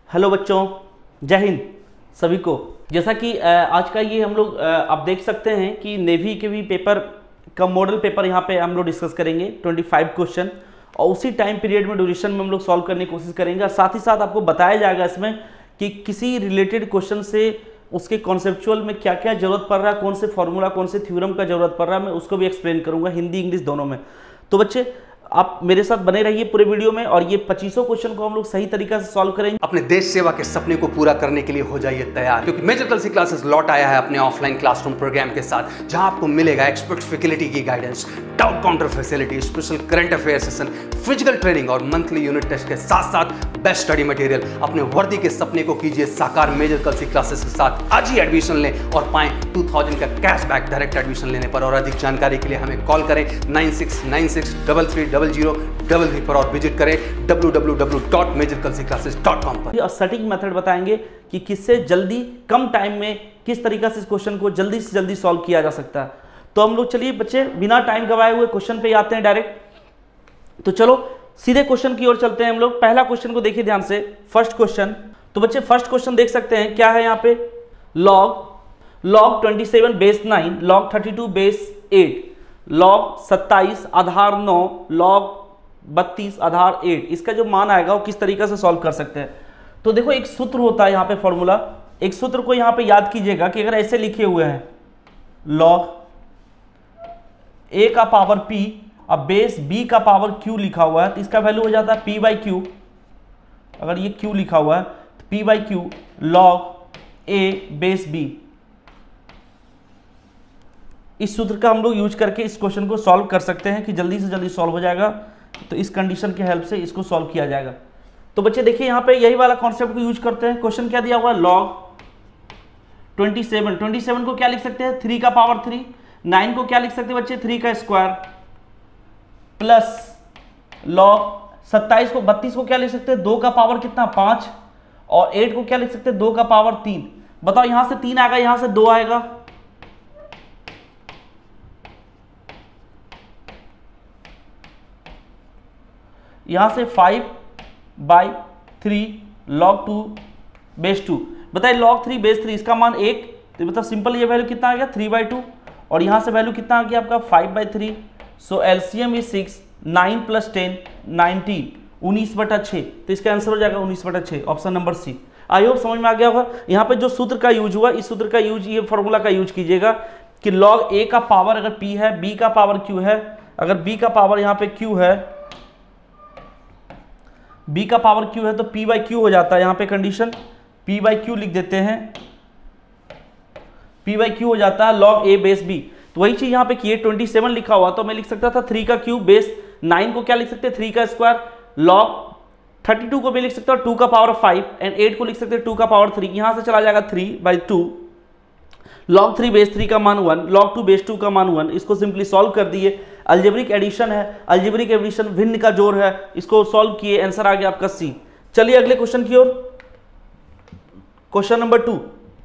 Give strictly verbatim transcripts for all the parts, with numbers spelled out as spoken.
Hello बच्चों, जय हिंद सभी को। जैसा कि आज का ये हम लोग आप देख सकते हैं कि नेवी के भी पेपर का मॉडल पेपर यहाँ पे हम लोग डिस्कस करेंगे पच्चीस क्वेश्चन, और उसी टाइम पीरियड में ड्यूरेशन में हम लोग सॉल्व करने की कोशिश करेंगे। और साथ ही साथ आपको बताया जाएगा इसमें कि किसी रिलेटेड क्वेश्चन से उसके कॉन्सेप्चुअल में क्या क्या जरूरत पड़ रहा है, कौन से फॉर्मूला कौन से थ्योरम का जरूरत पड़ रहा है, मैं उसको भी एक्सप्लेन करूँगा हिंदी इंग्लिश दोनों में। तो बच्चे आप मेरे साथ बने रहिए पूरे वीडियो में, और ये पच्चीसों क्वेश्चन को हम लोग सही तरीका से सॉल्व करेंगे। अपने देश सेवा के सपने को पूरा करने के लिए हो जाइए तैयार, क्योंकि मेजर कल्सी क्लासेस लौट आया है अपने ऑफलाइन क्लासरूम प्रोग्राम के साथ, जहां आपको मिलेगा एक्सपर्ट फैकल्टी की guidance, doubt counter facility, special current affair session, physical training और मंथली यूनिट टेस्ट के साथ साथ बेस्ट स्टडी मटेरियल। अपने वर्दी के सपने को कीजिए साकार मेजर कल्सी क्लासेस के साथ। आज ही एडमिशन लें और पाएं दो हज़ार का कैशबैक डायरेक्ट एडमिशन लेने पर। और अधिक जानकारी के लिए हमें कॉल करें nine six nine six double three double zero double three पर, और विजिट करें W W W dot major Kalsi classes dot com पर। और सटीक मेथड बताएंगे कि किससे जल्दी कम टाइम में किस तरीका से इस क्वेश्चन को जल्दी से जल्दी सॉल्व किया जा सकता है। तो हम लोग चलिए बच्चे बिना टाइम गवाए हुए क्वेश्चन पे आते हैं डायरेक्ट। तो चलो सीधे क्वेश्चन की ओर चलते हैं हम लोग। पहला क्वेश्चन को देखिए ध्यान से, फर्स्ट क्वेश्चन। तो बच्चे फर्स्ट क्वेश्चन देख सकते हैं क्या है यहाँ पे, लॉग लॉग सत्ताईस बेस नाइन, लॉग बत्तीस बेस एट, लॉग सत्ताईस आधार नौ, लॉग बत्तीस आधार आठ, इसका जो मान आएगा वो किस तरीके से सॉल्व कर सकते हैं। तो देखो एक सूत्र होता है यहाँ पे फॉर्मूला, एक सूत्र को यहाँ पे याद कीजिएगा कि अगर ऐसे लिखे हुए हैं लॉग ए का पावर पी, अब बेस बी का पावर क्यू लिखा हुआ है, तो इसका वैल्यू हो जाता है पी बाई क्यू। अगर ये क्यू लिखा हुआ है तो P by Q log A base B. इस सूत्र का हम लोग यूज करके इस क्वेश्चन को सॉल्व कर सकते हैं कि जल्दी से जल्दी सॉल्व हो जाएगा। तो इस कंडीशन के हेल्प से इसको सॉल्व किया जाएगा। तो बच्चे देखिए यहाँ पे यही वाला कॉन्सेप्ट को यूज करते हैं। क्वेश्चन क्या दिया हुआ है, लॉग सत्ताईस, सत्ताईस को क्या लिख सकते हैं, थ्री का पावर थ्री, नाइन को क्या लिख सकते हैं बच्चे, थ्री का स्क्वायर, प्लस लॉग सत्ताईस को बत्तीस को क्या लिख सकते हैं, दो का पावर कितना पांच, और एट को क्या लिख सकते हैं, दो का पावर तीन। बताओ यहां से तीन आएगा, यहां से दो आएगा, यहां से five by three log two base two. बताइए लॉग थ्री बेस थ्री, इसका मान एक, तो मतलब सिंपल ये वैल्यू कितना आ गया, थ्री बाई टू, और यहां से वैल्यू कितना आ गया आपका five by three. So LCM is six, nine plus ten nineteen, उन्नीस बटा छः। तो इसका आंसर हो जाएगा उन्नीस बटा छः, option number C. I hope समझ में आ गया होगा। यहाँ पे जो सूत्र का यूज हुआ, इस सूत्र का यूज, ये फॉर्मूला का यूज कीजिएगा कि लॉग ए का पावर अगर पी है, बी का पावर क्यू है, अगर बी का पावर यहाँ पे क्यू है, बी का पावर क्यू है तो पी बाई क्यू हो जाता है। यहाँ पे कंडीशन पी बाई क्यू लिख देते हैं, पी बाई क्यू हो जाता है लॉग ए बेस बी। तो वही चीज यहाँ पे किए, सत्ताईस लिखा हुआ तो मैं लिख सकता था थ्री का क्यूब बेस नाइन को क्या लिख सकते हैं, थ्री का स्क्वायर, लॉग बत्तीस को भी लिख सकते हो टू का पावर फाइव, एंड एट को लिख सकते हैं टू का पावर थ्री। यहां से चला जाएगा three by two, log three base three का मान one, log two base two का मान वन। इसको सिंपली सॉल्व कर दिए। अलजेब्रिक एडिशन है, अलजेब्रिक एडिशन भिन्न का जोड़ है, इसको सॉल्व किए, आंसर आ गया आपका सी। चलिए अगले क्वेश्चन की ओर, क्वेश्चन नंबर टू।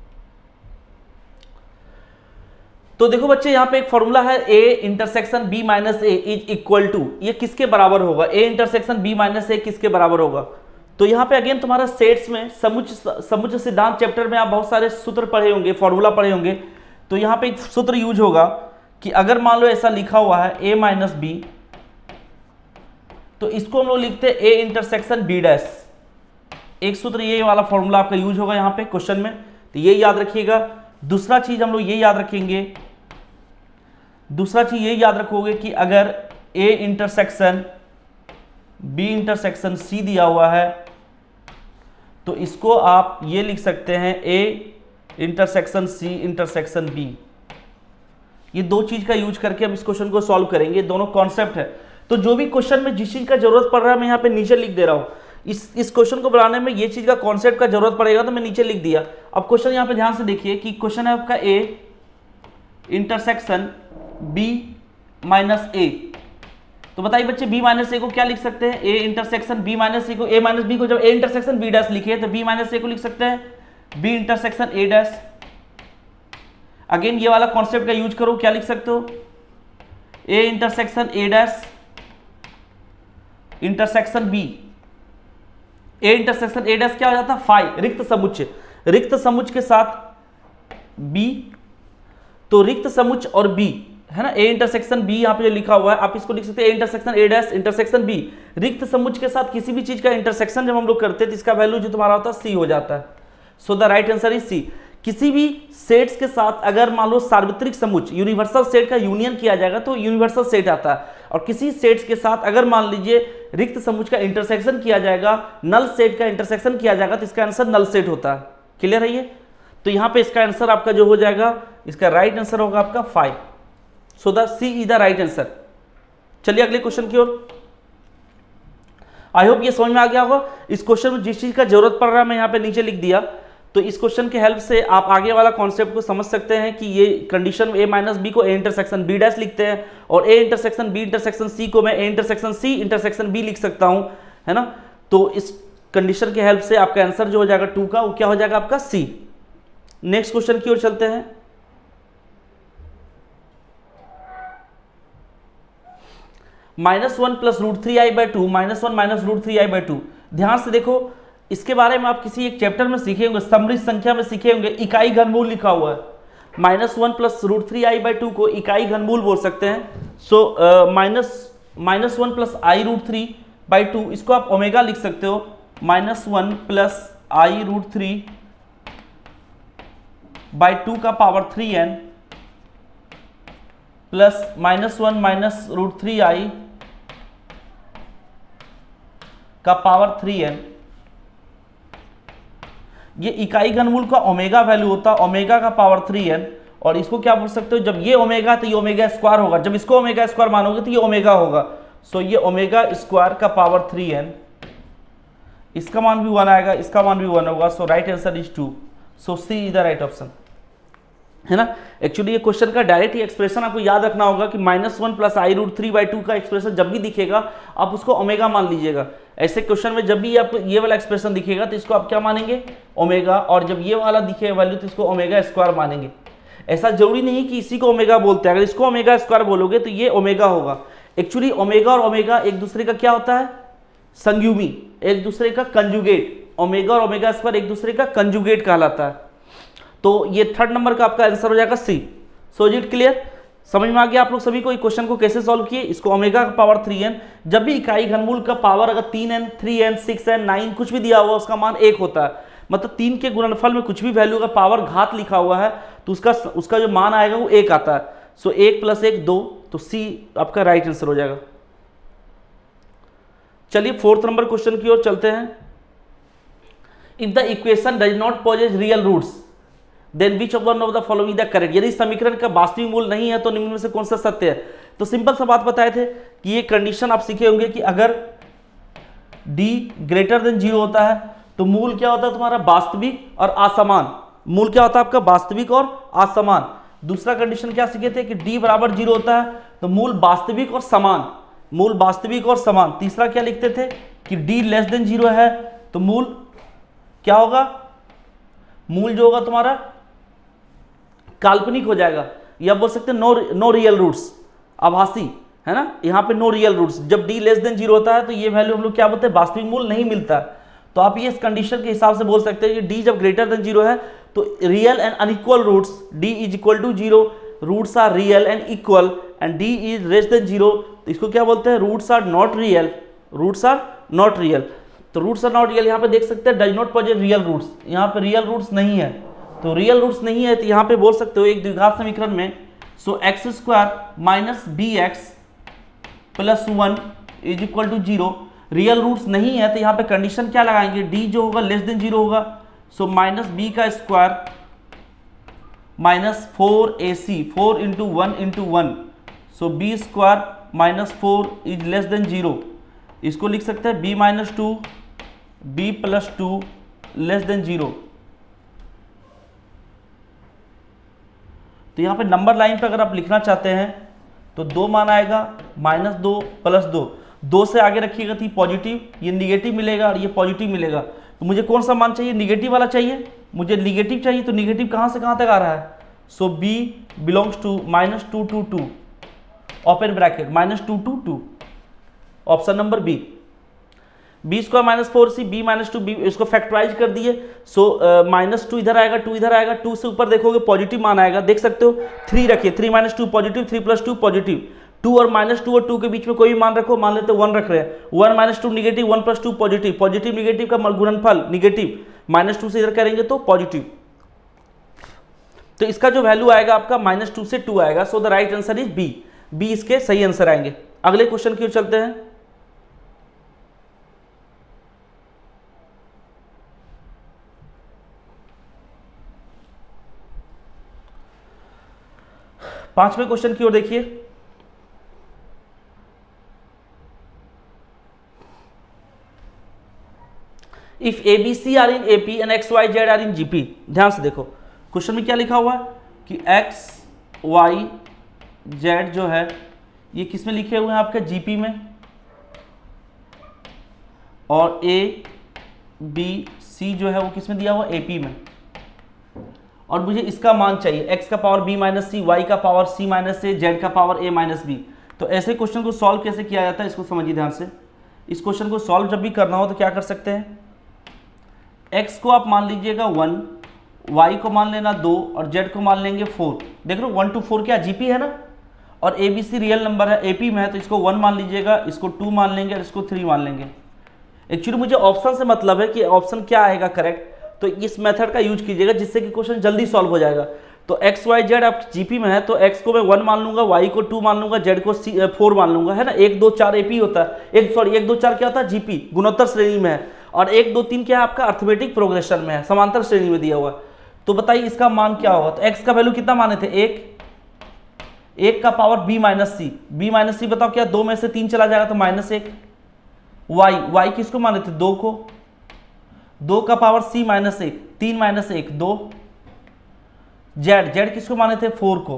तो देखो बच्चे यहाँ पे एक फॉर्मूला है, A intersection B minus A is equal to, ये किसके बराबर होगा, A intersection B minus A किसके बराबर होगा। तो यहाँ पे अगेन तुम्हारा सेट्स में समुच्च समुच्च सिद्धांत चैप्टर में आप बहुत सारे सूत्र पढ़े होंगे, फॉर्मूला पढ़े होंगे। तो यहाँ पे एक सूत्र यूज होगा कि अगर मान लो ऐसा लिखा हुआ है ए माइनस बी, तो इसको हम लोग लिखते हैं ए इंटरसेक्शन बी डैश। एक सूत्र ये वाला फॉर्मूला आपका यूज होगा यहाँ पे क्वेश्चन में, तो ये याद रखिएगा। दूसरा चीज हम लोग ये याद रखेंगे, दूसरा चीज ये याद रखोगे कि अगर A intersection B intersection C दिया हुआ है, तो इसको आप ये लिख सकते हैं A intersection C intersection B. ये दो चीज का यूज करके हम इस क्वेश्चन को सॉल्व करेंगे, दोनों कॉन्सेप्ट है। तो जो भी क्वेश्चन में जिस चीज का जरूरत पड़ रहा है मैं यहाँ पे नीचे लिख दे रहा हूँ। इस इस क्वेश्चन को बनाने में ये चीज का कॉन्सेप्ट का जरूरत पड़ेगा तो मैं नीचे लिख दिया। अब क्वेश्चन यहाँ पे ध्यान से देखिए कि क्वेश्चन है आपका A intersection B minus A. तो बताइए बच्चे बी माइनस ए को क्या लिख सकते हैं, A intersection B minus A को, ए माइनस बी को जब ए इंटरसेक्शन बी डैश लिखे तो बी माइनस ए को लिख सकते हैं B intersection A dash. Again ये वाला कॉन्सेप्ट का यूज करो, क्या लिख सकते हो, A intersection A dash intersection B. A intersection A dash क्या हो जाता है फाइव, रिक्त समुच्चय, रिक्त समुच्चय के साथ बी, तो रिक्त समुच्चय और बी है ना, ए इंटरसेक्शन बी यहाँ पे जो लिखा हुआ है आप इसको लिख सकते हैं A intersection A dash intersection B, रिक्त समुच्चय के साथ किसी भी चीज का इंटरसेक्शन जब हम लोग करते हैं तो इसका वैल्यू जो तुम्हारा होता है सी हो जाता है। So the right answer is C. किसी भी सेट्स के साथ अगर मान लो सार्वत्रिक समुच्चय यूनिवर्सल सेट का यूनियन किया जाएगा तो यूनिवर्सल सेट आता है, और किसी सेट्स के साथ अगर मान लीजिए रिक्त समुच्चय का इंटरसेक्शन किया जाएगा, नल सेट का इंटरसेक्शन किया जाएगा तो इसका आंसर नल सेट होता है। क्लियर है ये? तो यहाँ पे इसका आंसर आपका जो हो जाएगा, इसका राइट आंसर होगा आपका five. So the C is the right answer. चलिए अगले क्वेश्चन की ओर। आई होप ये समझ में आ गया होगा। इस क्वेश्चन में जिस चीज का जरूरत पड़ रहा है मैं यहाँ पे नीचे लिख दिया, तो इस क्वेश्चन के हेल्प से आप आगे वाला कॉन्सेप्ट को समझ सकते हैं कि ये कंडीशन ए माइनस बी को ए इंटरसेक्शन बी डैश लिखते हैं, और A intersection B intersection C को मैं A intersection C intersection B लिख सकता हूं, है ना। तो इस कंडीशन के हेल्प से आपका आंसर जो हो जाएगा टू का, वो क्या हो जाएगा आपका सी। नेक्स्ट क्वेश्चन की ओर चलते हैं। Minus one plus root three i by two, minus one minus root three i by two. ध्यान से देखो, इसके बारे में आप किसी एक चैप्टर में सीखे होंगे, समृद्ध संख्या में सीखे होंगे, इकाई घनमूल लिखा हुआ है। Minus one plus root three i by two को इकाई घनमूल बोल सकते हैं। So minus minus one plus i root three by two, इसको आप ओमेगा लिख सकते हो। Minus one plus i root three by two का power three N plus minus one minus root three i का पावर थ्री एन। ये इकाई घनमूल का ओमेगा वैल्यू होता है, ओमेगा का पावर थ्री एन, और इसको क्या बोल सकते हो, जब ये ओमेगा तो ये ओमेगा स्क्वायर होगा, जब इसको ओमेगा स्क्वायर मानोगे तो ये ओमेगा होगा। सो ये ओमेगा स्क्वायर का पावर थ्री एन, इसका मान भी वन आएगा, इसका मान भी वन होगा। So right answer is two. So C is the right option, है ना। एक्चुअली ये क्वेश्चन का डायरेक्ट ही एक्सप्रेशन आपको याद रखना होगा कि minus one plus i root three by two का एक्सप्रेशन जब भी दिखेगा आप उसको ओमेगा मान लीजिएगा। ऐसे क्वेश्चन में जब भी आपको ये वाला एक्सप्रेशन दिखेगा तो इसको आप क्या मानेंगे, ओमेगा, और जब ये वाला दिखेगा वैल्यू तो इसको ओमेगा स्क्वायर मानेंगे। ऐसा जरूरी नहीं कि इसी को ओमेगा बोलते हैं, अगर इसको ओमेगा स्क्वायर बोलोगे तो ये ओमेगा होगा। एक्चुअली ओमेगा और ओमेगा एक दूसरे का क्या होता है, संयुगी, एक दूसरे का कंजुगेट। ओमेगा और ओमेगा स्क्वायर एक दूसरे का कंजुगेट कहलाता है। तो ये थर्ड नंबर का आपका आंसर हो जाएगा C. So is it clear? समझ में आ गया आप लोग सभी को ये क्वेश्चन को कैसे सॉल्व किए। इसको ओमेगा का पावर थ्री एन, जब भी इकाई घनमूल का पावर अगर तीन एन, three N, six N, nine कुछ भी दिया हुआ उसका मान एक होता है। मतलब तीन के गुणनफल में कुछ भी वैल्यू का पावर घात लिखा हुआ है तो उसका उसका जो मान आएगा वो एक आता है। सो एक प्लस एक दो, तो सी आपका राइट आंसर हो जाएगा। चलिए फोर्थ नंबर क्वेश्चन की ओर चलते हैं। If the equation does not possess real roots then which of one of the following the correct. यदि समीकरण का वास्तविक मूल नहीं है तो निम्न में से कौन सा सत्य है। तो सिंपल सा बात बताए थे कि ये कंडीशन आप सीखे होंगे कि अगर d ग्रेटर देन जीरो होता है तो मूल क्या होता है तुम्हारा, वास्तविक और असमान। मूल क्या होता है आपका, वास्तविक और असमान। दूसरा कंडीशन क्या सीखे थे कि d बराबर जीरो होता है तो मूल वास्तविक और समान, मूल वास्तविक और समान। तीसरा क्या लिखते थे कि d लेस देन जीरो है तो मूल क्या होगा, मूल जो होगा तुम्हारा काल्पनिक हो जाएगा, या बोल सकते हैं नो नो रियल रूट्स, आभासी, है ना। यहाँ पे नो रियल रूट्स, जब d लेस देन जीरो होता है तो ये वैल्यू हम लोग क्या बोलते हैं, वास्तविक मूल नहीं मिलता। तो आप ये इस कंडीशन के हिसाब से बोल सकते हैं कि d जब ग्रेटर देन जीरो है तो real and unequal roots, d is equal to zero, roots are real and equal, and d is less than zero, तो इसको क्या बोलते हैं, roots are not real, roots are not real. तो roots are not real यहाँ पे देख सकते हैं does not possess real roots, यहाँ पे रियल रूट्स नहीं है। तो रियल रूट्स नहीं है तो यहाँ पे बोल सकते हो एक द्विघात समीकरण में, so X square minus B X plus one is equal to zero. Real roots नहीं है तो यहाँ पे कंडीशन क्या लगाएंगे, डी जो होगा लेस देन जीरो होगा। सो माइनस बी का square minus four A C, four into one into one, so B square minus four is less than zero. इसको लिख सकते हैं B minus two, B plus two less than zero. तो यहाँ पे number line पे अगर आप लिखना चाहते हैं तो दो मान आएगा, माइनस दो प्लस दो, दो से आगे रखिएगा तो पॉजिटिव, ये निगेटिव मिलेगा और ये पॉजिटिव मिलेगा। तो मुझे कौन सा मान चाहिए, निगेटिव वाला चाहिए, मुझे निगेटिव चाहिए। तो निगेटिव कहाँ से कहाँ तक आ रहा है, so B belongs to minus two to two, open bracket minus two to two, option number B. B square minus four C, B minus two, B इसको फैक्टराइज कर दिए, सो माइनस टू इधर आएगा, टू इधर आएगा, to से ऊपर देखोगे पॉजिटिव मान आएगा, देख सकते हो। थ्री रखिए, three minus two positive, three plus two positive, two और माइनस टू और टू के बीच में कोई भी मान रखो, मान लेते वन रख रहे हैं, one minus two negative, one plus two positive, positive negative का गुणनफल निगेटिव, माइनस टू से इधर करेंगे तो पॉजिटिव, तो इसका जो वैल्यू आएगा आपका माइनस टू से टू आएगा। So the right answer is B, B इसके सही आंसर आएंगे। अगले क्वेश्चन की ओर चलते हैं। पांचवें क्वेश्चन की ओर देखिए। If A B C are in AP and X Y Z are in GP, ध्यान से देखो क्वेश्चन में क्या लिखा हुआ है कि एक्स वाई जेड जो है ये किस में लिखे हुए हैं आपके जीपी में, और ए बी सी जो है वो किस में दिया हुआ एपी में, और मुझे इसका मान चाहिए x का power b minus C, y का power c minus A, z का पावर a माइनस बी। तो ऐसे क्वेश्चन को सॉल्व कैसे किया जाता है इसको समझिए ध्यान से। इस क्वेश्चन को सॉल्व जब भी करना हो तो क्या कर सकते हैं, x को आप मान लीजिएगा वन, y को मान लेना दो और z को मान लेंगे फोर। देख लो वन टू फोर क्या जीपी है ना, और A B C real number है, एपी में है, तो इसको वन मान लीजिएगा, इसको टू मान लेंगे और इसको थ्री मान लेंगे। एक्चुअली मुझे ऑप्शन से मतलब है कि ऑप्शन क्या आएगा करेक्ट, तो इस मेथड का यूज कीजिएगा जिससे कि क्वेश्चन जल्दी सॉल्व हो जाएगा। तो एक्स वाई जेड आप जीपी में है तो एक्स को मैं वन मान लूंगा, वाई को टू मान लूंगा, जेड को फोर मान लूंगा, है ना। एक दो चार एपी होता है, एक सॉरी एक दो चार क्या होता है जीपी, गुणोत्तर श्रेणी में है, और एक दो तीन क्या है आपका अर्थमेटिक प्रोग्रेशन में है, समांतर श्रेणी में दिया हुआ है। तो बताइए इसका मान क्या होगा। तो एक्स का वैल्यू कितना माने थे, एक, एक का power B minus C, B minus C बताओ क्या, दो में से तीन चला जाएगा तो माइनस एक। वाई, वाई किसको माने थे, दो को, दो का पावर सी माइनस एक, तीन माइनस एक दो। जेड, जेड किसको माने थे, फोर को,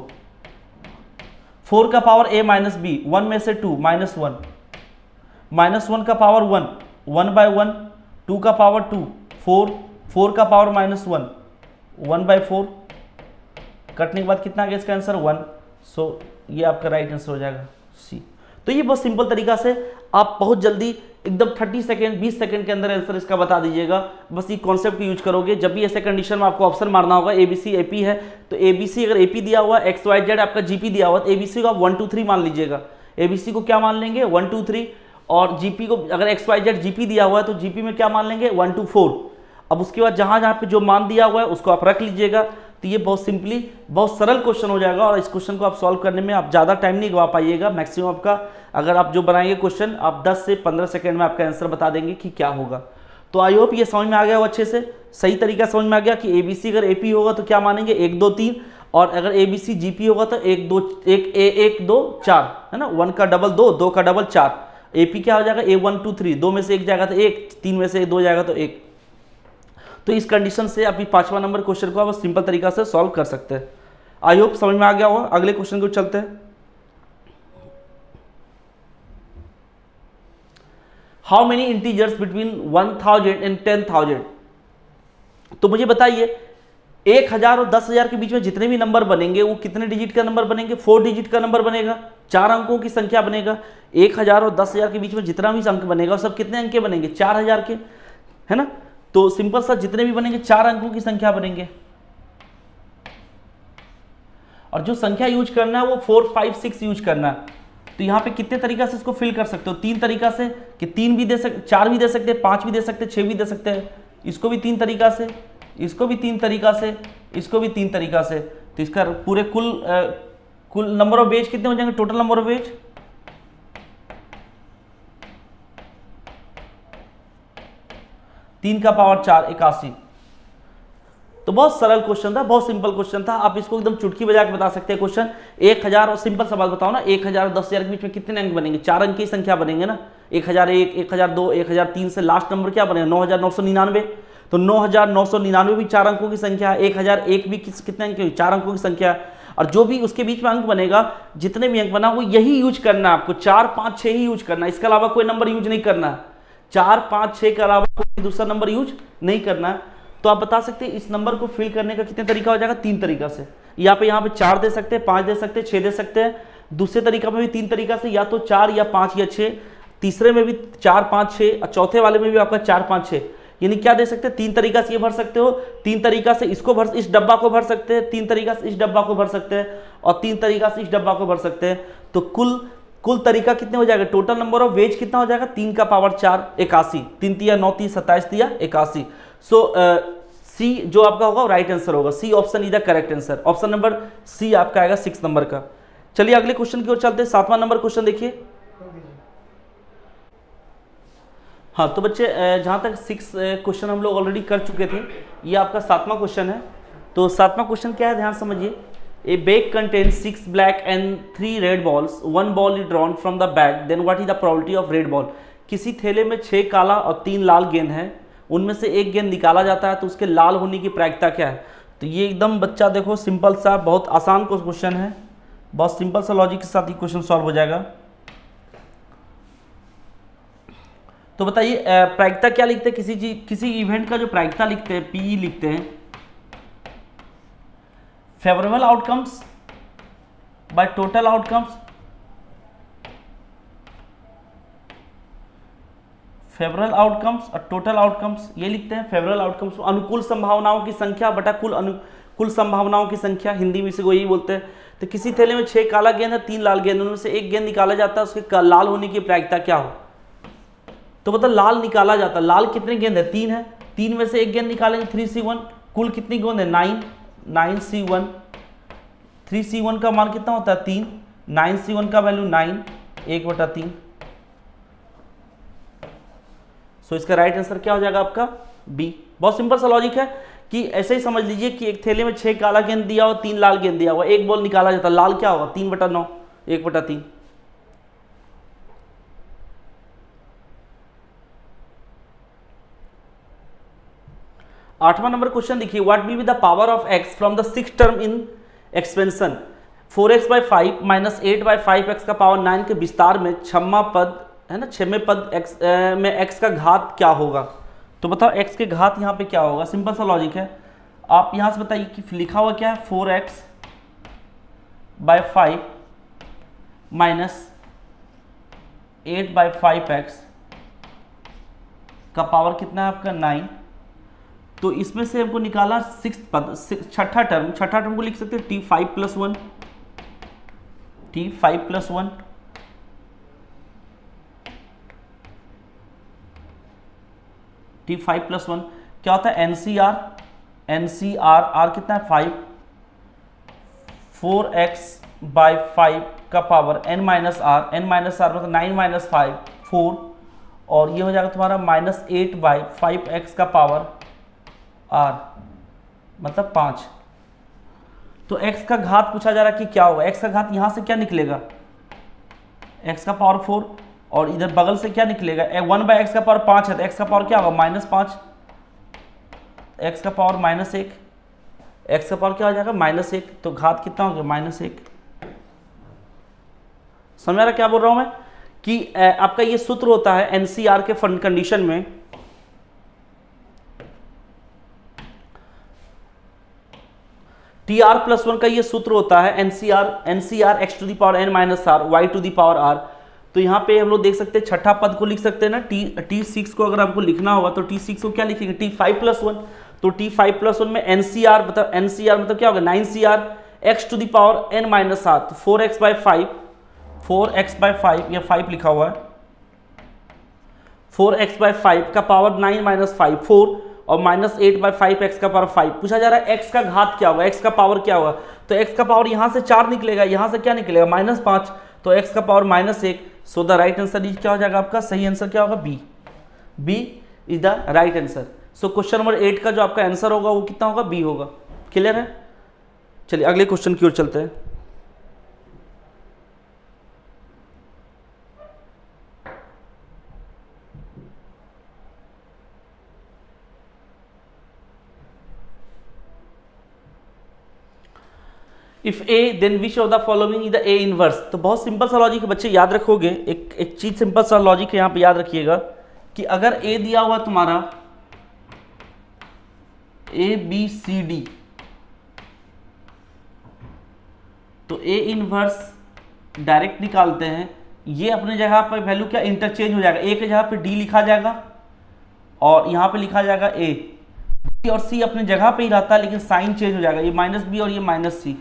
फोर का power A minus B, one में से two minus one, minus one का power one, one by one, two का पावर टू, फोर, फोर का power minus one, one by four, कटने के बाद कितना आ गया इसका आंसर वन। सो ये आपका राइट आंसर हो जाएगा सी। तो ये बहुत सिंपल तरीका से आप बहुत जल्दी एकदम तीस सेकंड बीस सेकंड के अंदर आंसर इसका बता दीजिएगा। बस ये कॉन्सेप्ट यूज करोगे। जब भी ऐसे कंडीशन में आपको ऑप्शन मारना होगा, एबीसी एपी है तो एबीसी अगर एपी दिया हुआ, एक्स वाई जेड आपका जीपी दिया हुआ, तो एबीसी को आप वन टू थ्री मान लीजिएगा। एबीसी को क्या मान लेंगे, वन टू थ्री, और जीपी को अगर एक्स वाई जेड जीपी दिया हुआ है तो जीपी में क्या मान लेंगे, वन टू फोर। अब उसके बाद जहां जहां पे जो मान दिया हुआ है उसको आप रख लीजिएगा। तो ये बहुत सिंपली बहुत सरल क्वेश्चन हो जाएगा, और इस क्वेश्चन को आप सॉल्व करने में आप ज़्यादा टाइम नहीं गवा पाइएगा। मैक्सिमम आपका अगर आप जो बनाएंगे क्वेश्चन आप दस से पंद्रह सेकंड में आपका आंसर बता देंगे कि क्या होगा। तो आई होप ये समझ में आ गया हो अच्छे से, सही तरीका समझ में आ गया कि एबीसी अगर एपी होगा तो क्या मानेंगे, एक दो तीन, और अगर एबीसी जीपी होगा तो एक दो एक ए एक दो चार, है ना। वन का डबल दो, दो का डबल चार। एपी क्या हो जाएगा, ए वन टू थ्री, दो में से एक जाएगा तो एक, तीन में से दो जाएगा तो एक। तो इस कंडीशन से आप पांचवा नंबर क्वेश्चन को आप सिंपल तरीका से सॉल्व कर सकते हैं। आई होप समझ में आ गया होगा। अगले क्वेश्चन को चलते हैं। How many integers between one thousand and ten thousand. तो मुझे बताइए एक हजार और दस हजार के बीच में जितने भी नंबर बनेंगे वो कितने डिजिट का नंबर बनेंगे, फोर डिजिट का नंबर बनेगा, चार अंकों की संख्या बनेगा। एक हजार और दस हजार के बीच में जितना भी अंक बनेगा वो सब कितने अंक के बनेंगे, चार हजार के, है ना। तो सिंपल सा जितने भी बनेंगे चार अंकों की संख्या बनेंगे, और जो संख्या यूज करना है वो फोर फाइव सिक्स यूज करना है। तो यहाँ पे कितने तरीका से इसको फिल कर सकते हो, तीन तरीका से, कि तीन भी दे सकते, चार भी दे सकते हैं, पांच भी दे सकते हैं, छह भी दे सकते हैं। इसको भी तीन तरीका से, इसको भी तीन तरीका से, इसको भी तीन तरीका से। तो इसका पूरे कुल आ, कुल नंबर ऑफ वेज कितने हो जाएंगे, टोटल नंबर ऑफ वेज तीन का पावर चार, इक्यासी। तो बहुत सरल क्वेश्चन था, बहुत सिंपल क्वेश्चन था। आप इसको एकदम चुटकी बजा के बता सकते हैं क्वेश्चन। एक हजार और सिंपल सवाल बताओ ना, एक हजार और दस हजार के बीच में कितने अंक बनेंगे, चार अंक की संख्या बनेंगे ना। एक हजार एक, एक हजार दो, एक हजार तीन से लास्ट नंबर क्या बनेगा, नौ हजार नौ सौ निन्यानवे। तो नौ हजार नौ सौ निन्यानवे भी चार अंकों की संख्या है, एक हजार एक भी किस कितने अंक की, चार अंकों की संख्या है। और जो भी उसके बीच में अंक बनेगा, जितने भी अंक बना वो यही यूज करना है आपको, चार पाँच छः ही यूज करना है, इसके अलावा कोई नंबर यूज नहीं करना है। चार पाँच छः के अलावा कोई दूसरा नंबर यूज नहीं करना है। तो आप बता सकते हैं इस नंबर को फिल करने का कितने तरीका हो जाएगा, तीन तरीका से। यहाँ पे यहाँ पे चार दे सकते हैं, पाँच दे सकते हैं, छः दे सकते हैं। दूसरे तरीका में भी तीन तरीका से, या तो चार या पाँच या छः। तीसरे में भी चार पाँच छः और चौथे वाले में भी आपका चार पाँच छः। यानी क्या दे सकते हैं, तीन तरीका से ये भर सकते हो, तीन तरीका से इसको भर इस डब्बा को भर सकते हैं, तीन तरीका से इस डब्बा को भर सकते हैं और तीन तरीका से इस डब्बा को भर सकते हैं। तो कुल कुल तरीका कितने हो जाएगा, टोटल नंबर ऑफ वेज कितना हो जाएगा, तीन का पावर चार इक्यासी, तीन तिया नौ तीन सत्ताईस तिया इक्यासी। सो सी जो आपका होगा राइट आंसर होगा, C option is the correct answer. Option number C आपका आएगा सिक्स नंबर का। चलिए अगले क्वेश्चन की ओर चलते हैं। सातवां नंबर क्वेश्चन देखिए। हाँ तो बच्चे जहाँ तक सिक्स क्वेश्चन हम लोग ऑलरेडी कर चुके थे, ये आपका सातवां क्वेश्चन है। तो सातवां क्वेश्चन क्या है, ध्यान समझिए। A bag contains six black and three red balls, one ball is drawn from the bag, then what is the probability of red ball. किसी थेले में छह काला और तीन लाल गेंद है, उनमें से एक गेंद निकाला जाता है तो उसके लाल होने की प्रायिकता क्या है। तो ये एकदम बच्चा देखो सिंपल सा बहुत आसान क्वेश्चन है, बहुत सिंपल सा लॉजिक के साथ ये क्वेश्चन सॉल्व हो जाएगा। तो बताइए प्रायिकता क्या लिखते हैं, किसी चीज किसी इवेंट का जो प्रायिकता लिखते हैं पी लिखते हैं, favourable outcomes by total outcomes, favourable outcomes और टोटल आउटकम्स ये लिखते हैं। फेवरेबल आउटकम्स अनुकूल संभावनाओं की संख्या बटा कुल अनुकूल संभावनाओं की संख्या, हिंदी में इसे को यही बोलते हैं। तो किसी थैले में छह काला गेंद है तीन लाल गेंद, उनमें से एक गेंद निकाला जाता है, उसके लाल होने की प्रायिकता क्या हो। तो मतलब लाल निकाला जाता है, लाल कितने गेंद है, तीन है, तीन में से एक गेंद निकालेंगे थ्री सी वन, कुल कितनी गेंद है नाइन, नाइन सी वन, थ्री सी वन का मान कितना होता है तीन, नाइन सी वन का वैल्यू नाइन, एक बटा तीन। सो इसका राइट आंसर क्या हो जाएगा आपका बी। बहुत सिंपल सा लॉजिक है कि ऐसे ही समझ लीजिए कि एक थैले में छह काला गेंद दिया हो तीन लाल गेंद दिया हुआ, एक बॉल निकाला जाता है, लाल क्या होगा तीन बटा नौ, एक बटा तीन। आठवां नंबर क्वेश्चन देखिए, what will be the power of X from the six term in expansion, four X by five minus eight by five X का पावर नाइन के विस्तार में छम्मा पद है ना, छवें पद एक्स में एक्स का घात क्या होगा। तो बताओ एक्स के घात यहाँ पे क्या होगा, सिंपल सा लॉजिक है। आप यहाँ से बताइए कि लिखा हुआ क्या है, four X by five minus eight by five X का पावर कितना है आपका नाइन। तो इसमें से हमको निकाला सिक्स पद, छठा टर्म, छठा टर्म को लिख सकते हैं T five plus one, T five plus one, T five plus one क्या होता है, N C R, N C R, R कितना है five, four X by five का power N minus R, N minus R मतलब nine minus five four, और ये हो जाएगा तुम्हारा minus eight by five X का पावर आर मतलब पाँच। तो x का घात पूछा जा रहा है कि क्या होगा, x का घात यहाँ से क्या निकलेगा, x का पावर फोर, और इधर बगल से क्या निकलेगा, वन बाई एक्स का पावर पाँच है तो x का पावर क्या होगा माइनस पाँच, x का पावर माइनस एक, x का पावर क्या हो जाएगा माइनस एक, तो घात कितना हो गया माइनस एक। समझ आ रहा क्या बोल रहा हूँ मैं कि आपका ये सूत्र होता है एनसीआर के फंड कंडीशन में, टी आर प्लस वन का ये सूत्र होता है NCR, NCR X to the power N minus R Y to the power R. तो यहाँ पे हम लोग देख सकते हैं छठा पद को लिख सकते हैं ना, टी टी सिक्स को अगर आपको लिखना होगा तो टी सिक्स को क्या लिखेंगे टी फाइव प्लस वन, तो टी फाइव प्लस वन में एनसीआर मतलब एनसीआर मतलब क्या होगा nine C R X to the power N minus R, तो four X by five, four X by five या फाइव लिखा हुआ है, फोर एक्स बाई फाइव का power nine minus five four, और minus eight by five X का power five. पूछा जा रहा है एक्स का घात क्या होगा, एक्स का पावर क्या होगा, तो एक्स का पावर यहाँ से चार निकलेगा, यहाँ से क्या निकलेगा माइनस पाँच, तो एक्स का पावर माइनस एक। So the right answer is क्या हो जाएगा आपका, सही आंसर क्या होगा B, B is the right answer. So question number eight का जो आपका आंसर होगा वो कितना होगा, बी होगा। क्लियर है, चलिए अगले क्वेश्चन की ओर चलते हैं। If A then which of the following is the A inverse. तो बहुत सिंपल सा लॉजिक है बच्चे, याद रखोगे, एक एक चीज सिंपल सा लॉजिक है यहाँ पे याद रखिएगा कि अगर ए दिया हुआ तुम्हारा ए बी सी डी, तो ए इनवर्स डायरेक्ट निकालते हैं ये अपने जगह पर वैल्यू क्या इंटरचेंज हो जाएगा, ए के जगह पे डी लिखा जाएगा और यहाँ पे लिखा जाएगा ए। बी और सी अपने जगह पे ही रहता है लेकिन साइन चेंज हो जाएगा, ये माइनस बी और ये minus C.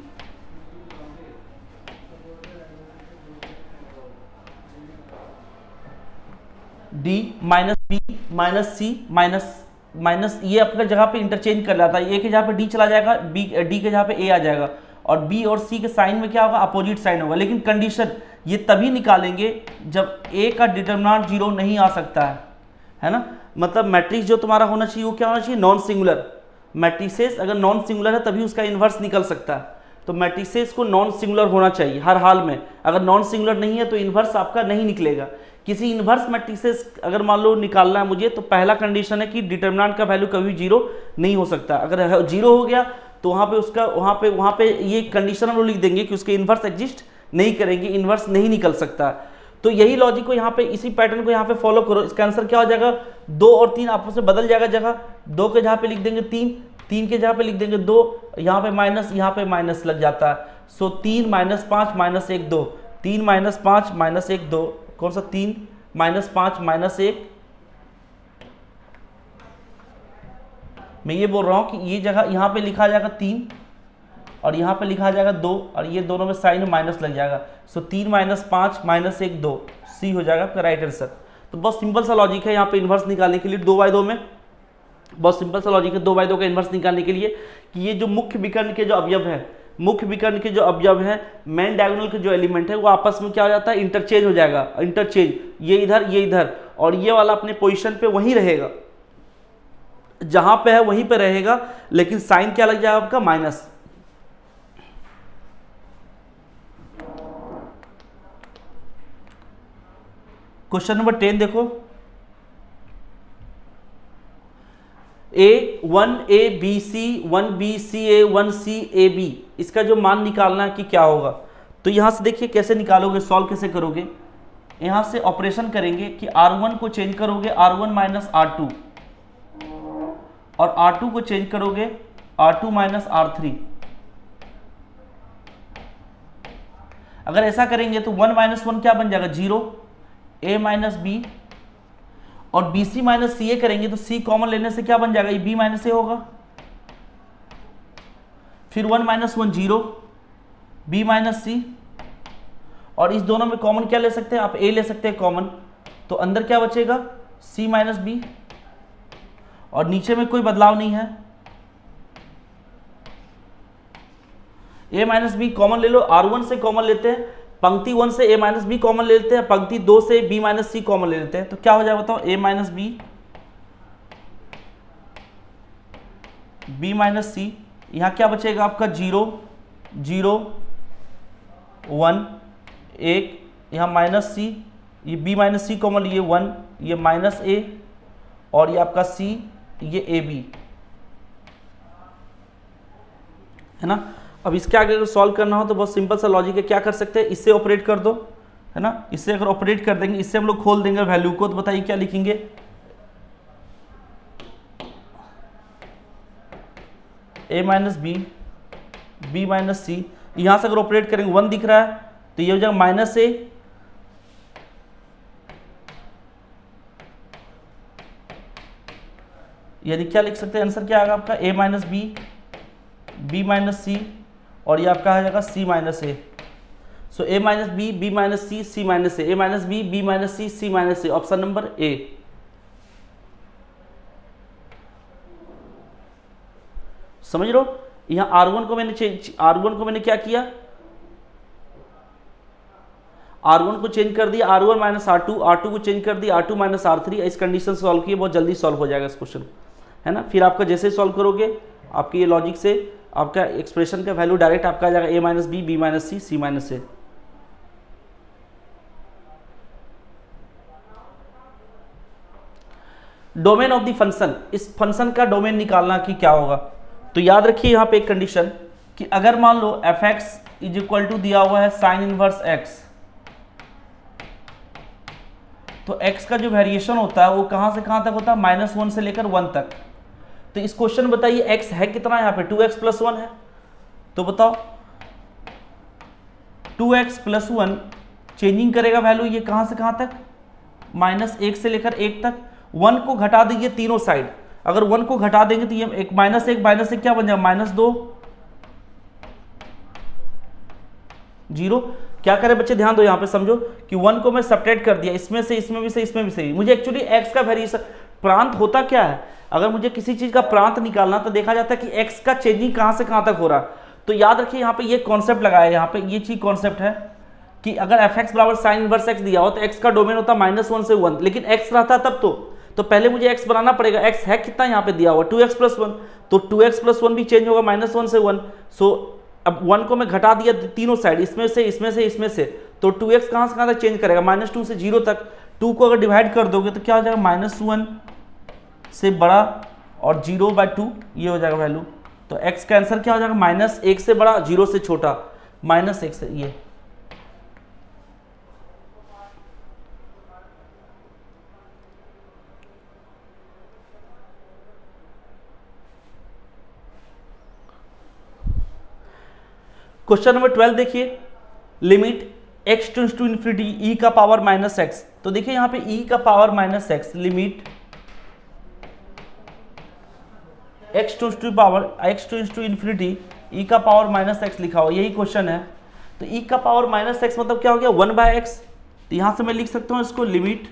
D minus B minus C minus minus, ये अपने जगह पे इंटरचेंज कर जाता है, ए के जगह पे डी चला जाएगा, बी डी के जगह पे ए आ जाएगा और बी और सी के साइन में क्या होगा, अपोजिट साइन होगा। लेकिन कंडीशन ये तभी निकालेंगे जब ए का डिटरमिनेंट जीरो नहीं आ सकता है, है ना। मतलब मैट्रिक्स जो तुम्हारा होना चाहिए वो क्या होना चाहिए, नॉन सिंगुलर। मैट्रिसेस अगर नॉन सिंगुलर है तभी उसका इन्वर्स निकल सकता है, तो मैट्रिसेस को नॉन सिंगुलर होना चाहिए हर हाल में। अगर नॉन सिंगुलर नहीं है तो इन्वर्स आपका नहीं निकलेगा। किसी इन्वर्स मैट्रिसेस अगर मान लो निकालना है मुझे, तो पहला कंडीशन है कि डिटरमिनेंट का वैल्यू कभी जीरो नहीं हो सकता। अगर जीरो हो गया तो वहाँ पे उसका वहाँ पे वहाँ पे ये कंडीशन हम लोग लिख देंगे कि उसके इन्वर्स एग्जिस्ट नहीं करेंगे, इन्वर्स नहीं निकल सकता। तो यही लॉजिक को यहाँ पे, इसी पैटर्न को यहाँ पे फॉलो करो। इसका आंसर क्या हो जाएगा, दो और तीन आपस में बदल जाएगा जगह, दो के जहाँ पे लिख देंगे तीन, तीन के जहाँ पे लिख देंगे दो, यहाँ पे माइनस, यहाँ पे माइनस लग जाता है। सो तीन माइनस पाँच माइनस एक दो, तीन माइनस पाँच माइनस एक दो, कौन सा तीन माइनस पाँच माइनस एक। मैं ये बोल रहा हूँ कि ये जगह यहाँ पे लिखा जाएगा तीन और यहाँ पे लिखा जाएगा दो और ये दोनों में साइन में माइनस लग जाएगा। सो तीन माइनस पाँच माइनस एक दो, सी हो जाएगा आपका राइट आंसर। तो बहुत सिंपल सा लॉजिक है यहाँ पे इन्वर्स निकालने के लिए, दो बाय दो में बहुत सिंपल सा लॉजिक है दो बाय दो का इन्वर्स निकालने के लिए कि ये जो मुख्य विकर्ण के जो अवयव है, मुख्य विकर्ण के जो अवयव है, मेन डायगोनल के जो एलिमेंट है वो आपस में क्या हो जाता है, इंटरचेंज हो जाएगा। इंटरचेंज, ये इधर ये इधर, और ये वाला अपने पोजीशन पे वहीं रहेगा, जहां पे है वहीं पे रहेगा, लेकिन साइन क्या लग जाएगा आपका, माइनस। क्वेश्चन नंबर टेन देखो, A one A B C, one B C A, one C A B, इसका जो मान निकालना है कि क्या होगा। तो यहां से देखिए कैसे निकालोगे, सॉल्व कैसे करोगे। यहां से ऑपरेशन करेंगे कि आर वन को चेंज करोगे R one minus R two, और आर टू को चेंज करोगे R two minus R three. अगर ऐसा करेंगे तो वन माइनस वन क्या बन जाएगा, जीरो, ए माइनस बी, और B C minus C A करेंगे तो सी कॉमन लेने से क्या बन जाएगा, ये बी माइनस ए होगा। फिर one minus one zero, B minus C, और इस दोनों में कॉमन क्या ले सकते हैं आप, ए ले सकते हैं कॉमन, तो अंदर क्या बचेगा, सी माइनस बी, और नीचे में कोई बदलाव नहीं है। ए माइनस बी कॉमन ले लो, आर वन से कॉमन लेते हैं, पंक्ति वन से ए माइनस बी कॉमन ले लेते हैं, पंक्ति दो से बी माइनस सी कॉमन ले लेते हैं, तो क्या हो जाएगा बताओ, A minus B, B minus C, यहां क्या बचेगा आपका, जीरो जीरो वन एक, यहां माइनस सी, ये बी माइनस सी कॉमन लिए वन, ये माइनस ए, और ये आपका सी, ये ए बी, है ना। अब इसके आगे अगर सॉल्व करना हो तो बहुत सिंपल सा लॉजिक है, क्या कर सकते हैं, इससे ऑपरेट कर दो, है ना। इससे अगर ऑपरेट कर देंगे, इससे हम लोग खोल देंगे वैल्यू को, तो बताइए क्या लिखेंगे, A minus B, B minus C, यहां से अगर ऑपरेट करेंगे वन दिख रहा है तो ये हो जाएगा माइनस ए, यानी क्या लिख सकते हैं, आंसर क्या आएगा आपका, A minus B, B minus C, और ये आपका आ जाएगा C minus A. So A minus B, B minus C, C minus A, A minus B, B minus C, C minus A, option number A. समझ लो, यहां are one को मैंने चेंज, आर वन को मैंने क्या किया, आर वन को चेंज कर दिया, R one minus R two, R two को चेंज कर दिया, R two minus R three. इस कंडीशन सॉल्व किए, बहुत जल्दी सॉल्व हो जाएगा इस क्वेश्चन, है ना। फिर आपका जैसे सॉल्व करोगे, आपके ये लॉजिक से आपका एक्सप्रेशन का वैल्यू डायरेक्ट आपका आ जाएगा, A minus B, B minus C, C minus A. Domain of the function, इस फंक्शन का डोमेन निकालना कि क्या होगा। तो याद रखिए यहाँ पे एक कंडीशन कि अगर मान लो f x is equal to दिया हुआ है साइन इनवर्स एक्स, तो x का जो वेरिएशन होता है वो कहां से कहां तक होता है, माइनस वन से लेकर वन तक। तो इस क्वेश्चन बताइए x है कितना, यहाँ पे टू एक्स प्लस वन है, तो बताओ two x plus one changing करेगा वैल्यू ये कहाँ से कहाँ तक, माइनस एक से लेकर एक तक। वन को घटा दीजिए तीनों साइड, अगर वन को घटा देंगे तो ये एक माइनस एक माइनस एक क्या बन जाएगा, माइनस दो, जीरो। क्या करें बच्चे, ध्यान दो यहाँ पे, समझो कि वन को मैं सब्ट्रैक्ट कर दिया, इसमें से इसमें भी से इसमें भी से। मुझे एक्चुअली एक्स का वेरिएशन प्रांत होता क्या है, अगर मुझे किसी चीज का प्रांत निकालना तो देखा जाता है कि एक्स का चेंजिंग कहाँ से कहाँ तक हो रहा है। तो याद रखिए यहाँ पे ये कॉन्सेप्ट लगाया, यहाँ पे ये चीज कॉन्सेप्ट है कि अगर एफ एक्स बराबर साइन इनवर्स एक्स दिया हो तो एक्स का डोमेन होता माइनस वन से वन, लेकिन एक्स रहता तब तो तो पहले मुझे एक्स बनाना पड़ेगा। एक्स है कितना यहाँ पे दिया हुआ, टू एक्स प्लस वन, तो टू एक्स प्लस वन भी चेंज होगा माइनस वन से वन। सो अब वन को मैं घटा दिया तीनों साइड, इसमें से इसमें से इसमें से, तो टू एक्स कहाँ से कहाँ तक चेंज करेगा, माइनस टू से जीरो तक। टू को अगर डिवाइड कर दोगे तो क्या हो जाएगा, माइनस वन से बड़ा और जीरो बाय टू, ये हो जाएगा वैल्यू। तो एक्स का आंसर क्या हो जाएगा, माइनस एक से बड़ा जीरो से छोटा, माइनस एक से ये। क्वेश्चन नंबर ट्वेल्व देखिए, limit x tends to infinity e का पावर माइनस एक्स। तो देखिए यहां पे ई का power minus x, limit x tends to power x tends to infinity e का पावर माइनस एक्स लिखा हुआ, यही क्वेश्चन है। तो ई का पावर माइनस एक्स मतलब क्या हो गया, वन बाय एक्स। तो यहां से मैं लिख सकता हूं इसको, limit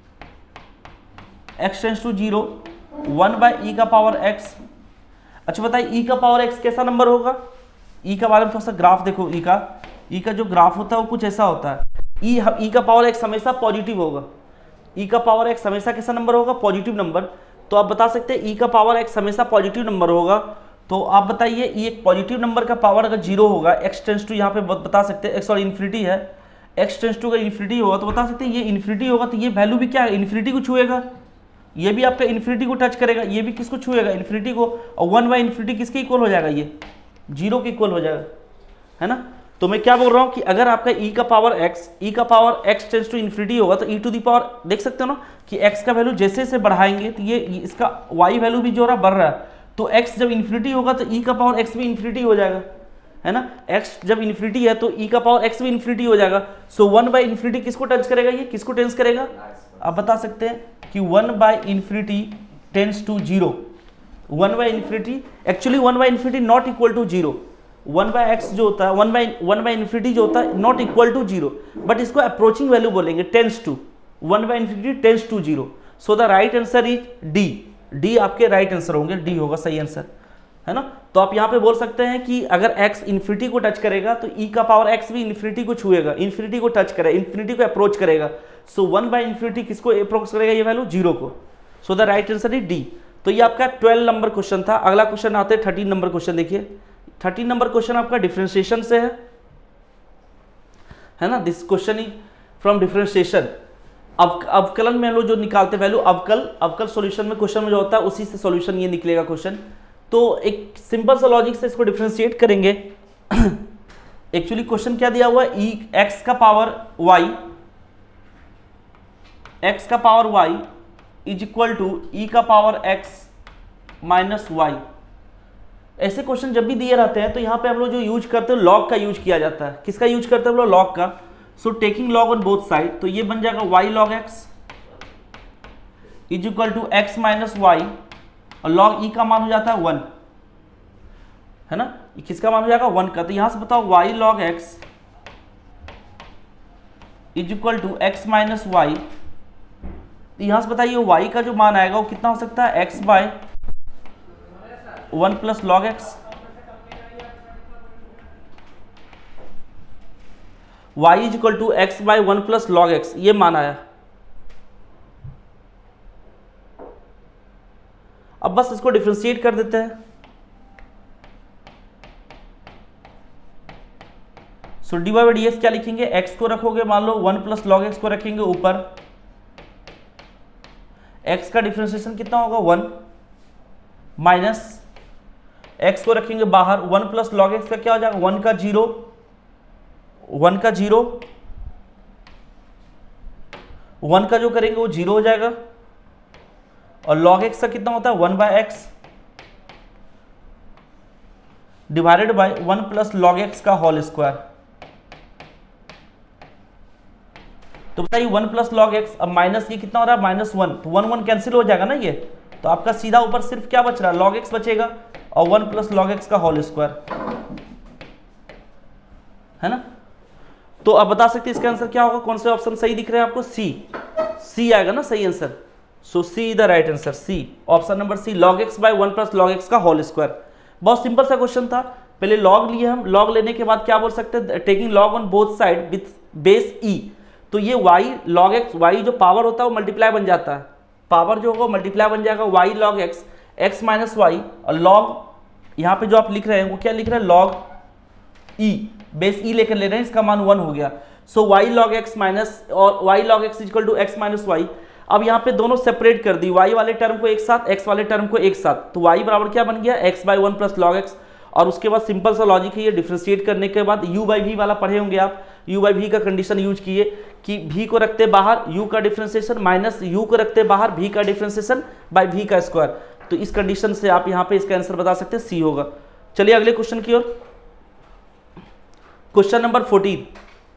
x tends to zero one by e का पावर एक्स। अच्छा बताइए ई का पावर एक्स कैसा नंबर होगा, ई का बारे में थोड़ा सा ग्राफ देखो। ई का ई का जो ग्राफ होता है वो कुछ ऐसा होता है। ई ई का पावर एक्स हमेशा पॉजिटिव होगा, ई का पावर एक्स हमेशा कैसा नंबर होगा, पॉजिटिव नंबर। तो आप बता सकते हैं ई का पावर एक्स हमेशा पॉजिटिव नंबर होगा। तो आप बताइए ई एक पॉजिटिव नंबर का पावर अगर जीरो होगा, एक्स टेंस टू यहाँ पे बता सकते हैं, एक्स और इन्फिनिटी है, एक्स टेंस टू अगर इन्फिनिटी होगा तो बता सकते हैं ये इन्फिनिटी होगा, तो ये वैल्यू भी क्या है, इन्फिनिटी को छुएगा। ये भी आपका इन्फिनिटी को टच करेगा, ये भी किसको छुएगा, इन्फिनिटी को। और वन बाई इन्फिनिटी किसके इक्वल हो जाएगा, ये जीरो के इक्वल हो जाएगा, है ना। तो मैं क्या बोल रहा हूँ कि अगर आपका e का पावर x, e का power x tends to infinity होगा तो e टू दी पावर देख सकते हो ना कि x का वैल्यू जैसे जैसे बढ़ाएंगे तो ये इसका y वैल्यू भी जो रहा बढ़ रहा है। तो x जब इन्फिनिटी होगा तो e का पावर x भी इन्फिनिटी हो जाएगा, है ना। x जब इन्फिनिटी है तो e का पावर x भी इन्फिनिटी हो जाएगा। सो वन बाई इन्फिनिटी किसको टच करेगा, ये किसको टेंस करेगा, आप बता सकते हैं कि one by infinity tends to zero. One by infinity actually one by infinity not equal to zero, one by x जो होता है, one by one by infinity जो होता है not equal to zero, but इसको अप्रोचिंग वैल्यू बोलेंगे, tends to, one by infinity tends to zero. So the right answer is D, D आपके right answer होंगे, डी होगा सही आंसर, है ना। तो आप यहाँ पे बोल सकते हैं कि अगर x इन्फिनिटी को टच करेगा तो e का पावर x भी इन्फिनिटी को छुएगा, इन्फिनिटी को टच करेगा, इन्फिनिटी को अप्रोच करेगा। सो वन बाई इन्फिनिटी किसको अप्रोच करेगा, ये वैल्यू जीरो को। So the right answer is D. तो ये आपका ट्वेल्व नंबर क्वेश्चन था। अगला क्वेश्चन आते हैं थर्टीन नंबर क्वेश्चन, देखिए थर्टीन नंबर क्वेश्चन आपका डिफरेंशिएशन से है, है ना। This question is from differentiation. अब अवकलन में हम लोग जो निकालते वैल्यू, अवकल अवकल सॉल्यूशन में क्वेश्चन में जो होता है उसी से सॉल्यूशन ये निकलेगा क्वेश्चन। तो एक सिंपल सा लॉजिक से इसको डिफरेंशिएट करेंगे। एक्चुअली क्वेश्चन क्या दिया हुआ है, ई एक्स का पावर वाई, एक्स का power y is equal to e का पावर एक्स माइनस वाई। ऐसे क्वेश्चन जब भी दिए रहते हैं तो यहाँ पे हम लोग जो यूज करते हैं लॉग का यूज किया जाता है। किसका यूज करते हैं हम लोग, लॉग का। So taking log on both side, तो ये बन जाएगा y log x is equal to x minus y, और लॉग ई का मान हो जाता है वन, है ना। किसका मान हो जाएगा, वन का। तो यहां से बताओ y log x is equal to x minus y. तो यहां से बताइए वाई का जो मान आएगा वो कितना हो सकता है, x by one plus log x. Y is equal to x by one plus log x, ये मान आया। अब बस इसको डिफरेंशिएट कर देते हैं। So d y by d x क्या लिखेंगे, एक्स को रखोगे मान लो वन प्लस लॉग एक्स को रखेंगे ऊपर, एक्स का डिफरेंशिएशन कितना होगा वन, माइनस एक्स को रखेंगे बाहर, वन प्लस लॉग एक्स का क्या हो जाएगा, वन का जीरो, वन का जीरो, वन का जो करेंगे वो जीरो हो जाएगा, और लॉग एक्स का कितना होता है one by x divided by one plus log x का होल स्क्वायर। तो बताइए वन प्लस लॉग एक्स, अब माइनस ये कितना हो रहा है माइनस वन, तो वन वन कैंसिल हो जाएगा ना ये, तो आपका सीधा ऊपर सिर्फ क्या बच रहा है लॉग एक्स बचेगा और वन प्लस लॉग एक्स का होल स्क्वायर, है ना। तो आप बता सकते हैं इसका आंसर क्या होगा, कौन से ऑप्शन सही दिख रहे हैं आपको, सी, सी आएगा ना सही answer. So C the right answer, C option number C, log x by one plus log x का होल स्क्वायर। बहुत सिंपल सा क्वेश्चन था, पहले लॉग लिए हम, लॉग लेने के बाद क्या बोल सकते हैं, taking log on both side with base e, तो ये y log x, y जो पावर होता है वो मल्टीप्लाई बन जाता है, पावर जो होगा मल्टीप्लाई बन जाएगा, y log x, x minus y, और log यहाँ पे जो आप लिख रहे हैं वो क्या लिख रहे हैं log e, बेस e लेकर ले रहे हैं, इसका मान वन हो गया। So so, y log x minus और y log x equal to x minus y. अब यहाँ पे दोनों सेपरेट कर दी, y वाले टर्म को एक साथ, x वाले टर्म को एक साथ, तो y बराबर क्या बन गया x by one plus log x, और उसके बाद सिंपल सा लॉजिक है ये, डिफ्रेंशिएट करने के बाद u बाई वी वाला पढ़े होंगे आप, u बाई वी का कंडीशन यूज किए कि v को रखते बाहर u का डिफ्रेंशिएशन माइनस u को रखते बाहर v का डिफ्रेंशिएशन बाई v का स्क्वायर, तो इस कंडीशन से आप यहाँ पे इसका आंसर बता सकते हैं सी होगा। चलिए अगले क्वेश्चन की ओर, question number fourteen,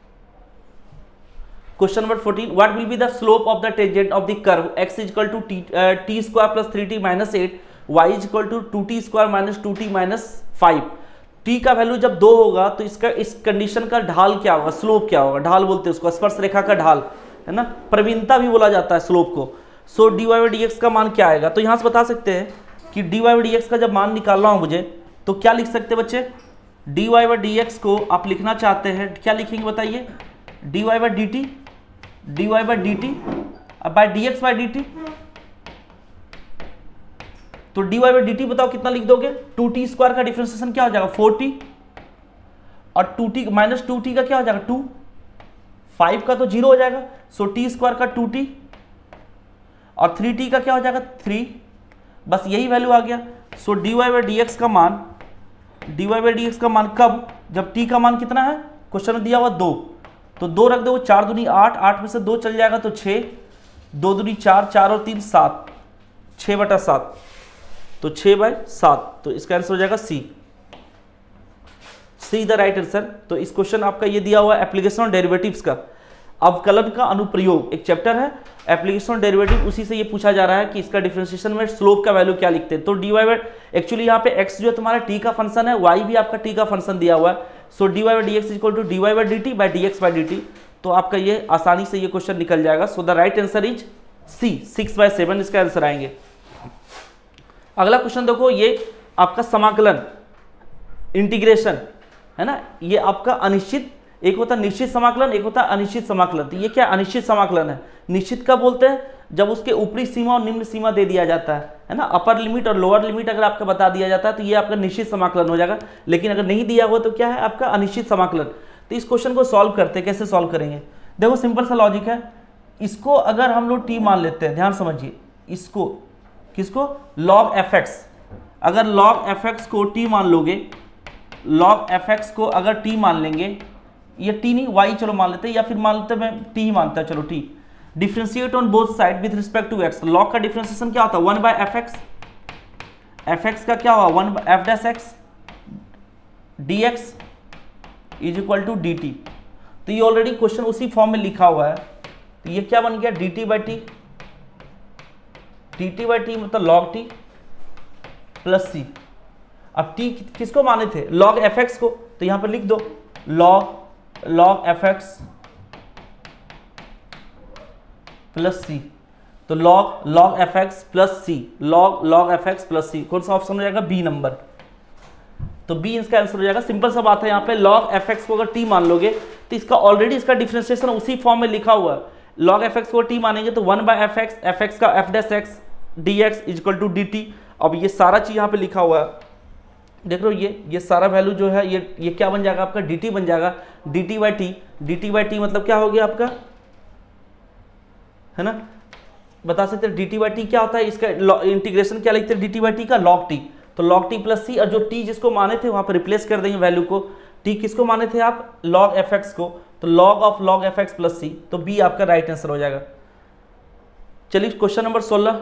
question number fourteen, what will be the slope of the tangent of the curve x is equal to t t square plus three t minus eight, y is equal to two t square minus two t minus five. t का value जब दो होगा तो इसका इस condition का ढाल क्या होगा, स्लोप क्या होगा, ढाल बोलते हैं उसको, स्पर्श रेखा का ढाल, है ना, प्रवीणता भी बोला जाता है स्लोप को। So d y by d x का मान क्या आएगा, तो यहाँ से बता सकते हैं कि d y by d x का जब मान निकालना हो मुझे, तो क्या लिख सकते हैं बच्चे, d y by d x को आप लिखना चाहते हैं, क्या लिखेंगे बताइए, d y by d t, d y by d t अब by d x by d t, तो d y by d t बताओ कितना लिख दोगे, टू टी स्क्वायर का डिफरेंशिएशन क्या हो जाएगा फोर टी, और two t minus two t का क्या हो जाएगा टू, फाइव का तो जीरो हो जाएगा, सो टी स्क्वायर का टू टी और थ्री टी का क्या हो जाएगा थ्री, बस यही वैल्यू आ गया। So d y by d x का मान, d y by d x का मान कब, जब टी का मान कितना है, क्वेश्चन में दिया हुआ दो, तो दो रख दो, चार दूनी आठ, आठ में से दो चल जाएगा तो छः, दो दूनी चार, चार और तीन सात, छः बटा सात, तो छः बाय सात, तो इसका आंसर हो जाएगा C, C the right answer. तो इस क्वेश्चन आपका ये दिया हुआ है एप्लीकेशन ऑन डेरिवेटिव्स का, अवकलन का अनुप्रयोग एक चैप्टर है, एप्लीकेशन ऑन डेरिवेटिव, उसी से ये पूछा जा रहा है कि इसका डिफरेंशिएशन में स्लोप का वैल्यू क्या लिखते हैं। तो डी वाई बाई, एक्चुअली यहाँ पे x जो तुम्हारा t का फंक्शन है, y भी आपका t का फंक्शन दिया हुआ है, so d y by d x equal to d y by d t by d x by d t, तो आपका ये आसानी से ये क्वेश्चन निकल जाएगा। So the right answer is C, six by seven इसका आंसर आएंगे। अगला क्वेश्चन देखो, ये आपका समाकलन, इंटीग्रेशन है ना, ये आपका अनिश्चित, एक होता है निश्चित समाकलन, एक होता है अनिश्चित समाकलन। तो ये क्या अनिश्चित समाकलन है, निश्चित कब बोलते हैं, जब उसके ऊपरी सीमा और निम्न सीमा दे दिया जाता है, है ना, अपर लिमिट और लोअर लिमिट अगर आपका बता दिया जाता है तो ये आपका निश्चित समाकलन हो जाएगा, लेकिन अगर नहीं दिया हुआ तो क्या है आपका अनिश्चित समाकलन। तो इस क्वेश्चन को सॉल्व करते, कैसे सॉल्व करेंगे, देखो सिंपल सा लॉजिक है, इसको अगर हम लोग टी मान लेते हैं, ध्यान समझिए, इसको किसको, log fx, अगर log fx को t मान लोगे, log fx को अगर t मान लेंगे, ये t नहीं y चलो मान लेते हैं, या फिर मान लेते हैं मैं t ही मानता है, चलो t, differentiate on both side with respect to x, log का डिफ्रेंशिएशन क्या होता है one by f x, fx का क्या हुआ one by f dash x, dx is equal to dt। तो ये ऑलरेडी क्वेश्चन उसी फॉर्म में लिखा हुआ है, तो ये क्या बन गया dt by t, dt by t मतलब log t प्लस c। अब t किसको माने थे, log fx को, तो यहां पर लिख दो log log fx plus c, तो log log fx plus c, log log fx plus c, कौन सा ऑप्शन हो जाएगा बी नंबर, तो बी इसका आंसर हो जाएगा। सिंपल सा बात है, यहाँ पे log fx को अगर t मान लोगे तो इसका ऑलरेडी इसका डिफरेंशिएशन उसी फॉर्म में लिखा हुआ है, log fx को t मानेंगे तो one by f x, f x का f dash x dx is equal to dt। अब ये सारा चीज यहाँ पे लिखा हुआ है, देख रहे हो, ये ये सारा वैल्यू जो है ये ये क्या बन जाएगा आपका dt बन जाएगा, dt by t, dt by t मतलब क्या हो गया आपका, है ना, बता सकते हैं dt बाई टी क्या होता है, इसका इंटीग्रेशन क्या लिखते हैं dt बाई टी का log t, तो log t प्लस c, और जो t जिसको माने थे वहां पर रिप्लेस कर देंगे वैल्यू को, t किसको माने थे आप log fx को, तो log of log fx plus c, तो b आपका राइट आंसर हो जाएगा। चलिए क्वेश्चन नंबर सोलह,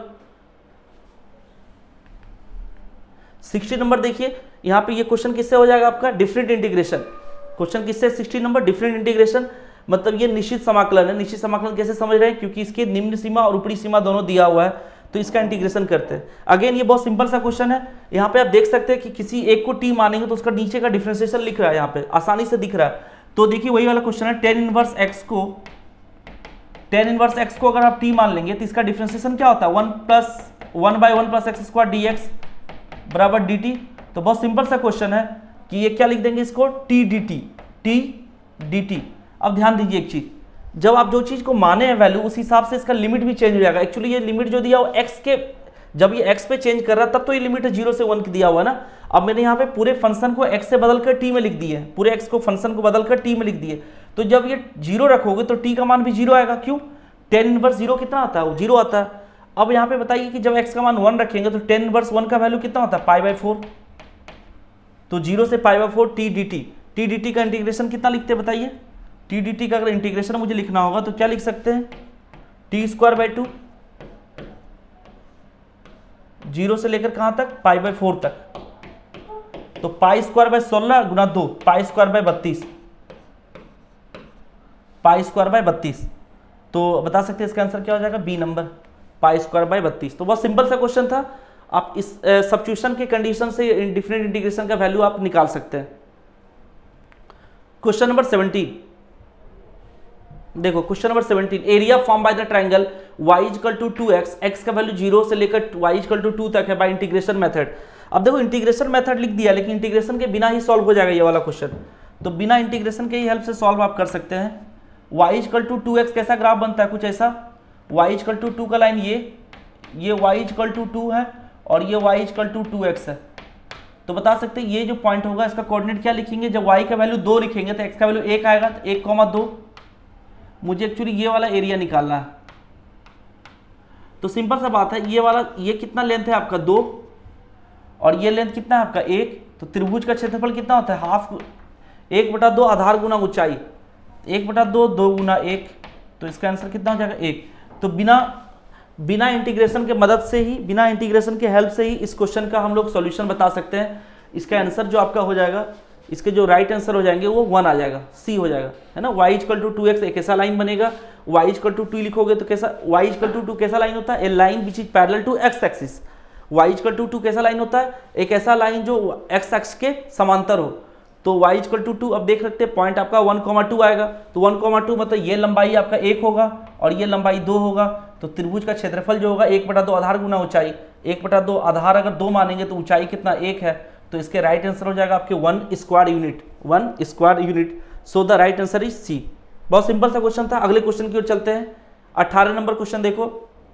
सिक्सटी नंबर देखिए, यहाँ पे ये क्वेश्चन किससे हो जाएगा आपका डिफरेंट इंटीग्रेशन, क्वेश्चन किससे सिक्सटी नंबर डिफरेंट इंटीग्रेशन, मतलब ये निश्चित समाकलन है। निश्चित समाकलन कैसे समझ रहे हैं, क्योंकि इसके निम्न सीमा और ऊपरी सीमा दोनों दिया हुआ है, तो इसका इंटीग्रेशन करते हैं। अगेन ये बहुत सिंपल सा क्वेश्चन है। यहाँ पे आप देख सकते हैं कि किसी एक को टी मानेंगे तो उसका नीचे का डिफरेंशिएशन लिख रहा है, यहाँ पे आसानी से दिख रहा है। तो देखिए वही वाला क्वेश्चन है, टेन इनवर्स एक्स को टेन इनवर्स एक्स को अगर आप टी मान लेंगे तो इसका डिफरेंशिएशन क्या होता है, one plus one by one plus x square d x बराबर डी टी। तो बहुत सिंपल सा क्वेश्चन है कि ये क्या लिख देंगे इसको, t d t, t d t. अब ध्यान दीजिए एक चीज, जब आप जो चीज को माने हैं वैल्यू, उस हिसाब से इसका लिमिट भी चेंज हो जाएगा। एक्चुअली ये लिमिट जो दिया वो एक्स के, जब ये एक्स पे चेंज कर रहा है तब तो ये लिमिट जीरो से वन की दिया हुआ है ना। अब मैंने यहाँ पे पूरे फंक्शन को एक्स से बदलकर टी में लिख दिए, पूरे एक्स को फंक्शन को बदलकर टी में लिख दिए। तो जब ये जीरो रखोगे तो टी का मान भी जीरो आएगा। क्यों, टेन इनवर्स जीरो कितना आता है, वो जीरो आता है। अब यहाँ पे बताइए कि जब एक्स का मान वन रखेंगे तो टेन इनवर्स वन का वैल्यू कितना होता है, पाई बाई फोर। तो जीरो से pi by four t d t, t d t का इंटीग्रेशन कितना लिखते हैं बताइए। टी डी टी का अगर इंटीग्रेशन मुझे लिखना होगा तो क्या लिख सकते हैं, t square by two, zero से लेकर कहां तक, पाई बाई फोर तक। तो पाई स्क्वायर बाय सोलह गुना दो, पाई स्क्वायर बाय बत्तीस, पाई स्क्वायर बाय बत्तीस। तो बता सकते हैं इसका आंसर क्या हो जाएगा, B number, pi square by बत्तीस। तो बहुत सिंपल सा क्वेश्चन था। आप इस सब्स्टिट्यूशन के कंडीशन से डिफरेंट इंटीग्रेशन का वैल्यू आप निकाल सकते हैं। क्वेश्चन नंबर सेवनटीन देखो, question number seventeen, area form by the triangle y equal to two x, x का वैल्यू जीरो से लेकर y इक्वल टू टू तक है बाय इंटीग्रेशन मेथड। अब देखो इंटीग्रेशन मेथड लिख दिया, लेकिन इंटीग्रेशन के बिना ही सॉल्व हो जाएगा ये वाला क्वेश्चन। तो बिना इंटीग्रेशन के ही हेल्प से सॉल्व आप कर सकते हैं। y equal to two x कैसा ग्राफ बनता है, कुछ ऐसा, y इक्वल टू टू का लाइन ये ये y इक्वल टू टू है और ये y equal to two x है। तो बता सकते हैं ये जो पॉइंट होगा इसका कोऑर्डिनेट क्या लिखेंगे, जब y का वैल्यू दो लिखेंगे तो x का वैल्यू एक आएगा, तो एक कॉमा दो। मुझे एक्चुअली ये वाला एरिया निकालना है। तो सिंपल सा बात है, ये वाला ये कितना लेंथ है आपका, दो, और ये लेंथ कितना है आपका, एक। तो त्रिभुज का क्षेत्रफल कितना होता है, हाफ, एक बटा दो आधार गुना ऊंचाई, एक बटा दो, दो गुना एक। तो इसका आंसर कितना हो जाएगा, एक। तो बिना बिना इंटीग्रेशन के मदद से ही, बिना इंटीग्रेशन के हेल्प से ही इस क्वेश्चन का हम लोग सॉल्यूशन बता सकते हैं। इसका आंसर जो आपका हो जाएगा, इसके जो राइट आंसर हो जाएंगे वो वन आ जाएगा, सी हो जाएगा, है ना। y equal to two x एक ऐसा लाइन बनेगा, y इक्वल टू टू लिखोगे तो कैसा, y इक्वल टू टू कैसा लाइन होता है, a line which is parallel to x axis. y equal to two कैसा लाइन होता है, एक ऐसा लाइन जो एक्स एक्स के समांतर हो। तो y इक्वल टू टू, अब देख सकते हैं पॉइंट आपका वन कॉमा टू आएगा। तो वन कॉमा टू मतलब ये लंबाई आपका एक होगा और ये लंबाई दो होगा। तो त्रिभुज का क्षेत्रफल जो होगा एक बटा दो आधार गुना ऊंचाई, एक बटा दो आधार अगर दो मानेंगे तो ऊंचाई कितना, एक है। तो इसके राइट आंसर हो जाएगा आपके one square unit, one square unit. So the right answer is C. बहुत सिंपल सा क्वेश्चन था। अगले क्वेश्चन की ओर चलते हैं। अठारह नंबर क्वेश्चन देखो,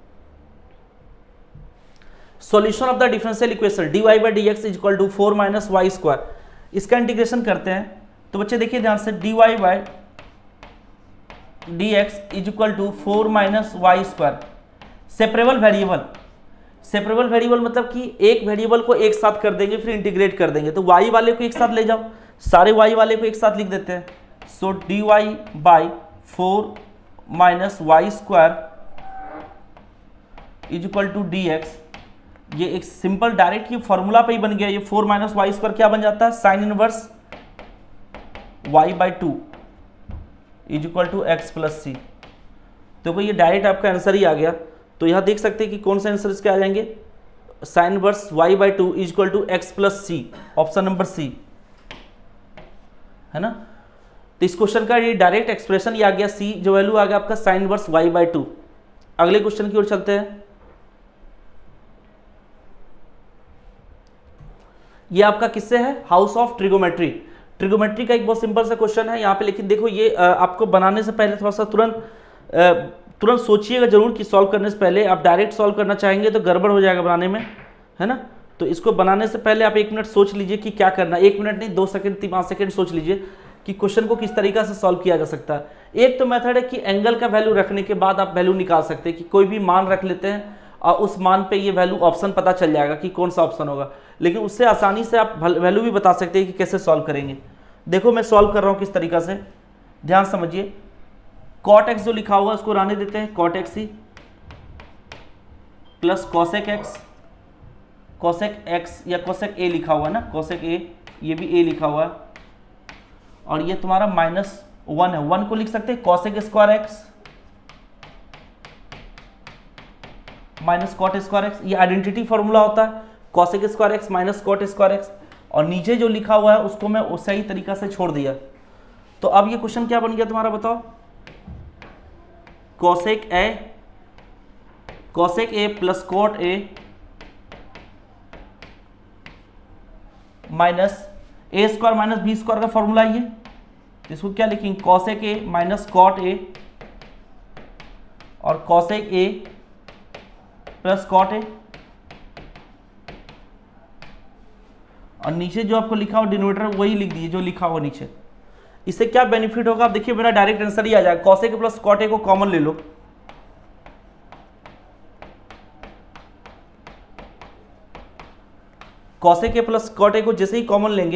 solution of the differential equation dy by d x is equal to four minus y square. इसका इंटीग्रेशन करते हैं। तो बच्चे देखिए ध्यान से, dy by d x is equal to four minus y square. Separable variable, separable variable मतलब कि एक वेरिएबल को एक साथ कर देंगे फिर इंटीग्रेट कर देंगे। तो y वाले को एक साथ ले जाओ, सारे y वाले को एक साथ लिख देते हैं। So d y by four minus y square is equal to d x. ये एक सिंपल डायरेक्ट की फॉर्मूला पे ही बन गया। ये फोर माइनस वाई स्क्वायर क्या बन जाता है, sine inverse y by two is equal to x plus c. तो ये डायरेक्ट आपका आंसर ही आ गया। तो यहाँ देख सकते हैं कि कौन से आंसर इसके आ जाएंगे, sine inverse y by two is equal to x plus c, option number C, है ना। तो इस क्वेश्चन का ये डायरेक्ट एक्सप्रेशन ये आ गया, सी जो वैल्यू आ गया आपका sine inverse y by two. अगले क्वेश्चन की ओर चलते हैं। ये आपका किससे है, हाउस ऑफ ट्रिगोमेट्री। ट्रिगोमेट्री का एक बहुत सिंपल सा क्वेश्चन है यहाँ पे, लेकिन देखो ये आपको बनाने से पहले थोड़ा सा तुरंत तुरंत सोचिएगा जरूर कि सॉल्व करने से पहले। आप डायरेक्ट सॉल्व करना चाहेंगे तो गड़बड़ हो जाएगा बनाने में, है ना। तो इसको बनाने से पहले आप एक मिनट सोच लीजिए कि क्या करना है। एक मिनट नहीं, दो सेकंड तीन पाँच सेकंड सोच लीजिए कि क्वेश्चन को किस तरीका से सॉल्व किया जा सकता है। एक तो मेथड है कि एंगल का वैल्यू रखने के बाद आप वैल्यू निकाल सकते हैं, कि कोई भी मान रख लेते हैं और उस मान पे ये वैल्यू ऑप्शन पता चल जाएगा कि कौन सा ऑप्शन होगा। लेकिन उससे आसानी से आप वैल्यू भी बता सकते हैं कि कैसे सॉल्व करेंगे। देखो मैं सॉल्व कर रहा हूँ किस तरीका से, ध्यान समझिए। कॉट एक्स जो लिखा हुआ उसको रहने देते हैं, कॉट एक्स ही plus cosec x, cosec x या कॉसेक ए लिखा हुआ है ना, कॉसेक ए, ये भी ए लिखा हुआ है, और ये तुम्हारा माइनस वन है, वन को लिख सकते हैं cosec square x minus cot square x, ये आइडेंटिटी फॉर्मूला होता है, cosec square x minus cot square x, और नीचे जो लिखा हुआ है उसको मैं सही तरीका से छोड़ दिया। तो अब ये क्वेश्चन क्या बन गया तुम्हारा, बताओ। Cosec A cosec A plus cot A minus a square minus b square का फॉर्मूला ये, इसको क्या लिखेंगे, cosec A minus cot A और cosec A plus cot A, और नीचे जो आपको लिखा हो डिनोमिनेटर वही लिख दीजिए जो लिखा हुआ नीचे। इससे क्या बेनिफिट होगा, आप देखिए मेरा डायरेक्ट आंसर ही आ जाएगा। कॉसेक प्लस कॉट ए को कॉमन ले लो, कॉसेक प्लस कॉट ए को जैसे ही कॉमन लेंगे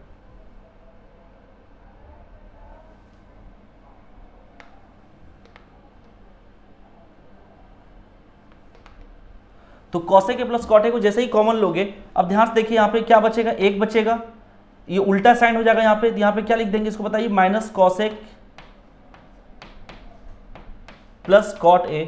तो कॉसेक प्लस कॉट ए को जैसे ही कॉमन लोगे, अब ध्यान से देखिए यहाँ पे क्या बचेगा, एक बचेगा, ये उल्टा साइन हो जाएगा यहाँ पे, यहाँ पे क्या लिख देंगे इसको बताइए, minus cosec plus cot A,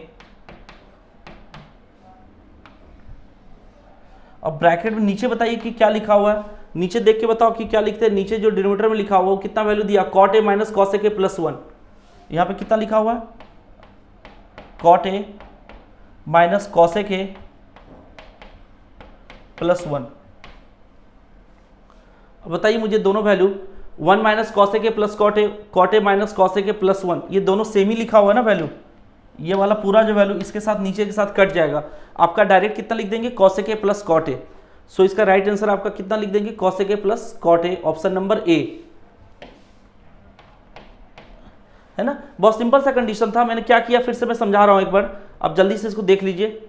अब ब्रैकेट में नीचे बताइए कि क्या लिखा हुआ है, नीचे देख के बताओ कि क्या लिखते हैं। नीचे जो डिनोमिनेटर में लिखा हुआ वो कितना वैल्यू दिया, कॉट ए माइनस कॉसेक ए प्लस वन, यहाँ पे कितना लिखा हुआ है, कॉट ए माइनस कॉसेक ए प्लस वन। अब बताइए मुझे दोनों value, one minus cosec A plus cot A, cot A minus cosec A plus one, ये दोनों सेम ही लिखा हुआ है ना वैल्यू, ये वाला पूरा जो वैल्यू इसके साथ नीचे के साथ कट जाएगा, आपका डायरेक्ट कितना लिख देंगे, cosec A plus cot A. So इसका राइट आंसर आपका कितना लिख देंगे, cosec A plus cot A, option number A, है ना। बहुत सिंपल सा कंडीशन था, मैंने क्या किया फिर से मैं समझा रहा हूं एक बार, आप जल्दी से इसको देख लीजिए।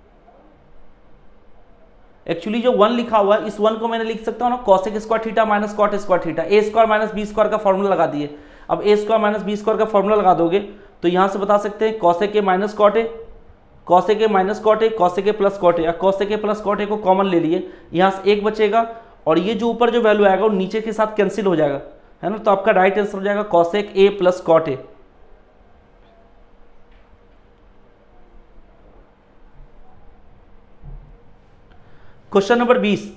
एक्चुअली जो वन लिखा हुआ है इस वन को मैंने लिख सकता हूं ना, cosec square theta minus cot square theta, a square minus b square का फॉर्मूला लगा दिए। अब a square minus b square का फॉर्मूला लगा दोगे तो यहां से बता सकते हैं cosec A minus cot A, cosec A minus cot A, cosec A plus cot A, या cosec A plus cot A को कॉमन ले लिए, यहां से एक बचेगा और ये जो ऊपर जो वैल्यू आएगा वो नीचे के साथ कैंसिल हो जाएगा, है ना। तो आपका राइट आंसर हो जाएगा cosec A plus cot A. Question number बीस,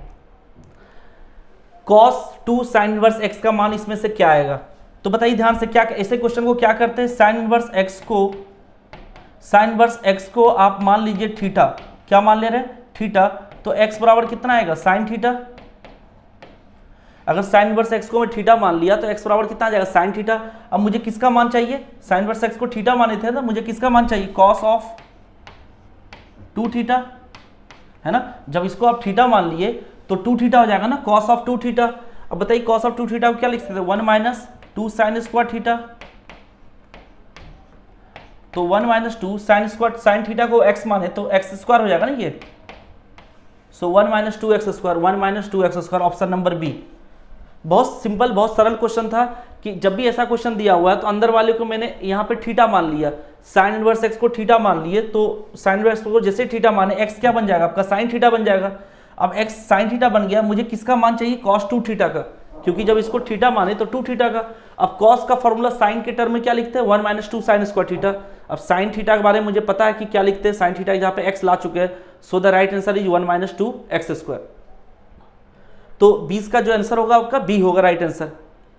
cos two sine inverse x का मान इसमें से क्या आएगा। तो बताइए ध्यान से, क्या ऐसे क्वेश्चन को क्या करते हैं, साइन इनवर्स एक्स को साइन इनवर्स एक्स को आप मान लीजिए थीटा, क्या मान ले रहे हैं, थीटा, तो एक्स बराबर कितना आएगा, साइन थीटा। अगर साइन इनवर्स एक्स को मैं थीटा मान लिया तो एक्स बराबर कितना आ जाएगा, साइन थीटा। अब मुझे किसका मान चाहिए, साइन इनवर्स एक्स को थीटा माने थे ना, मुझे किसका मान चाहिए, कॉस ऑफ टू थीटा, है ना। जब इसको आप थीटा मान लिए तो टू थीटा हो जाएगा ना, कॉस ऑफ टू थीटा। अब बताइए कॉस ऑफ टू थीटा को क्या लिख सकते हैं, one minus two sine square theta, तो one minus two sine square, sine theta को एक्स माने तो एक्स स्क्वायर हो जाएगा ना ये, so one minus two x square, one minus two x square, option number B. बहुत सिंपल बहुत सरल क्वेश्चन था कि जब भी ऐसा क्वेश्चन दिया हुआ है तो अंदर वाले को मैंने यहाँ पे थीटा मान लिया, साइन इनवर्स एक्स को थीटा मान लिए, तो साइन इनवर्स को जैसे थीटा माने एक्स क्या बन जाएगा आपका, साइन थीटा बन जाएगा। अब एक्स साइन थीटा बन गया, मुझे किसका मान चाहिए, कॉस टू थीटा का, क्योंकि जब इसको थीटा माने तो टू थीटा का। अब कॉस का फॉर्मूला साइन के टर्म में क्या लिखते हैं, one minus two sine square theta. अब साइन थीटा के बारे में मुझे पता है कि क्या लिखते हैं, साइन थीटा जहाँ पे एक्स ला चुके हैं, so the right answer is one minus two x square. तो बीस का जो आंसर होगा आपका बी होगा राइट आंसर।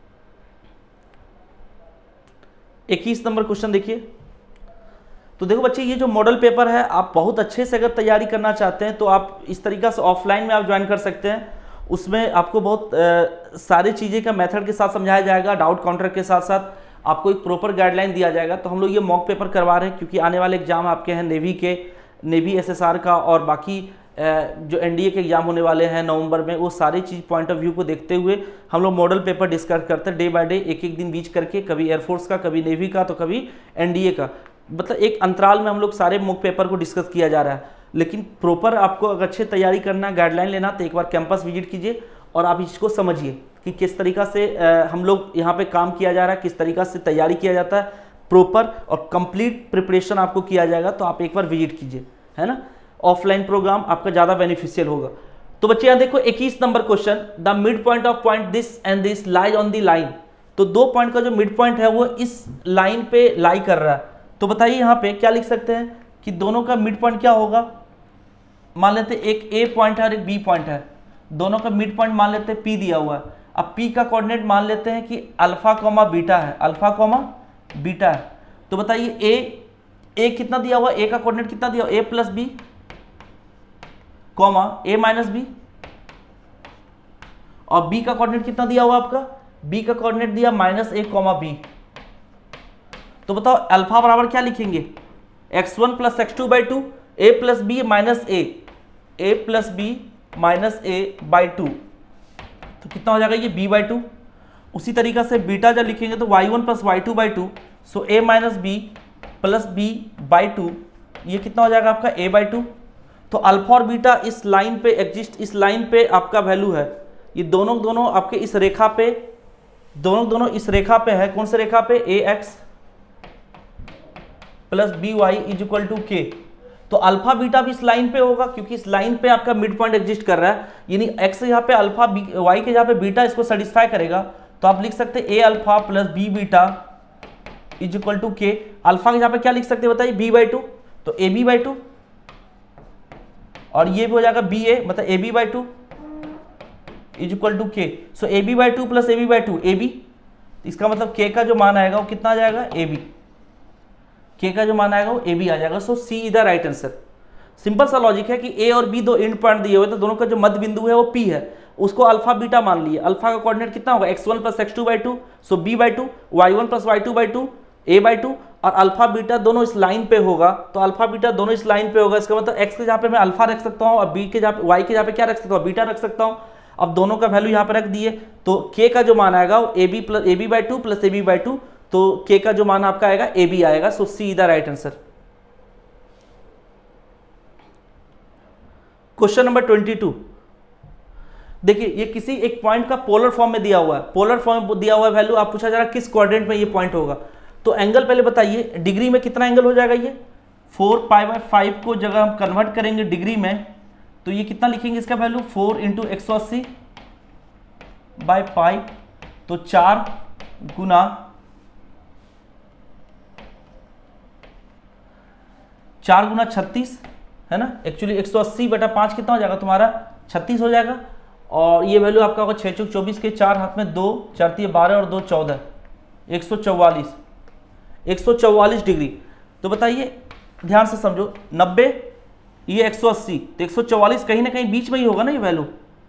इक्कीस नंबर क्वेश्चन देखिए। तो देखो बच्चे, ये जो मॉडल पेपर है आप बहुत अच्छे से अगर तैयारी करना चाहते हैं तो आप इस तरीका से ऑफलाइन में आप ज्वाइन कर सकते हैं। उसमें आपको बहुत आ, सारी चीज़ें का मेथड के साथ समझाया जाएगा, डाउट काउंटर के साथ साथ आपको एक प्रॉपर गाइडलाइन दिया जाएगा। तो हम लोग ये मॉक पेपर करवा रहे हैं क्योंकि आने वाले एग्जाम आपके हैं नेवी के, नेवी एसएसआर का और बाकी जो एनडीए के एग्जाम होने वाले हैं नवंबर में, वो सारी चीज़ पॉइंट ऑफ व्यू को देखते हुए हम लोग मॉडल पेपर डिस्कस करते हैं डे बाय डे, एक एक दिन बीच करके, कभी एयरफोर्स का, कभी नेवी का, तो कभी एनडीए का, मतलब एक अंतराल में हम लोग सारे मॉक पेपर को डिस्कस किया जा रहा है। लेकिन प्रॉपर आपको अगर अच्छे तैयारी करना, गाइडलाइन लेना, तो एक बार कैंपस विजिट कीजिए और आप इसको समझिए कि किस तरीका से हम लोग यहाँ पे काम किया जा रहा है, किस तरीका से तैयारी किया जाता है, प्रॉपर और कंप्लीट प्रिपरेशन आपको किया जाएगा। तो आप एक बार विजिट कीजिए, है ना। ऑफलाइन प्रोग्राम आपका ज़्यादा बेनिफिशियल होगा। तो बच्चे यहाँ देखो इक्कीस number question, the mid point of point this and this lies on the line. तो दो पॉइंट का जो मिड पॉइंट है वो इस लाइन पे लाई कर रहा है। तो बताइए यहाँ पे क्या लिख सकते हैं कि दोनों का मिड पॉइंट क्या होगा। मान लेते हैं एक ए पॉइंट है और एक बी पॉइंट है, दोनों का मिड पॉइंट मान लेते हैं पी दिया हुआ है। अब पी का कोऑर्डिनेट मान लेते हैं कि अल्फा कॉमा बीटा है, अल्फा कॉमा बीटा है। तो बताइए ए ए कितना दिया हुआ, ए का कोऑर्डिनेट कितना दिया, a plus b comma a minus B, और बी का कोऑर्डिनेट कितना दिया हुआ आपका, बी का कोऑर्डिनेट दिया माइनस ए कॉमा बी। तो बताओ अल्फा बराबर क्या लिखेंगे, x one plus x two by two, a plus b minus A, a plus b minus a by two. तो कितना हो जाएगा ये b बाई टू। उसी तरीका से बीटा जब लिखेंगे तो y one plus y two by two, so A minus b plus b by two, ये कितना हो जाएगा आपका a बाई टू। तो अल्फा और बीटा इस लाइन पे एग्जिस्ट, इस लाइन पे आपका वैल्यू है, ये दोनों दोनों आपके इस रेखा पे, दोनों दोनों इस रेखा पे है। कौन से रेखा पे, a x plus b y is equal to k. तो अल्फा बीटा भी इस लाइन पे होगा क्योंकि इस लाइन पे आपका मिड पॉइंट एग्जिस्ट कर रहा है, यानी एक्स यहाँ पे अल्फा, वाई के यहाँ पे बीटा इसको सेटिस्फाई करेगा। तो आप लिख सकते हैं a alpha plus b beta is equal to k. Alpha के यहाँ पे क्या लिख सकते हैं बताइए, बी बाई टू, तो ए बी बाई टू, और ये भी हो जाएगा बी ए, मतलब a b by two is equal to k. So a b by two plus a b by two, a B, इसका मतलब के का जो मान आएगा वो कितना आ जाएगा, ए बी, के का जो मान आएगा वो ए बी आ जाएगा। So C is the right answer. Simple सा लॉजिक है कि ए और बी दो एंड पॉइंट दिए हुए, तो दोनों का जो मध्य बिंदु है वो पी है, उसको अल्फा बीटा मान लिए। अल्फा का कोऑर्डिनेट कितना होगा, x one plus x two by two, so b by two, y one plus y two by two, a by two, और अल्फा बीटा दोनों इस लाइन पे होगा। तो अल्फा बीटा दोनों इस लाइन पे होगा, इसका मतलब एक्स के जहाँ पे मैं अल्फा रख सकता हूँ और बी के जहाँ पे, वाई के जहाँ पे क्या रख सकता हूँ, बीटा रख सकता हूँ। अब दोनों का वैल्यू यहाँ पे रख दिए, तो के का जो मान आएगा वो a b plus a b by two plus a b by two, तो के का जो मान आपका आएगा ए बी आएगा। So C is the right answer. Question number twenty two, देखिए ये किसी एक पॉइंट का पोलर फॉर्म में दिया हुआ है, पोलर फॉर्म में दिया हुआ है वैल्यू, आप पूछा जा रहा है किस क्वाड्रेंट में ये पॉइंट होगा। तो एंगल पहले बताइए, डिग्री में कितना एंगल हो जाएगा, ये फोर पाई बाई फाइव को जगह हम कन्वर्ट करेंगे डिग्री में, तो ये कितना लिखेंगे इसका वैल्यू, फोर इंटू एक सौ अस्सी बाई पाई, तो चार गुना चार गुना छत्तीस है ना, एक्चुअली एक सौ अस्सी बटा पाँच कितना हो जाएगा तुम्हारा, छत्तीस हो जाएगा। और ये वैल्यू आपका होगा छः चौक चौबीस के, चार हाथ में दो, चार तीन बारह और दो चौदह, एक सौ चौवालीस, एक सौ चौवालीस डिग्री। तो बताइए ध्यान से समझो, नब्बे ये एक सौ अस्सी, तो एक सौ चौवालीस कहीं ना कहीं बीच में ही होगा ना ये वैल्यू।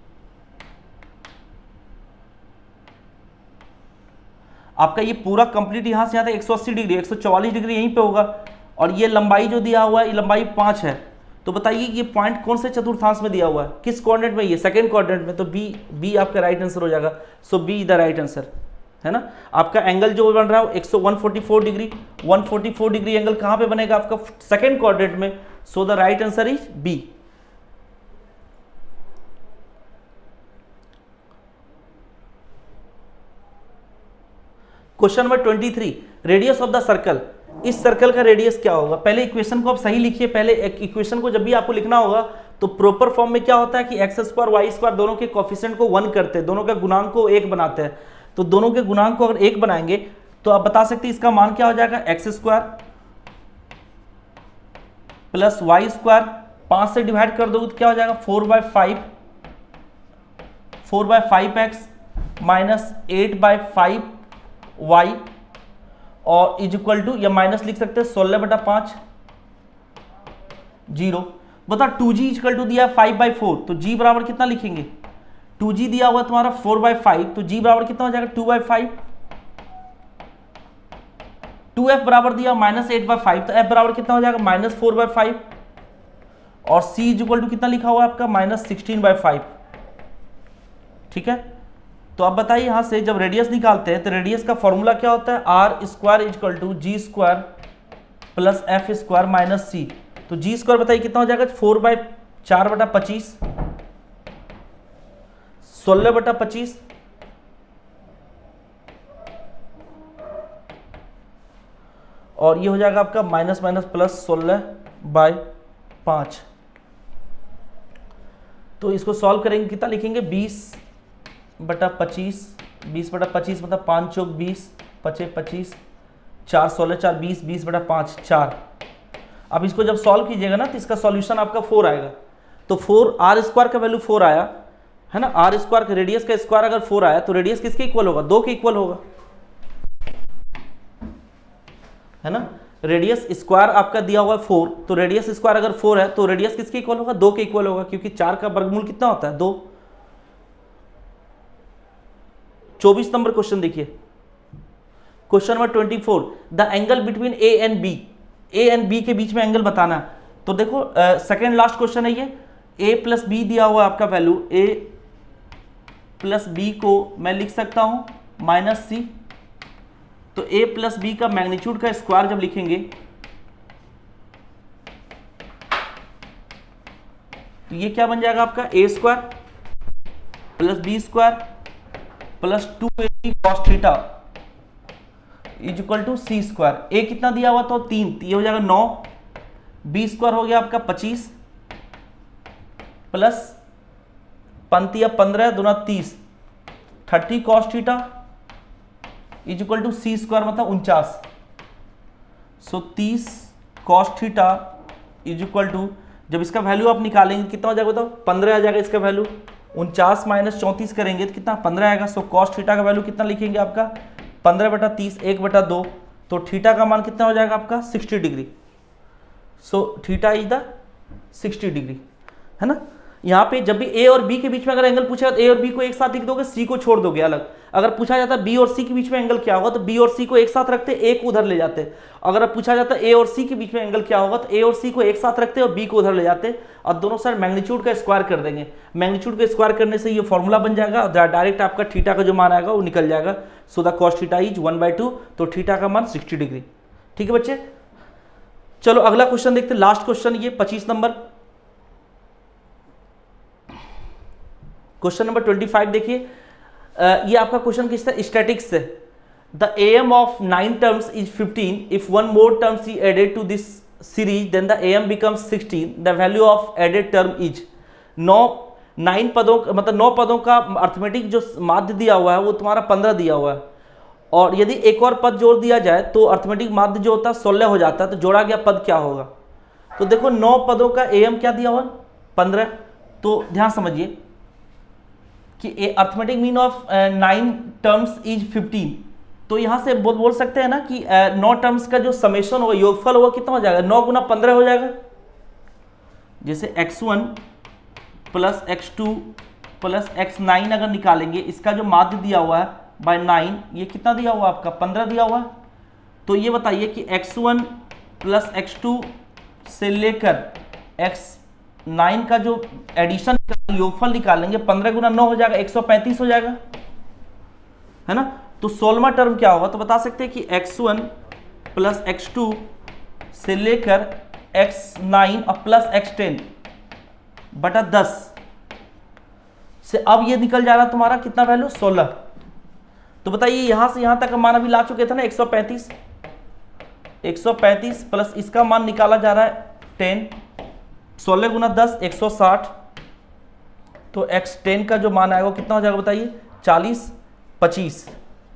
आपका ये पूरा कंप्लीट यहाँ से यहाँ तक एक सौ अस्सी डिग्री, एक सौ चौवालीस डिग्री यहीं पे होगा, और ये लंबाई जो दिया हुआ है ये लंबाई पाँच है। तो बताइए ये पॉइंट कौन से चतुर्थांश में दिया हुआ है, किस कोऑर्डिनेट में, ये सेकंड कोऑर्डिनेट में, तो बी बी आपका राइट आंसर हो जाएगा। So B is the right answer, है ना। आपका एंगल जो बन रहा है एक सौ one forty four degree, one forty four degree angle कहाँ पे बनेगा आपका, सेकंड कोऑर्डिनेट में। So the right answer is B. Question number twenty three, radius of the circle. इस सर्कल का रेडियस क्या होगा, पहले इक्वेशन को आप सही लिखिए। पहले इक्वेशन को जब भी आपको लिखना होगा तो प्रॉपर फॉर्म में क्या होता है कि एक्स स्क्वायर वाई स्क्वायर दोनों के कोफिशिएंट को वन करते हैं, दोनों का गुणांक को एक बनाते हैं। तो दोनों के गुणांक को अगर एक बनाएंगे तो आप बता सकते हैं इसका मान क्या हो जाएगा, x square plus y square, पांच से डिवाइड कर दो तो क्या हो जाएगा, four by five, four by five x minus eight by five y, और इज इक्वल टू, या माइनस लिख सकते हैं सोलह बटा पांच, जीरो। बता टू जी इक्वल टू दिया फाइव बाई फोर, तो जी बराबर कितना लिखेंगे, टू जी दिया हुआ तुम्हारा फोर बाई फाइव, तो जी बराबर कितना हो जाएगा, two by five. Two f बराबर दिया माइनस एट बाई फाइव, तो एफ बराबर कितना हो जाएगा, माइनस फोर बाई फाइव, और सी इज इक्वल टू कितना लिखा हुआ है आपका, माइनस सिक्सटीन बाई फाइव। ठीक है, तो अब बताइए यहां से जब रेडियस निकालते हैं तो रेडियस का फॉर्मूला क्या होता है, r square equal to g square plus f square minus c. तो जी स्क्वायर बताइए कितना हो जाएगा, फोर बाई चार बटा पच्चीस, सोलह बटा पच्चीस, और ये हो जाएगा आपका माइनस माइनस प्लस सोलह बाय पाँच। तो इसको सॉल्व करेंगे कितना लिखेंगे, बीस बटा पच्चीस बीस बटा पच्चीस मतलब पाँच चौक बीस, पचे पच्चीस, चार सोलह, चार बीस, बीस बटा पाँच चार। अब इसको जब सॉल्व कीजिएगा ना तो इसका सॉल्यूशन आपका फोर आएगा। तो फोर, आर स्क्वायर का वैल्यू फोर आया है ना, आर स्क्वायर का रेडियस का स्क्वायर अगर फोर आया तो रेडियस किसके इक्वल होगा, दो के इक्वल होगा, है ना। रेडियस स्क्वायर आपका दिया हुआ है फोर, तो रेडियस स्क्वायर अगर फोर है तो रेडियस किसके इक्वल होगा, दो के इक्वल होगा, क्योंकि चार का वर्गमूल कितना होता है, दो। चौबीस नंबर क्वेश्चन देखिए, question number twenty four, the angle between a and b, a and b के बीच में एंगल बताना है। तो देखो सेकेंड लास्ट क्वेश्चन है ये, ए प्लस बी दिया हुआ है आपका वैल्यू, ए प्लस बी को मैं लिख सकता हूं माइनस सी। तो a प्लस बी का मैग्नीट्यूड का स्क्वायर जब लिखेंगे तो ये क्या बन जाएगा आपका, a square plus b square plus two a b cos theta is equal to c square. A कितना दिया हुआ तो तीन, तो ये हो जाएगा नौ, बी स्क्वायर हो गया आपका पच्चीस प्लस पंतिया पंद्रह दूना तीस, thirty cos theta is equal to c square मतलब उनचास। सो तीस cos theta is equal to, जब इसका वैल्यू आप निकालेंगे कितना हो जाएगा बताओ, पंद्रह आ जाएगा इसका वैल्यू, उनचास माइनस चौंतीस करेंगे तो कितना, पंद्रह आएगा। सो कॉस थीटा का वैल्यू कितना लिखेंगे आपका, पंद्रह बटा तीस, एक बटा दो, तो थीटा का मान कितना हो जाएगा आपका, sixty degree. So theta is the sixty degree, है ना। यहाँ पे जब भी ए और बी के बीच में अगर एंगल पूछा तो ए और बी को एक साथ लिख दोगे, सी को छोड़ दोगे अलग। अगर पूछा जाता बी और सी के बीच में एंगल क्या होगा तो बी और सी को एक साथ रखते, ए को उधर ले जाते। अगर पूछा जाता ए और सी के बीच में एंगल क्या होगा तो ए और सी को एक साथ रखते और बी को उधर ले जाते और दोनों साइड मैग्नीट्यूड का स्क्वायर कर देंगे। मैग्नीट्यूड का स्क्वायर करने से ये फॉर्मूला बन जाएगा और डायरेक्ट आपका थीटा का जो मान आएगा वो निकल जाएगा। So the cos theta is one by two, तो थीटा का मान सिक्सटी डिग्री। ठीक है बच्चे, चलो अगला क्वेश्चन देखते, लास्ट क्वेश्चन ये पच्चीस number, question number twenty five देखिए। ये आपका क्वेश्चन किस तरह, स्टैटिक्स से। The mean of nine terms is fifteen, if one more terms is added to this series then the mean becomes sixteen, the value of added term is. नौ nine पदों मतलब नौ पदों का अर्थमेटिक जो माध्य दिया हुआ है वो तुम्हारा पंद्रह दिया हुआ है, और यदि एक और पद जोड़ दिया जाए तो अर्थमेटिक माध्य जो होता है सोलह हो जाता है, तो जोड़ा गया पद क्या होगा। तो देखो नौ पदों का एम क्या दिया हुआ, पंद्रह। तो ध्यान समझिए कि arithmetic mean of nine terms is fifteen, तो यहां से बोल बोल सकते हैं ना कि नौ टर्म्स का जो समेशन होगा, योगफल होगा, कितना हो जाएगा, नौ गुना पंद्रह हो जाएगा। जैसे X one plus x two plus X nine अगर निकालेंगे, इसका जो माध्य दिया हुआ है बाय नाइन, ये कितना दिया हुआ है आपका, पंद्रह दिया हुआ है। तो ये बताइए कि X one plus x two से लेकर एक्स नाइन का जो एडिशन योगफल निकालेंगे, पंद्रह गुना नौ हो जाएगा, एक सौ पैंतीस हो जाएगा, है ना। तो सोलहवां टर्म क्या होगा, तो बता सकते हैं कि X one plus x two से लेकर एक्स नाइन और प्लस एक्स टेन बटा दस से अब ये निकल जा रहा तुम्हारा कितना वैल्यू, सोलह। तो बताइए यहां से यहां तक का मान अभी ला चुके थे ना, एक सौ पैंतीस, एक सौ पैंतीस प्लस इसका मान निकाला जा रहा है टेन, सोलह गुना दस एक सौ साठ, तो एक्स टेन का जो मान आएगा कितना हो जाएगा बताइए, चालीस, पच्चीस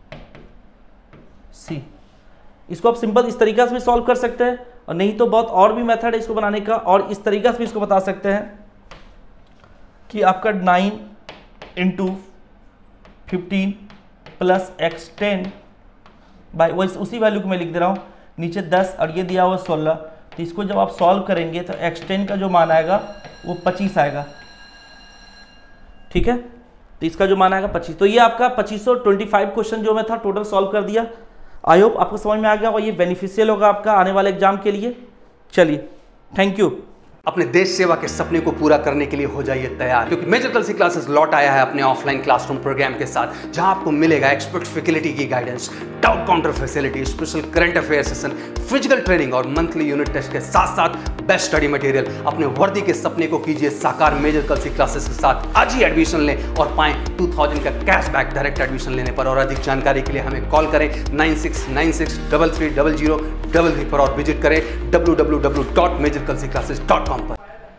सी। इसको आप सिंपल इस तरीका से भी सॉल्व कर सकते हैं, और नहीं तो बहुत और भी मेथड है इसको बनाने का, और इस तरीका से भी इसको बता सकते हैं कि आपका nine into fifteen plus X ten by वही उसी वैल्यू को मैं लिख दे रहा हूँ नीचे दस, और ये दिया हुआ सोलह। तो इसको जब आप सॉल्व करेंगे तो एक्स टेन का जो मान आएगा वो पच्चीस आएगा। ठीक है, तो इसका जो मान आएगा पच्चीस। तो ये आपका पच्चीस सौ ट्वेंटी फाइव क्वेश्चन जो मैं था टोटल सॉल्व कर दिया। आई होप आपको समझ में आ गया और ये बेनिफिशियल होगा आपका आने वाले एग्जाम के लिए। चलिए, थैंक यू। अपने देश सेवा के सपने को पूरा करने के लिए हो जाइए तैयार, क्योंकि मेजर कलसी क्लासेस लौट आया है अपने ऑफलाइन क्लासरूम प्रोग्राम के साथ, जहां आपको मिलेगा एक्सपर्ट फैकल्टी की guidance, doubt counter facility, special current affair session, physical training और मंथली यूनिट टेस्ट के साथ साथ बेस्ट स्टडी मटेरियल। अपने वर्दी के सपने को कीजिए साकार मेजर कलसी क्लासेस के साथ। आज ही एडमिशन लें और पाएं टू थाउजेंड का कैशबैक डायरेक्ट एडमिशन लेने पर। और अधिक जानकारी के लिए हमें कॉल करें nine six nine six double three double zero double three पर, और विजिट करें W W W dot major Kalsi classes dot com पर।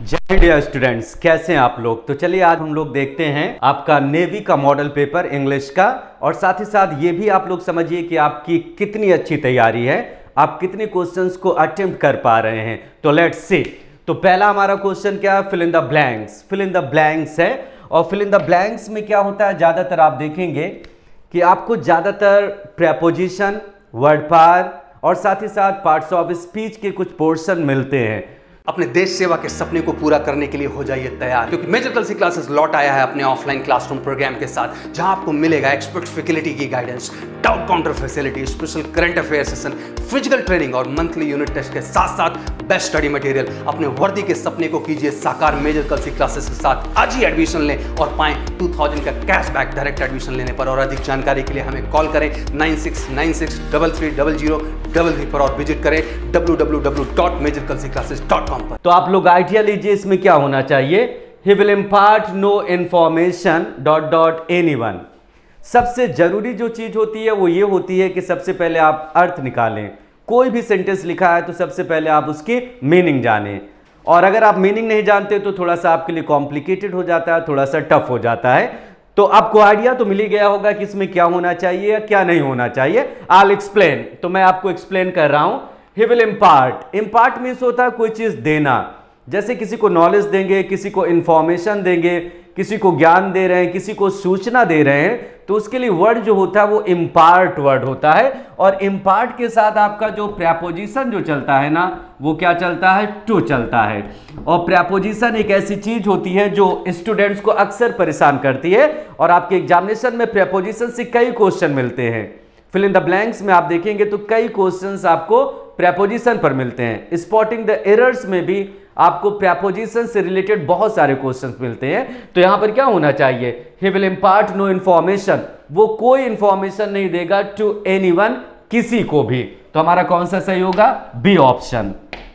जय डियर स्टूडेंट्स, कैसे हैं आप लोग। तो चलिए आज हम लोग देखते हैं आपका नेवी का मॉडल पेपर इंग्लिश का, और साथ ही साथ ये भी आप लोग समझिए कि आपकी कितनी अच्छी तैयारी है, आप कितने क्वेश्चंस को अटेम्प्ट कर पा रहे हैं। तो लेट्स सी। तो पहला हमारा क्वेश्चन क्या है, fill in the blanks. Fill in the blanks है, और फिल इन द ब्लैंक्स में क्या होता है, ज्यादातर आप देखेंगे कि आपको ज्यादातर प्रेपोजिशन, वर्ड पार और साथ ही साथ पार्ट्स ऑफ स्पीच के कुछ पोर्शन मिलते हैं। अपने देश सेवा के सपने को पूरा करने के लिए हो जाइए तैयार, क्योंकि मेजर कलसी क्लासेस लौट आया है अपने ऑफलाइन क्लासरूम प्रोग्राम के साथ, जहां आपको मिलेगा एक्सपर्ट फैकल्टी की guidance, doubt counter facility, special current affair session, physical training और मंथली यूनिट टेस्ट के साथ साथ बेस्ट स्टडी मटेरियल। अपने वर्दी के सपने को कीजिए साकार मेजर कलसी क्लासेस के साथ। आज ही एडमिशन लें और पाएं टू थाउजेंड का कैशबैक डायरेक्ट एडमिशन लेने पर। और अधिक जानकारी के लिए हमें कॉल करें nine six nine six double three double zero double three पर, और विजिट करें W W W dot major Kalsi classes dot com पर। तो आप लोग आइडिया लीजिए, इसमें क्या होना चाहिए, he will impart no information dot dot anyone. सबसे जरूरी जो चीज होती है वो ये होती है कि सबसे पहले आप अर्थ निकालें। कोई भी सेंटेंस लिखा है तो सबसे पहले आप उसकी मीनिंग जानें, और अगर आप मीनिंग नहीं जानते तो थोड़ा सा आपके लिए कॉम्प्लिकेटेड हो जाता है, थोड़ा सा टफ हो जाता है। तो आपको आइडिया तो मिल ही गया होगा कि इसमें क्या होना चाहिए या क्या नहीं होना चाहिए। I will explain. तो मैं आपको एक्सप्लेन कर रहा हूं। He will impart. Impart means होता है कोई चीज देना, जैसे किसी को नॉलेज देंगे, किसी को इंफॉर्मेशन देंगे, किसी को ज्ञान दे रहे हैं, किसी को सूचना दे रहे हैं, तो उसके लिए वर्ड जो होता है वो इम्पार्ट वर्ड होता है। और इम्पार्ट के साथ आपका जो प्रेपोजिशन जो चलता है ना, वो क्या चलता है, टू चलता है। और प्रेपोजिशन एक ऐसी चीज होती है जो स्टूडेंट्स को अक्सर परेशान करती है, और आपके एग्जामिनेशन में प्रेपोजिशन से कई क्वेश्चन मिलते हैं। फिल इन द ब्लैंक्स में आप देखेंगे तो कई क्वेश्चंस आपको प्रेपोजिशन पर मिलते हैं। स्पॉटिंग द एरर्स में भी आपको प्रेपोजिशन से रिलेटेड बहुत सारे क्वेश्चंस मिलते हैं। तो यहां पर क्या होना चाहिए, he will impart no information, वो कोई इंफॉर्मेशन नहीं देगा टू एनीवन, किसी को भी। तो हमारा कौन सा सही होगा, बी ऑप्शन।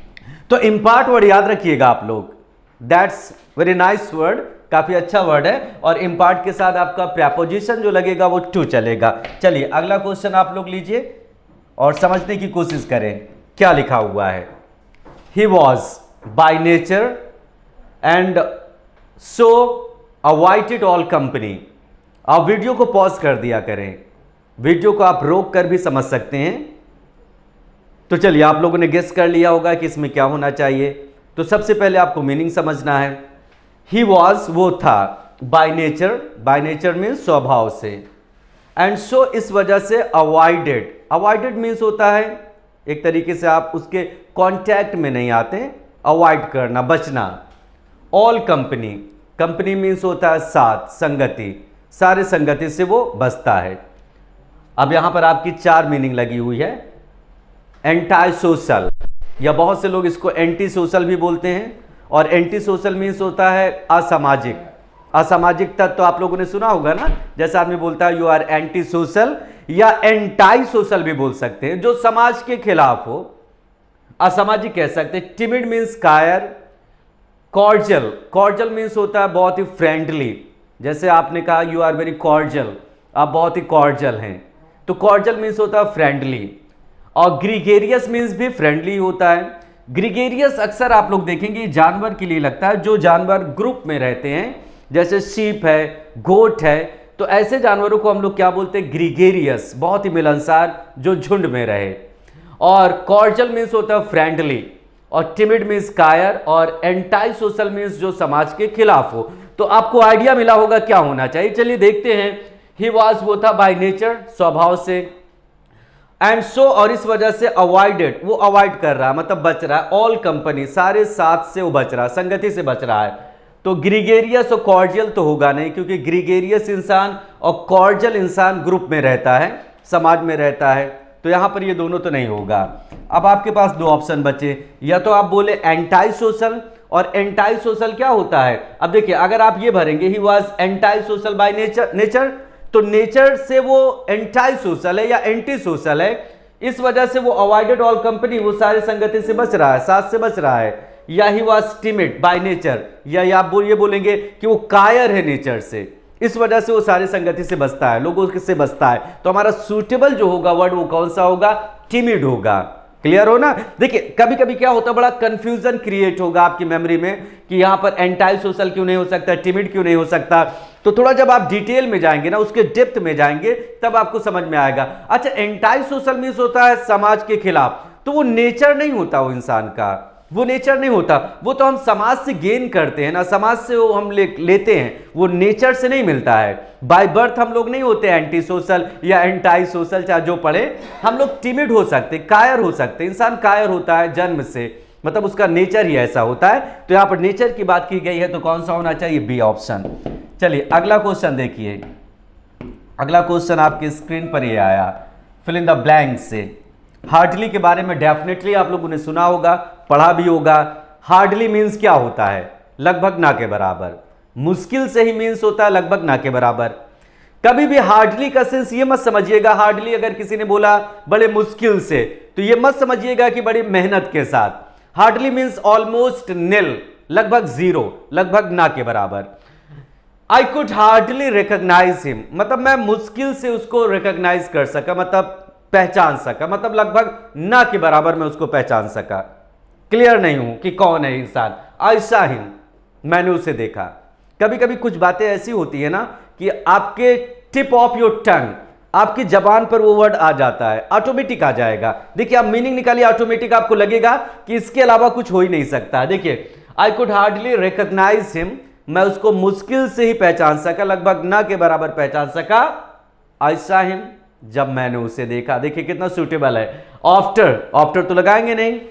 तो इम्पार्ट वर्ड याद रखिएगा आप लोग, दैट्स वेरी नाइस वर्ड, काफी अच्छा वर्ड है। और इम्पार्ट के साथ आपका प्रेपोजिशन जो लगेगा वो टू चलेगा। चलिए अगला क्वेश्चन आप लोग लीजिए और समझने की कोशिश करें क्या लिखा हुआ है। He was by nature and so avoided all company। आप वीडियो को पॉज कर दिया करें, वीडियो को आप रोक कर भी समझ सकते हैं। तो चलिए आप लोगों ने गेस कर लिया होगा कि इसमें क्या होना चाहिए। तो सबसे पहले आपको मीनिंग समझना है। ही वॉज वो था, by nature, by nature means स्वभाव से, एंड सो इस वजह से अवॉइडेड। अवॉइडेड मीन्स होता है एक तरीके से आप उसके कॉन्टैक्ट में नहीं आते, अवॉइड करना, बचना। ऑल कंपनी, कंपनी मीन्स होता है साथ, संगति, सारे संगति से वो बचता है। अब यहां पर आपकी चार मीनिंग लगी हुई है। एंटी सोशल, या बहुत से लोग इसको एंटी सोशल भी बोलते हैं, और एंटी सोशल मीन्स होता है असामाजिक। असामाजिक तत्व तो आप लोगों ने सुना होगा ना, जैसे आदमी बोलता है यू आर एंटी सोशल, या एंटाई सोशल भी बोल सकते हैं, जो समाज के खिलाफ हो, असामाजिक कह सकते हैं। टिमिड मीन्स कायर। कॉर्डियल, कॉर्डियल मीन्स होता है बहुत ही फ्रेंडली, जैसे आपने कहा यू आर वेरी कॉर्डियल, आप बहुत ही कॉर्डियल हैं, तो कॉर्डियल मीन्स होता है फ्रेंडली। और ग्रीगेरियस मीन्स भी फ्रेंडली होता है। ग्रीगेरियस अक्सर आप लोग देखेंगे जानवर के लिए लगता है, जो जानवर ग्रुप में रहते हैं, जैसे शीप है, गोट है, तो ऐसे जानवरों को हम लोग क्या बोलते हैं, ग्रीगेरियस, बहुत ही मिलनसार, जो झुंड में रहे। और कॉर्डियल मीन्स होता है फ्रेंडली, और टिमिड मीन्स कायर, और एंटाई सोशल मीन्स जो समाज के खिलाफ हो। तो आपको आइडिया मिला होगा क्या होना चाहिए। चलिए देखते हैं। ही वॉज वो था बाय नेचर, स्वभाव से, एंड सो और इस वजह से अवॉइडेड, वो अवॉइड कर रहा है, मतलब बच रहा है। ऑल कंपनी, सारे साथ से वो बच रहा है, संगति से बच रहा है। तो ग्रीगेरियस और कॉर्डियल तो होगा नहीं, क्योंकि ग्रीगेरियस इंसान और कॉर्डियल इंसान ग्रुप में रहता है, समाज में रहता है, तो यहां पर ये दोनों तो नहीं होगा। अब आपके पास दो ऑप्शन बचे, या तो आप बोले एंटाई सोशल, और एंटाई सोशल क्या होता है। अब देखिए अगर आप ये भरेंगे he was anti social by nature, nature तो नेचर से वो एंटाई सोशल है या एंटी सोशल है, इस वजह से वो अवॉइडेड ऑल कंपनी, वो सारे संगति से बच रहा है, साथ से बच रहा है। या he was timid by nature, या आप ये बोलेंगे कि वो कायर है नेचर से, इस वजह से वो सारे संगति से बचता है, लोगों से बचता है। तो हमारा सूटेबल जो होगा वर्ड वो कौन सा होगा, टिमिड होगा। क्लियर हो ना। देखिए कभी कभी क्या होता है, बड़ा कंफ्यूजन क्रिएट होगा आपकी मेमोरी में कि यहां पर एंटाई सोशल क्यों नहीं हो सकता, टिमिड क्यों नहीं हो सकता। तो थोड़ा जब आप डिटेल में जाएंगे ना, उसके डेप्थ में जाएंगे, तब आपको समझ में आएगा। अच्छा, एंटाई सोशल मीन्स होता है समाज के खिलाफ, तो वो नेचर नहीं होता, वो इंसान का वो नेचर नहीं होता, वो तो हम समाज से गेन करते हैं ना, समाज से वो हम ले, लेते हैं, वो नेचर से नहीं मिलता है। बाय बर्थ हम लोग नहीं होते एंटी सोशल या एंटाई सोशल, चाहे जो पढ़े। हम लोग टिमिड हो सकते, कायर हो सकते, इंसान कायर होता है जन्म से, मतलब उसका नेचर ही ऐसा होता है। तो यहां पर नेचर की बात की गई है, तो कौन सा होना चाहिए, बी ऑप्शन। चलिए अगला क्वेश्चन देखिए, अगला क्वेश्चन आपकी स्क्रीन पर ये आया, फिल इन द ब्लैंक से। हार्डली के बारे में डेफिनेटली आप लोगों ने सुना होगा, पढ़ा भी होगा। हार्डली मीन्स क्या होता है, लगभग ना के बराबर। मुश्किल से ही मीन्स होता है लगभग ना के बराबर। कभी भी हार्डली का सेंस ये मत समझिएगा, हार्डली अगर किसी ने बोला बड़े मुश्किल से, तो ये मत समझिएगा कि बड़ी मेहनत के साथ। हार्डली मीन्स ऑलमोस्ट निल, लगभग जीरो, लगभग ना के बराबर। I could hardly recognize him, मतलब मैं मुश्किल से उसको रिकॉग्नाइज कर सका, मतलब पहचान सका, मतलब लगभग ना के बराबर मैं उसको पहचान सका। क्लियर नहीं हूं कि कौन है इंसान। आई सॉ हिम, मैंने उसे देखा। कभी कभी कुछ बातें ऐसी होती है ना कि आपके टिप ऑफ योर टंग, आपकी जबान पर वो वर्ड आ जाता है, ऑटोमेटिक आ जाएगा। देखिए आप मीनिंग निकालिए, ऑटोमेटिक आपको लगेगा कि इसके अलावा कुछ हो ही नहीं सकता। देखिए I could hardly recognize him, मैं उसको मुश्किल से ही पहचान सका, लगभग ना के बराबर पहचान सका। आई सॉ हिम, जब मैंने उसे देखा। देखिए कितना सूटेबल है। आफ्टर, आफ्टर तो लगाएंगे नहीं,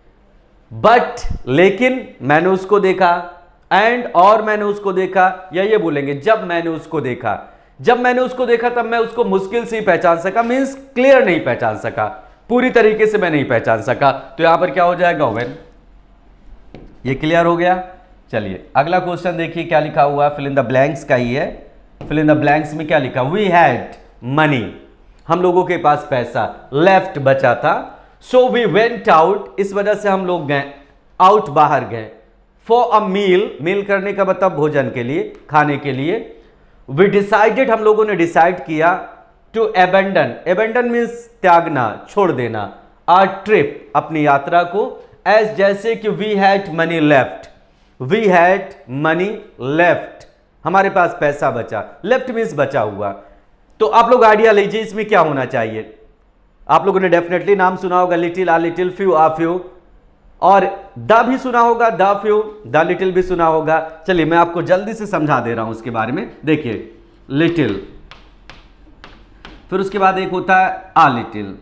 बट, लेकिन मैंने उसको देखा, एंड, और मैंने उसको देखा, या ये बोलेंगे जब मैंने उसको देखा। जब मैंने उसको देखा तब मैं उसको मुश्किल से ही पहचान सका, मीन्स क्लियर नहीं पहचान सका, पूरी तरीके से मैं नहीं पहचान सका। तो यहां पर क्या हो जाएगा, व्हेन। ये क्लियर हो गया। चलिए अगला क्वेश्चन देखिए क्या लिखा हुआ है, फिल इन द ब्लैंक्स का ही है। फिल इन द ब्लैंक्स में क्या लिखा, वी हैड मनी, हम लोगों के पास पैसा, लेफ्ट बचा था, सो वी वेंट आउट, इस वजह से हम लोग गए आउट, बाहर गए, फॉर अ मील, मील करने का मतलब भोजन के लिए, खाने के लिए। वी डिसाइडेड, हम लोगों ने डिसाइड किया, टू एबेंडन, एबेंडन मीन्स त्यागना, छोड़ देना, आर ट्रिप, अपनी यात्रा को, एज जैसे कि we had money left, we had money left, हमारे पास पैसा बचा, लेफ्ट मीन्स बचा हुआ। तो आप लोग आइडिया लीजिए इसमें क्या होना चाहिए। आप लोगों ने डेफिनेटली नाम सुना होगा, little, a little, few, a few, और द भी सुना होगा, द फ्यू, द लिटिल भी सुना होगा। चलिए मैं आपको जल्दी से समझा दे रहा हूं उसके बारे में। देखिए लिटिल, फिर उसके बाद एक होता है आ लिटिल,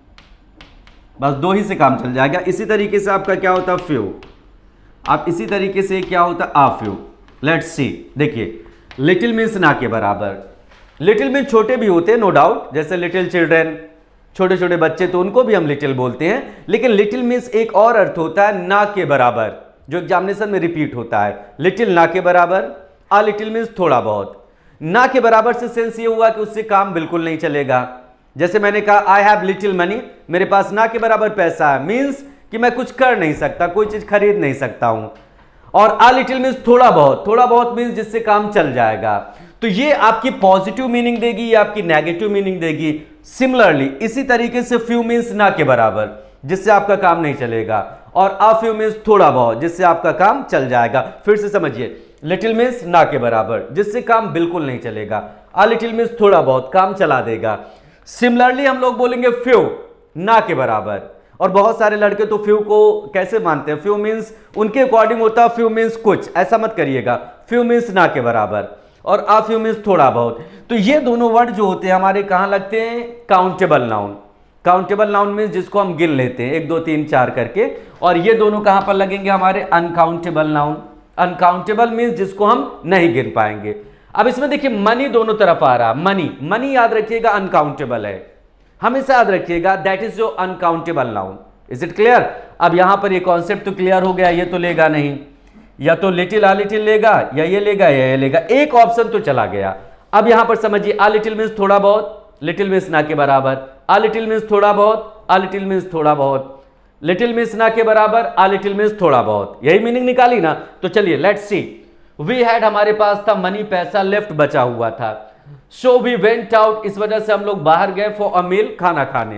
बस दो ही से काम चल जाएगा। इसी तरीके से आपका क्या होता है, फ्यू, आप इसी तरीके से क्या होता है, आ फ्यू। लेट्स सी, देखिए लिटिल मीन्स ना के बराबर। लिटिल मीन्स छोटे भी होते हैं, नो डाउट, जैसे लिटिल चिल्ड्रेन, छोटे छोटे बच्चे, तो उनको भी हम लिटिल बोलते हैं। लेकिन लिटिल मीन्स एक और अर्थ होता है, ना के बराबर, जो एग्जामिनेशन में रिपीट होता है। लिटिल ना के बराबर, आ लिटिल मीन्स थोड़ा बहुत। ना के बराबर से सेंस ये हुआ कि उससे काम बिल्कुल नहीं चलेगा। जैसे मैंने कहा आई हैव लिटिल मनी, मेरे पास ना के बराबर पैसा है, मीन्स कि मैं कुछ कर नहीं सकता, कोई चीज खरीद नहीं सकता हूं। और आ लिटिल मीन्स थोड़ा बहुत, थोड़ा बहुत मीन्स जिससे काम चल जाएगा। तो ये आपकी पॉजिटिव मीनिंग देगी, या आपकी नेगेटिव मीनिंग देगी। सिमिलरली इसी तरीके से फ्यू मीन्स ना के बराबर, जिससे आपका काम नहीं चलेगा, और आ फ्यू मीन्स थोड़ा बहुत, जिससे आपका काम चल जाएगा। फिर से समझिए, लिटिल मीन्स ना के बराबर, जिससे काम बिल्कुल नहीं चलेगा, आ लिटिल मीन्स थोड़ा बहुत, काम चला देगा। सिमिलरली हम लोग बोलेंगे फ्यू, ना के बराबर। और बहुत सारे लड़के तो फ्यू को कैसे मानते हैं, फ्यू मीन्स उनके अकॉर्डिंग होता है फ्यू मीन्स कुछ, ऐसा मत करिएगा। फ्यू मीन्स ना के बराबर, और आ फ्यू मीन्स थोड़ा बहुत। तो ये दोनों वर्ड जो होते हैं हमारे कहां लगते हैं, countable noun. Countable noun means जिसको हम गिन लेते हैं, एक दो तीन चार करके। और ये दोनों कहां पर लगेंगे, हमारे अनकाउंटेबल नाउन। अनकाउंटेबल मीन्स जिसको हम नहीं गिन पाएंगे। अब इसमें देखिए मनी दोनों तरफ आ रहा, मनी, मनी याद रखिएगा अनकाउंटेबल है, हमेशा याद रखिएगा, दैट इज जो uncountable noun. Is it clear. अब यहां पर ये कॉन्सेप्ट तो क्लियर हो गया, ये तो लेगा नहीं, या तो लिटिल आ लिटिल लेगा, या ये लेगा, या ये लेगा, एक ऑप्शन तो चला गया। अब यहां पर समझिए, आ लिटिल मीन्स थोड़ा बहुत, लिटिल मीन्स ना के बराबर, आ लिटिल मीन्स थोड़ा बहुत, आ लिटिल मीन्स थोड़ा बहुत, लिटिल मीन्स ना के बराबर, आ लिटिल मीन्स थोड़ा बहुत, यही मीनिंग निकाली ना। तो चलिए लेट्स सी, वी हैड हमारे पास था मनी, पैसा, लेफ्ट बचा हुआ था, सो वी वेंट आउट, इस वजह से हम लोग बाहर गए, फॉर अ मील, खाना खाने।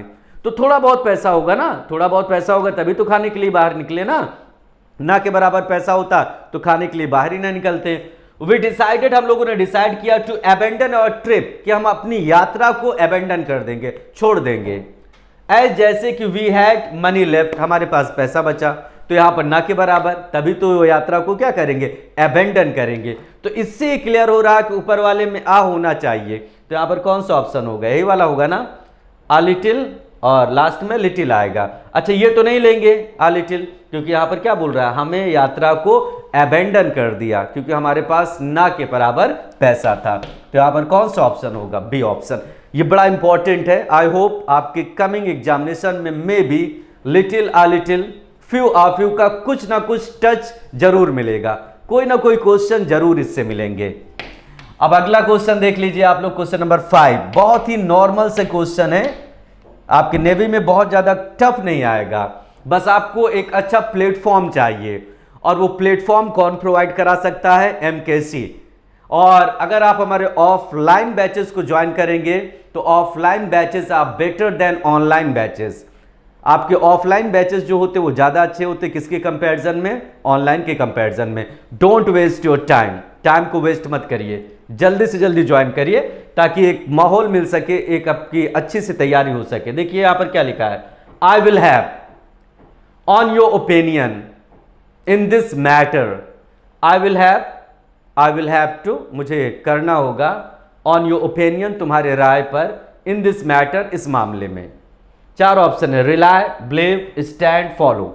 तो थोड़ा बहुत पैसा होगा ना, थोड़ा बहुत पैसा होगा तभी तो खाने के लिए बाहर निकले ना, ना के बराबर पैसा होता तो खाने के लिए बाहर ही ना निकलते। वी डिसाइडेड, हम लोगों ने डिसाइड किया टू अबेंडन आवर ट्रिप, कि हम अपनी यात्रा को अबेंडन कर देंगे, छोड़ देंगे। एज जैसे कि वी हैड मनी लेफ्ट, हमारे पास पैसा बचा, तो यहां पर ना के बराबर, तभी तो यात्रा को क्या करेंगे, अबेंडन करेंगे। तो इससे क्लियर हो रहा है कि ऊपर वाले में आ होना चाहिए, तो यहां पर कौन सा ऑप्शन होगा, यही वाला होगा ना, आ लिटिल, और लास्ट में लिटिल आएगा। अच्छा ये तो नहीं लेंगे आ लिटिल, क्योंकि यहां पर क्या बोल रहा है, हमें यात्रा को अबेंडन कर दिया क्योंकि हमारे पास ना के बराबर पैसा था। तो यहां पर कौन सा ऑप्शन होगा, बी ऑप्शन। ये बड़ा इंपॉर्टेंट है। आई होप आपके कमिंग एग्जामिनेशन में maybe little a little, few a few का कुछ ना कुछ टच जरूर मिलेगा, कोई ना कोई क्वेश्चन जरूर इससे मिलेंगे। अब अगला क्वेश्चन देख लीजिए आप लोग, क्वेश्चन नंबर फाइव। बहुत ही नॉर्मल से क्वेश्चन है, आपके नेवी में बहुत ज्यादा टफ नहीं आएगा, बस आपको एक अच्छा प्लेटफॉर्म चाहिए, और वो प्लेटफॉर्म कौन प्रोवाइड करा सकता है, एमकेसी। और अगर आप हमारे ऑफलाइन बैचेस को ज्वाइन करेंगे तो offline batches are better than online batches. आपके ऑफलाइन बैचेस जो होते वो ज्यादा अच्छे होते, किसके कंपैरिजन में, ऑनलाइन के कंपैरिजन में। Don't waste your time, time को वेस्ट मत करिए, जल्दी से जल्दी ज्वाइन करिए ताकि एक माहौल मिल सके, एक आपकी अच्छी से तैयारी हो सके। देखिए यहां पर क्या लिखा है, I will have on your opinion in this matter, I will have, I will have to, मुझे करना होगा, ऑन योर ओपिनियन, तुम्हारे राय पर, इन दिस मैटर, इस मामले में। चार ऑप्शन है, रिलाय, बिलीव, स्टैंड, फॉलो।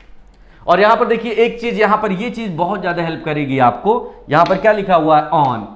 और यहां पर देखिए एक चीज, यहां पर ये चीज बहुत ज्यादा हेल्प करेगी आपको। यहां पर क्या लिखा हुआ है, ऑन,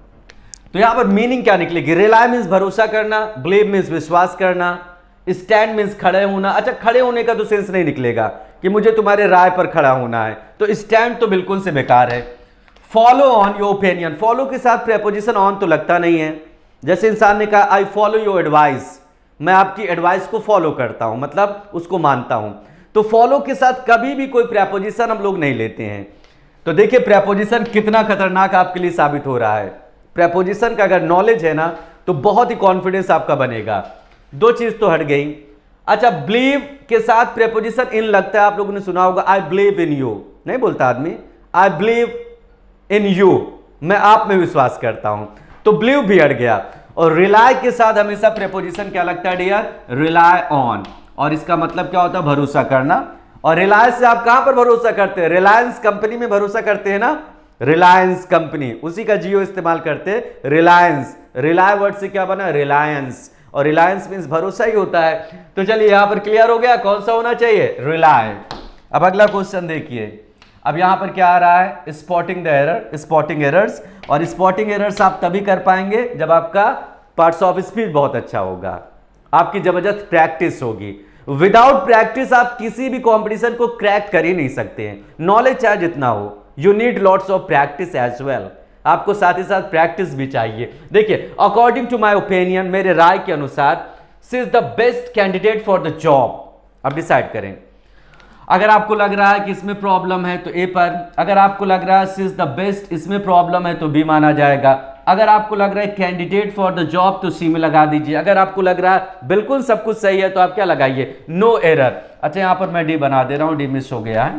तो यहां पर मीनिंग क्या निकलेगी, रिलाय मीन्स भरोसा करना, बिलीव मीन्स विश्वास करना, स्टैंड मीन्स खड़े होना। अच्छा खड़े होने का तो सेंस नहीं निकलेगा कि मुझे तुम्हारे राय पर खड़ा होना है, तो स्टैंड तो बिल्कुल से बेकार है। Follow on your opinion, follow के साथ प्रेपोजिशन ऑन तो लगता नहीं है। जैसे इंसान ने कहा आई फॉलो योर एडवाइस, मैं आपकी एडवाइस को फॉलो करता हूं, मतलब उसको मानता हूं। तो फॉलो के साथ कभी भी कोई प्रेपोजिशन हम लोग नहीं लेते हैं। तो देखिए प्रेपोजिशन कितना खतरनाक आपके लिए साबित हो रहा है। प्रेपोजिशन का अगर नॉलेज है ना तो बहुत ही कॉन्फिडेंस आपका बनेगा। दो चीज तो हट गई। अच्छा बिलीव के साथ प्रेपोजिशन इन लगता है, आप लोगों ने सुना होगा, आई बिलीव इन यू, नहीं बोलता आदमी, आई बिलीव इन यू, मैं आप में विश्वास करता हूं, तो बिलीव भी हट गया। और रिलाय के साथ हमेशा प्रेपोजिशन क्या लगता है डियर, रिलाय ऑन, और इसका मतलब क्या होता है, भरोसा करना। और रिलायंस से आप कहां पर भरोसा करते हैं, रिलायंस कंपनी में भरोसा करते हैं ना, रिलायंस कंपनी, उसी का जियो इस्तेमाल करते हैं, रिलायंस, रिलाय वर्ड से क्या बना, रिलायंस, और रिलायंस मींस भरोसा ही होता है। तो चलिए यहां पर क्लियर हो गया कौन सा होना चाहिए, रिलाय। अब अगला क्वेश्चन देखिए, अब यहां पर क्या आ रहा है, spotting the error, spotting errors. और स्पॉटिंग एरर्स आप तभी कर पाएंगे जब आपका पार्ट्स ऑफ स्पीच बहुत अच्छा होगा, आपकी जबरदस्त प्रैक्टिस होगी। विदाउट प्रैक्टिस आप किसी भी कंपटीशन को क्रैक कर ही नहीं सकते हैं, नॉलेज चाहे जितना हो, you need lots of practice as well, आपको साथ ही साथ प्रैक्टिस भी चाहिए। देखिए अकॉर्डिंग टू माय ओपिनियन, मेरे राय के अनुसार, she is the best candidate for the job. अब डिसाइड करें, अगर आपको लग रहा है कि इसमें प्रॉब्लम है तो ए पर, अगर आपको लग रहा है शी इज द बेस्ट, इसमें प्रॉब्लम है तो बी माना जाएगा। अगर आपको लग रहा है कैंडिडेट फॉर द जॉब तो सी में लगा दीजिए। अगर आपको लग रहा है बिल्कुल सब कुछ सही है तो आप क्या लगाइए, नो एरर। अच्छा यहां पर मैं डी बना दे रहा हूं, डी मिस हो गया है।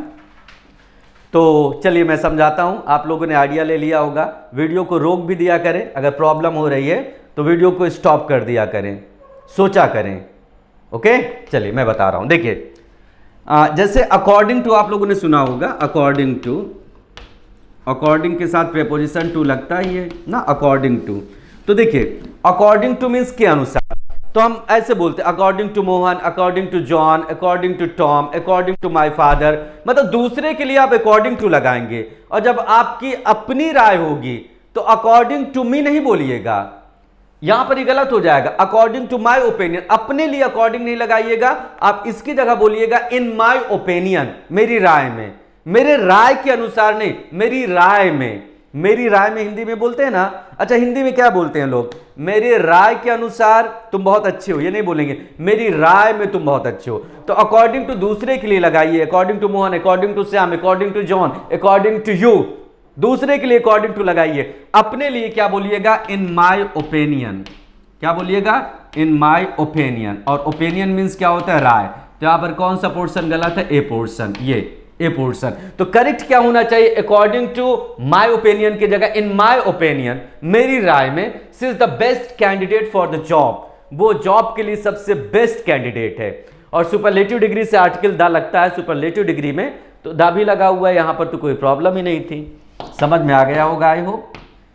तो चलिए मैं समझाता हूं, आप लोगों ने आइडिया ले लिया होगा। वीडियो को रोक भी दिया करें, अगर प्रॉब्लम हो रही है तो वीडियो को स्टॉप कर दिया करें, सोचा करें। ओके चलिए मैं बता रहा हूं। देखिए जैसे अकॉर्डिंग टू आप लोगों ने सुना होगा, अकॉर्डिंग टू, अकॉर्डिंग के साथ प्रेपोजिशन टू लगता ही है ना, अकॉर्डिंग टू। तो देखिए अकॉर्डिंग टू मीन्स के अनुसार, तो हम ऐसे बोलते हैं according to Mohan, according to John, according to Tom, according to my father, मतलब दूसरे के लिए आप अकॉर्डिंग टू लगाएंगे। और जब आपकी अपनी राय होगी तो अकॉर्डिंग टू मी नहीं बोलिएगा, यहां पर ही गलत हो जाएगा। अकॉर्डिंग टू माय ओपिनियन, अपने लिए अकॉर्डिंग नहीं लगाइएगा, आप इसकी जगह बोलिएगा इन माय ओपिनियन, मेरी राय में, मेरे राय के अनुसार नहीं, मेरी राय में। मेरी राय में हिंदी में बोलते हैं ना, अच्छा हिंदी में क्या बोलते हैं लोग, मेरे राय के अनुसार तुम बहुत अच्छे हो, ये नहीं बोलेंगे, मेरी राय में तुम बहुत अच्छे हो। तो अकॉर्डिंग टू दूसरे के लिए लगाइए, according to Mohan, according to Shyam, according to John, according to you, दूसरे के लिए अकॉर्डिंग टू लगाइए। अपने लिए क्या बोलिएगा, इन माय ओपिनियन, क्या बोलिएगा? In my opinion. और ओपिनियन मीन्स क्या होता है? राय। तो यहां पर कौन सा पोर्शन गलत है? ए पोर्शन, ये ए पोर्शन। तो करेक्ट क्या होना चाहिए? अकॉर्डिंग टू माय ओपिनियन की जगह इन माय ओपिनियन, मेरी राय में, she is the best candidate for the job, वो जॉब के लिए सबसे बेस्ट कैंडिडेट है। और सुपरलेटिव डिग्री से आर्टिकल द लगता है, सुपरलेटिव डिग्री में तो द भी लगा हुआ है, यहां पर तो कोई प्रॉब्लम ही नहीं थी। समझ में आ गया होगा I hope.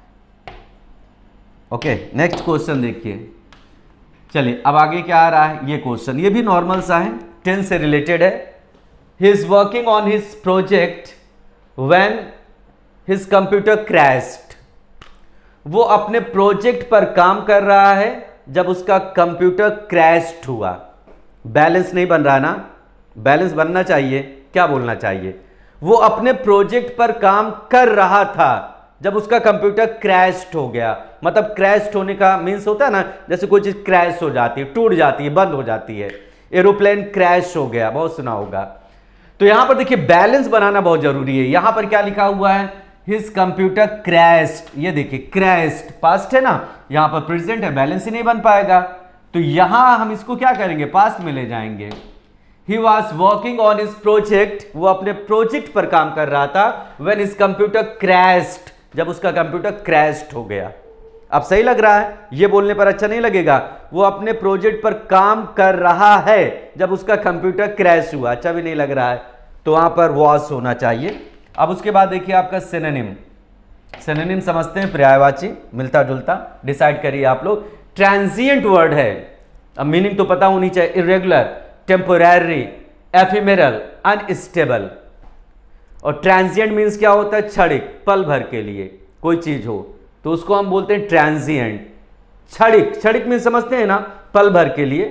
Okay, next question देखिए। चलिए अब आगे क्या आ रहा है? ये क्वेश्चन, ये भी नॉर्मल सा है, टेंस से रिलेटेड है। He is working on his project when his computer crashed. वो अपने प्रोजेक्ट पर काम कर रहा है जब उसका कंप्यूटर क्रैश्ड हुआ। बैलेंस नहीं बन रहा ना, बैलेंस बनना चाहिए। क्या बोलना चाहिए? वो अपने प्रोजेक्ट पर काम कर रहा था जब उसका कंप्यूटर क्रैश्ड हो गया। मतलब क्रैश्ड होने का मीन्स होता है ना, जैसे कोई चीज क्रैश हो जाती है, टूट जाती है, बंद हो जाती है। एरोप्लेन क्रैश हो गया, बहुत सुना होगा। तो यहां पर देखिए बैलेंस बनाना बहुत जरूरी है। यहां पर क्या लिखा हुआ है? His computer crashed. ये देखिए क्रैश्ड पास्ट है ना, यहां पर प्रेजेंट है, बैलेंस ही नहीं बन पाएगा। तो यहां हम इसको क्या करेंगे? पास्ट में ले जाएंगे। He was working on his project, वो अपने प्रोजेक्ट पर काम कर रहा था। When his computer crashed, जब उसका कंप्यूटर क्रैश्ड हो गया। अब सही लग रहा है? ये बोलने पर अच्छा नहीं लगेगा। वो अपने प्रोजेक्ट पर काम कर रहा है जब उसका कंप्यूटर क्रैश हुआ, अच्छा भी नहीं लग रहा है। तो वहां पर was होना चाहिए। अब उसके बाद देखिए आपका सिनोनिम। सिनोनिम समझते हैं, पर्यायवाची, मिलता जुलता। डिसाइड करिए आप लोग। ट्रांजिएंट वर्ड है, अब मीनिंग तो पता होनी चाहिए। Irregular, temporary, ephemeral, unstable. और ट्रांजिएंट मीन्स क्या होता है? क्षणिक, पल भर के लिए कोई चीज हो तो उसको हम बोलते हैं ट्रांजिएंट। क्षणिक, क्षणिक मीन्स समझते हैं ना, पल भर के लिए।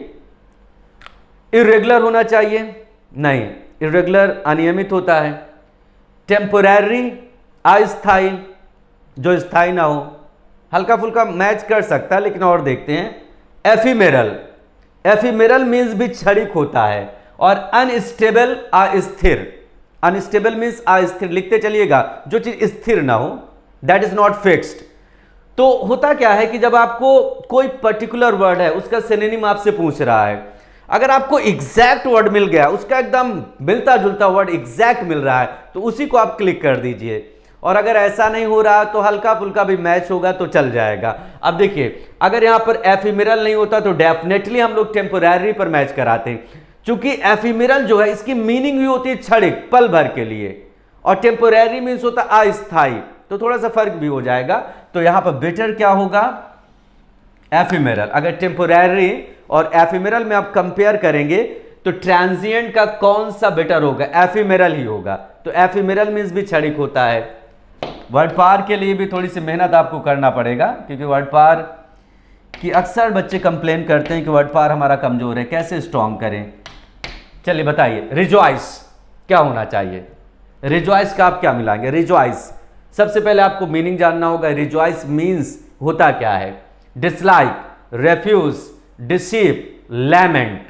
इरेगुलर होना चाहिए? नहीं, इरेगुलर अनियमित होता है। टेम्पोररी, अस्थायी, जो स्थायी ना हो। हल्का फुल्का मैच कर सकता है, लेकिन और देखते हैं। एफिमेरल, एफिमेरल मीन्स भी क्षणिक होता है। और अनस्टेबल, अस्थिर। अनस्टेबल मीन्स अस्थिर, लिखते चलिएगा, जो चीज स्थिर ना हो, दैट इज नॉट फिक्स्ड। तो होता क्या है कि जब आपको कोई पर्टिकुलर वर्ड है, उसका सिनोनिम आपसे पूछ रहा है, अगर आपको एग्जैक्ट वर्ड मिल गया, उसका एकदम मिलता जुलता वर्ड एग्जैक्ट मिल रहा है, तो उसी को आप क्लिक कर दीजिए। और अगर ऐसा नहीं हो रहा तो हल्का फुल्का भी मैच होगा तो चल जाएगा। अब देखिए, अगर यहां पर एफिमेरल नहीं होता तो डेफिनेटली हम लोग टेम्पोररी पर मैच कराते हैं। क्योंकि एफिमेरल जो है, इसकी मीनिंग भी होती है क्षणिक, पल भर के लिए। और टेम्पोररी मीन्स होता है अस्थायी, तो थोड़ा सा फर्क भी हो जाएगा। तो यहां पर बेटर क्या होगा? एफिमेरल। अगर टेम्पोररी और एफिमेरल में आप कंपेयर करेंगे तो ट्रांजिएंट का कौन सा बेटर होगा? एफिमेरल ही होगा। तो एफिमेरल मीन्स भी क्षणिक होता है। वर्ड पार के लिए भी थोड़ी सी मेहनत आपको करना पड़ेगा, क्योंकि वर्ड पार की अक्सर बच्चे कंप्लेन करते हैं कि वर्ड पार हमारा कमजोर है, कैसे स्ट्रॉन्ग करें। चलिए बताइए, रिजॉइस क्या होना चाहिए? रिजॉइस का आप क्या मिलाएंगे? रिजॉइस, सबसे पहले आपको मीनिंग जानना होगा। रिजॉइस मीन्स होता क्या है? Dislike, refuse, deceive, lament.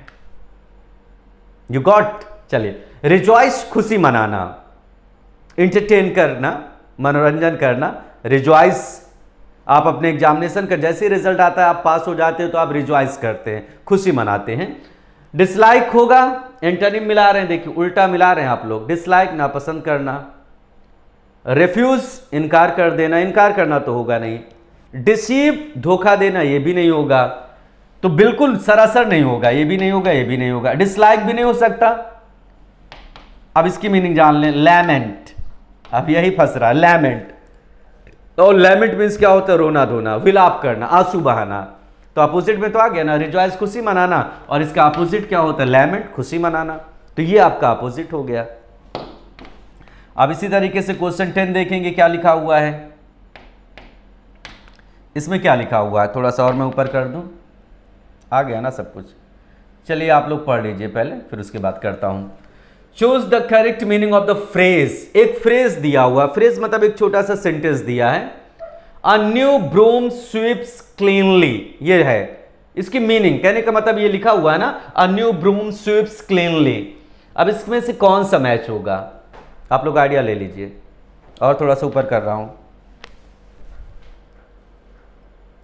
You got? चलिए, रिजॉइस खुशी मनाना, इंटरटेन करना, मनोरंजन करना। रिजॉइस, आप अपने एग्जामिनेशन का जैसे ही रिजल्ट आता है, आप पास हो जाते हैं तो आप रिजॉइस करते हैं, खुशी मनाते हैं। डिसलाइक होगा, एंटोनिम मिला रहे हैं, देखिए उल्टा मिला रहे हैं आप लोग। डिसलाइक नापसंद करना। रिफ्यूज, इनकार कर देना, इनकार करना तो होगा नहीं। डिसीव, धोखा देना, ये भी नहीं होगा। तो बिल्कुल सरासर नहीं होगा, ये भी नहीं होगा, ये भी नहीं होगा। डिसलाइक भी नहीं हो सकता। अब इसकी मीनिंग जान लें। लैमेंट, अब यही फंस रहा है, लैमेंट। और लैमेंट मीन्स क्या होता है? रोना धोना, विलाप करना, आंसू बहाना। तो अपोजिट में तो आ गया ना, रिजॉइस खुशी मनाना, और इसका अपोजिट क्या होता है? लैमेंट, खुशी मनाना। तो ये आपका अपोजिट हो गया। अब इसी तरीके से क्वेश्चन टेन देखेंगे, क्या लिखा हुआ है इसमें? क्या लिखा हुआ है? थोड़ा सा और मैं ऊपर कर दूं, आ गया ना सब कुछ। चलिए आप लोग पढ़ लीजिए पहले, फिर उसके बाद करता हूं। Choose the correct meaning of the phrase. एक फ्रेज दिया हुआ, फ्रेज मतलब एक छोटा सा सेंटेंस दिया है। A new broom sweeps cleanly, ये है इसकी मीनिंग। कहने का मतलब ये लिखा हुआ है ना, a new broom sweeps cleanly. अब इसमें से कौन सा मैच होगा? आप लोग आइडिया ले लीजिए, और थोड़ा सा ऊपर कर रहा हूं।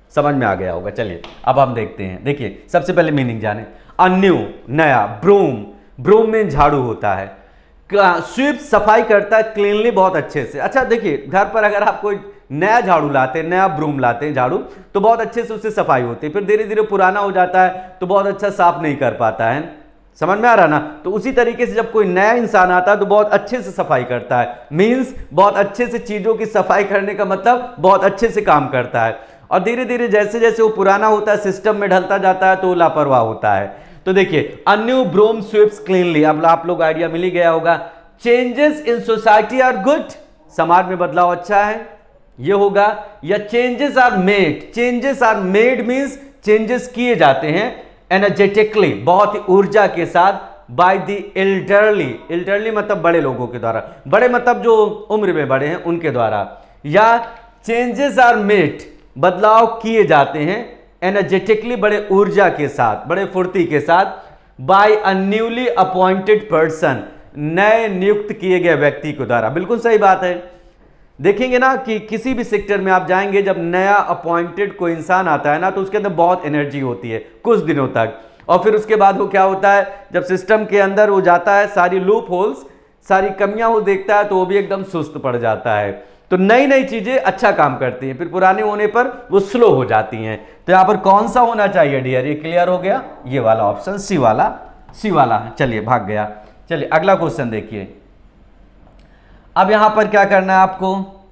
समझ में आ गया होगा। चलिए अब हम देखते हैं। देखिए सबसे पहले मीनिंग जाने। अ न्यू, नया। ब्रूम, ब्रूम में झाड़ू होता है। स्वीप, सफाई करता है क्लीनली, बहुत अच्छे से। अच्छा देखिए घर पर अगर आप कोई नया झाड़ू लाते हैं, नया ब्रूम लाते हैं झाड़ू, तो बहुत अच्छे से उससे सफाई होती है। फिर धीरे धीरे पुराना हो जाता है तो बहुत अच्छा साफ नहीं कर पाता है। समझ में आ रहा ना? तो उसी तरीके से जब कोई नया इंसान आता है तो बहुत अच्छे से सफाई करता है। मीन्स बहुत अच्छे से चीजों की सफाई करने का मतलब बहुत अच्छे से काम करता है। और धीरे धीरे जैसे जैसे वो पुराना होता है, सिस्टम में ढलता जाता है, तो लापरवाह होता है। तो देखिए a new broom sweeps cleanly. अब आप लोग आइडिया मिल ही गया होगा। Changes in society are good, समाज में बदलाव अच्छा है, ये होगा। या changes are made, changes are made means changes किए जाते हैं एनर्जेटिकली, बहुत ही ऊर्जा के साथ, बाय द एल्डरली, एल्डरली मतलब बड़े लोगों के द्वारा, बड़े मतलब जो उम्र में बड़े हैं उनके द्वारा। या चेंजेस आर मेड, बदलाव किए जाते हैं एनर्जेटिकली, बड़े ऊर्जा के साथ, बड़े फुर्ती के साथ, by a newly appointed person, नए नियुक्त किए गए व्यक्ति के द्वारा। बिल्कुल सही बात है। देखेंगे ना कि किसी भी सेक्टर में आप जाएंगे, जब नया अपॉइंटेड कोई इंसान आता है ना, तो उसके अंदर बहुत एनर्जी होती है कुछ दिनों तक, और फिर उसके बाद वो क्या होता है, जब सिस्टम के अंदर वो जाता है, सारी लूप होल्स, सारी कमियां वो देखता है, तो वो भी एकदम सुस्त पड़ जाता है। तो नई नई चीजें अच्छा काम करती हैं, फिर पुराने होने पर वो स्लो हो जाती हैं। तो यहां पर कौन सा होना चाहिए डियर? ये क्लियर हो गया, ये वाला ऑप्शन सी वाला, सी वाला। चलिए भाग गया। चलिए अगला क्वेश्चन देखिए। अब यहां पर क्या करना है आपको,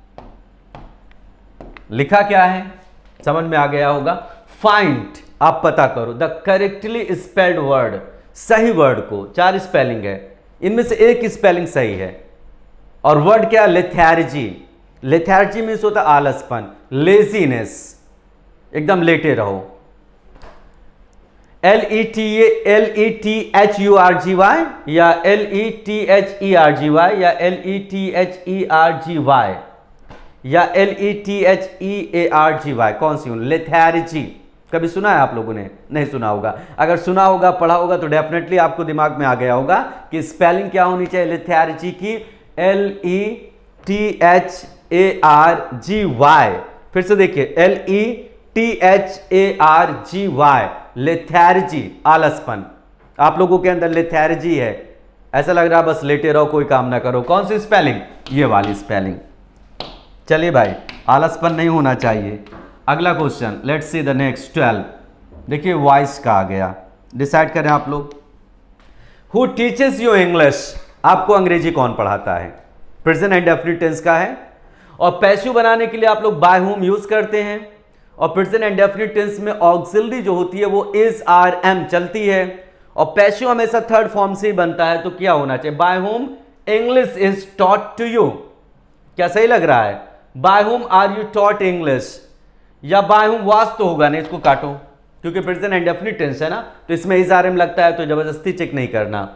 लिखा क्या है समझ में आ गया होगा। फाइंड, आप पता करो द करेक्टली स्पेल्ड वर्ड, सही वर्ड को। चार स्पेलिंग है, इनमें से एक स्पेलिंग सही है। और वर्ड क्या? लेथार्जी। लेथार्जी मीन्स होता आलसपन, लेजीनेस, एकदम लेटे रहो। L E T L E T H U R G Y या L E T H E R G Y या L E T H E R G Y या L E T H E A R G Y, कौन सी? Lethargy. कभी सुना है आप लोगों ने? नहीं सुना होगा। अगर सुना होगा, पढ़ा होगा, तो डेफिनेटली आपको दिमाग में आ गया होगा कि स्पेलिंग क्या होनी चाहिए लेथार्जी की। L E T H A R G Y. फिर से देखिए, L E T H A R G Y, lethargy, आलसपन। आप लोगों के अंदर लेथार्जी है, ऐसा लग रहा है बस लेटे रहो, कोई काम ना करो। कौन सी स्पेलिंग? ये वाली स्पेलिंग। चलिए भाई, आलसपन नहीं होना चाहिए। अगला question, let's see the next twelve. देखिए वॉइस का आ गया, डिसाइड करें आप लोग। हु टीचेस यू इंग्लिश, आपको अंग्रेजी कौन पढ़ाता है? प्रेजेंट एंड डेफिनिट टेंस का है। और पैसिव बनाने के लिए आप लोग बाय हुम यूज करते हैं। और प्रेजेंट एंड डेफिनिट टेंस में ऑक्सिलरी जो होती है वो इज, आर, एम चलती है। और पैसिव हमेशा थर्ड फॉर्म से ही बनता है। तो क्या होना चाहिए? By whom English is taught to you. क्या सही लग रहा है? By whom are you taught English, या बाय हुम वाज तो होगा नहीं, इसको काटो क्योंकि प्रेजेंट एंड डेफिनिट टेंस है ना, तो इसमें इज, आर, एम लगता है, तो जबरदस्ती चेक नहीं करना।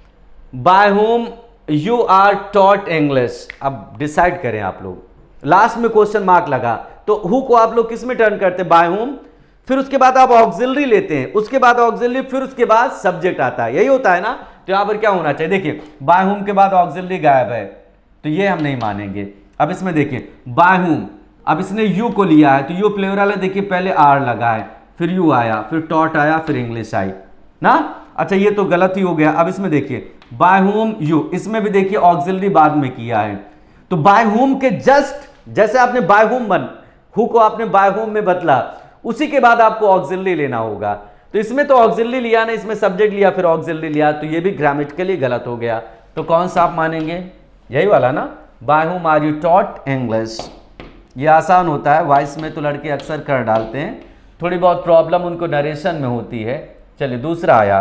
By whom you are taught English. अब डिसाइड करें आप लोग। लास्ट में क्वेश्चन मार्क लगा, तो हु को आप लोग किस में टर्न करते हैं? बाय हुम, फिर उसके बाद आप ऑक्सिलरी लेते हैं, उसके बाद ऑक्सिलरी, फिर उसके बाद सब्जेक्ट आता है, यही होता है ना। तो यहां पर क्या होना चाहिए? देखिए बाय हुम के बाद ऑक्सिलरी गायब है, तो ये हम नहीं मानेंगे। अब इसमें देखिए बाय हुम, अब इसने यू को लिया है, तो यू प्लूरल है। देखिए पहले आर लगा है, फिर यू आया, फिर टॉट आया, फिर इंग्लिश आई ना। अच्छा ये तो गलत ही हो गया। अब इसमें देखिए बाय हुम यू, इसमें भी देखिए ऑक्सिलरी बाद में किया है। तो बाय हुम के जस्ट जैसे आपने बाय हुम बन हु को आपने बाय हुम में बदला, उसी के बाद आपको ऑक्सिलरी लेना होगा। तो इसमें तो ऑक्सिलरी लिया ना, इसमें सब्जेक्ट लिया फिर ऑक्सिलरी लिया, तो ये भी ग्रामेटिकली गलत हो गया। तो कौन सा आप मानेंगे? यही वाला ना, bye whom are you taught English. ये आसान होता है, वॉइस में तो लड़के अक्सर कर डालते हैं, थोड़ी बहुत प्रॉब्लम उनको नरेशन में होती है। चलिए दूसरा आया,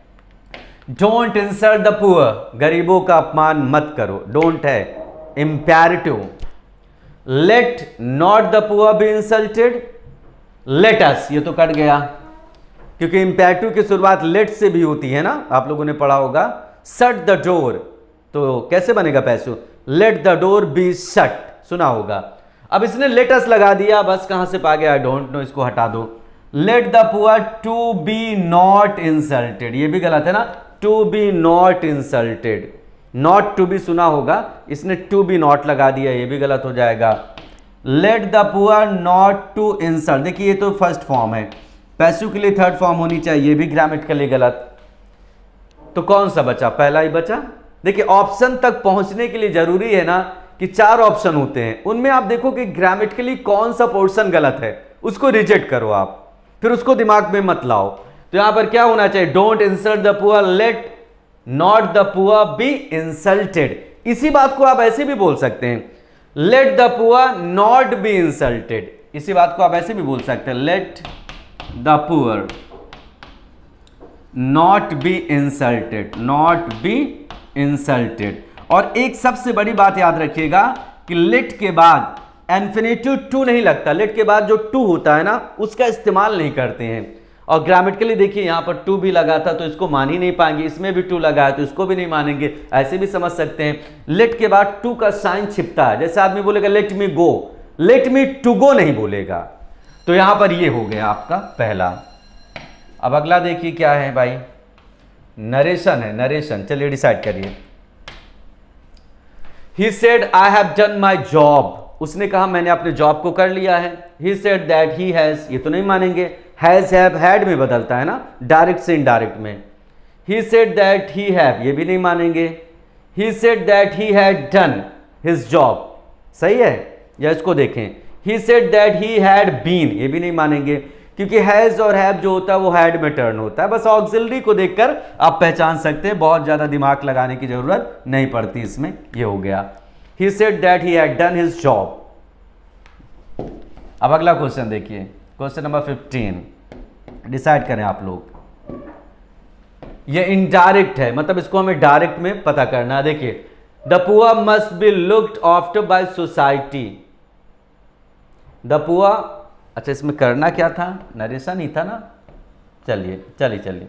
डोंट इंसल्ट द पुअर, गरीबों का अपमान मत करो। डोंट है imperative. Let not the poor be insulted, let us, ये तो कट गया क्योंकि इंपैरेटिव की शुरुआत लेट से भी होती है ना, आप लोगों ने पढ़ा होगा। शट द डोर, तो कैसे बनेगा passive? Let the door be shut, सुना होगा। अब इसने लेट अस लगा दिया, बस कहां से पा गया? आई डोंट नो, इसको हटा दो। Let the poor to be not insulted, ये भी गलत है ना, to be not insulted. Not to be सुना होगा, इसने टू बी नॉट लगा दिया, ये भी गलत हो जाएगा। Let the poor not to insult, देखिए ये तो फर्स्ट फॉर्म है, पैसिव के लिए थर्ड फॉर्म होनी चाहिए, भी ग्रामेटिकली गलत। तो कौन सा बचा? पहला ही बचा। देखिए ऑप्शन तक पहुंचने के लिए जरूरी है ना कि चार ऑप्शन होते हैं, उनमें आप देखो कि ग्रामेटिकली कौन सा पोर्शन गलत है, उसको रिजेक्ट करो आप, फिर उसको दिमाग में मत लाओ। तो यहां पर क्या होना चाहिए? Don't insult the poor, let not the poor be insulted. इसी बात को आप ऐसे भी बोल सकते हैं, let the poor not be insulted. इसी बात को आप ऐसे भी बोल सकते हैं, let the poor not be insulted, not be insulted. और एक सबसे बड़ी बात याद रखिएगा कि लेट के बाद इन्फिनिटिव टू नहीं लगता, लेट के बाद जो टू होता है ना उसका इस्तेमाल नहीं करते हैं। और ग्रामेटिकली देखिए यहां पर टू भी लगा था तो इसको मान ही नहीं पाएंगे, इसमें भी टू लगा है तो इसको भी नहीं मानेंगे, ऐसे भी समझ सकते हैं। लेट के बाद टू का साइन छिपता है, जैसे आदमी बोलेगा let me go, let me to go नहीं बोलेगा। तो यहां पर ये हो गया आपका पहला। अब अगला देखिए क्या है भाई, नरेशन है, नरेशन। चलिए डिसाइड करिए। He said I have done my job, उसने कहा मैंने अपने जॉब को कर लिया है। He said that he has, ये तो नहीं मानेंगे, has have had में बदलता है ना, डायरेक्ट से इनडायरेक्ट में। He said that he have, ये भी नहीं मानेंगे। He said that he had done his job, सही है? या इसको देखें, He said that he had been, ये भी नहीं मानेंगे क्योंकि हैज और हैव जो होता है वो हैड में टर्न होता है। बस ऑक्सिलरी को देखकर आप पहचान सकते हैं, बहुत ज्यादा दिमाग लगाने की जरूरत नहीं पड़ती इसमें। ये हो गया, he said that he had done his job। अब अगला क्वेश्चन देखिए, क्वेश्चन नंबर फिफ्टीन, डिसाइड करें आप लोग। ये इनडायरेक्ट है, मतलब इसको हमें डायरेक्ट में पता करना है। देखिए, the poor must be looked after by society, the poor, अच्छा इसमें करना क्या था? नरेशन ही था ना। चलिए चलिए चलिए,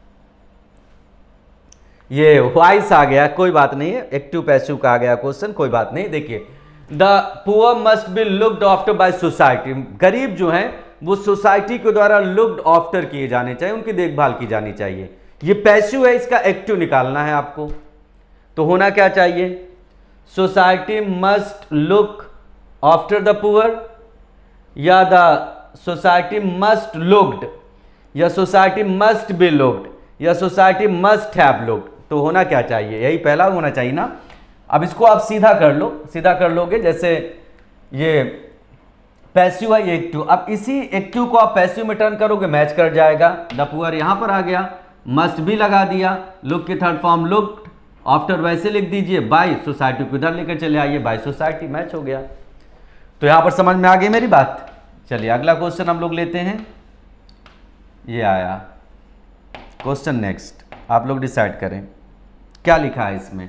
ये वाइस आ गया, कोई बात नहीं है, एक्टिव पैसिव का आ गया क्वेश्चन, कोई बात नहीं। देखिए, the poor must be looked after by society, गरीब जो हैं वो सोसाइटी के द्वारा लुक्ड आफ्टर किए जाने चाहिए, उनकी देखभाल की जानी चाहिए। ये पैसिव है, इसका एक्टिव निकालना है आपको। तो होना क्या चाहिए? Society must look after the poor, या द सोसाइटी मस्ट लुक्ड, या सोसाइटी मस्ट बी लुक्ड, या सोसाइटी मस्ट हैव लुक्ड। तो होना क्या चाहिए? यही पहला होना चाहिए ना। अब इसको आप सीधा कर लो, सीधा कर लोगे, जैसे ये पैसिव है, ये एक्टिव। अब इसी एक्टिव को आप पैसिव में टर्न करोगे, मैच कर जाएगा। द पुअर यहां पर आ गया, मस्ट भी लगा दिया, लुक के थर्ड फॉर्म लुक्ड, आफ्टर वैसे लिख दीजिए, बाय सोसाइटी को इधर लेकर चले आइए, बाय सोसाइटी, मैच हो गया। तो यहां पर समझ में आ गई मेरी बात। चलिए अगला क्वेश्चन हम लोग लेते हैं, ये आया क्वेश्चन नेक्स्ट, आप लोग डिसाइड करें क्या लिखा है इसमें।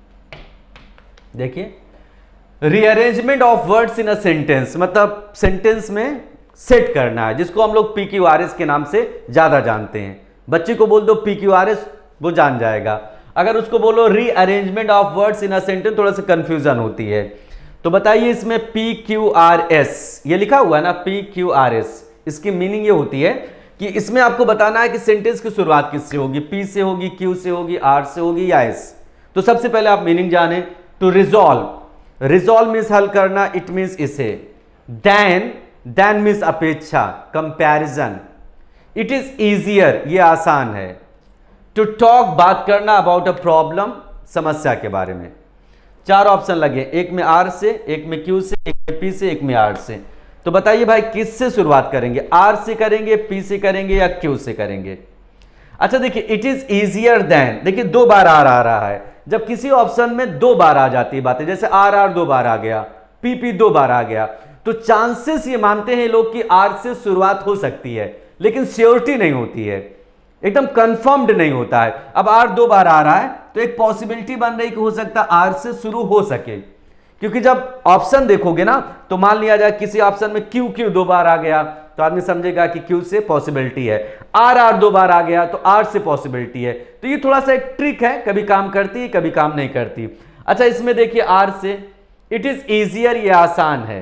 देखिए, rearrangement of words in a sentence, मतलब सेंटेंस में सेट करना है, जिसको हम लोग पी क्यू आर एस के नाम से ज्यादा जानते हैं। बच्चे को बोल दो पी क्यू आर एस, वो जान जाएगा। अगर उसको बोलो rearrangement of words in a sentence, थोड़ा सा कंफ्यूजन होती है। तो बताइए इसमें पी क्यू आर एस ये लिखा हुआ है ना, पी क्यू आर एस, इसकी मीनिंग ये होती है कि इसमें आपको बताना है कि सेंटेंस की शुरुआत किससे होगी, पी से होगी, क्यू से होगी, आर से होगी या एस। तो सबसे पहले आप मीनिंग जाने। टू रिजॉल्व, रिजॉल्व मीन्स हल करना, इट मीन्स इसे। देन, देन मीन्स अपेक्षा, कंपैरिजन। इट इज इजियर, ये आसान है। टू टॉक, बात करना, अबाउट अ प्रॉब्लम, समस्या के बारे में। चार ऑप्शन लगे, एक में आर से, एक में क्यू से, एक में पी से, एक में आर से। तो बताइए भाई किससे शुरुआत करेंगे, आर से करेंगे, पी से करेंगे या क्यू से करेंगे? अच्छा देखिए, इट इज इजियर देन, देखिए दो बार आर आ रहा है। जब किसी ऑप्शन में दो बार आ जाती है बातें, जैसे आर आर दो बार आ गया, पी पी दो बार आ गया, तो चांसेस ये मानते हैं लोग कि आर से शुरुआत हो सकती है, लेकिन श्योरिटी नहीं होती है, एकदम कंफर्म्ड नहीं होता है। अब आर दो बार आ रहा है तो एक पॉसिबिलिटी बन रही कि हो सकता है आर से शुरू हो सके, क्योंकि जब ऑप्शन देखोगे ना तो मान लिया जाए किसी ऑप्शन में क्यू क्यू दो बार आ गया तो आदमी समझेगा कि क्यू से पॉसिबिलिटी है, आर आर दो बार आ गया तो आर से पॉसिबिलिटी है। तो ये थोड़ा सा एक ट्रिक है, कभी काम करती है कभी काम नहीं करती। अच्छा इसमें देखिए आर से, इट इज इजियर, ये आसान है,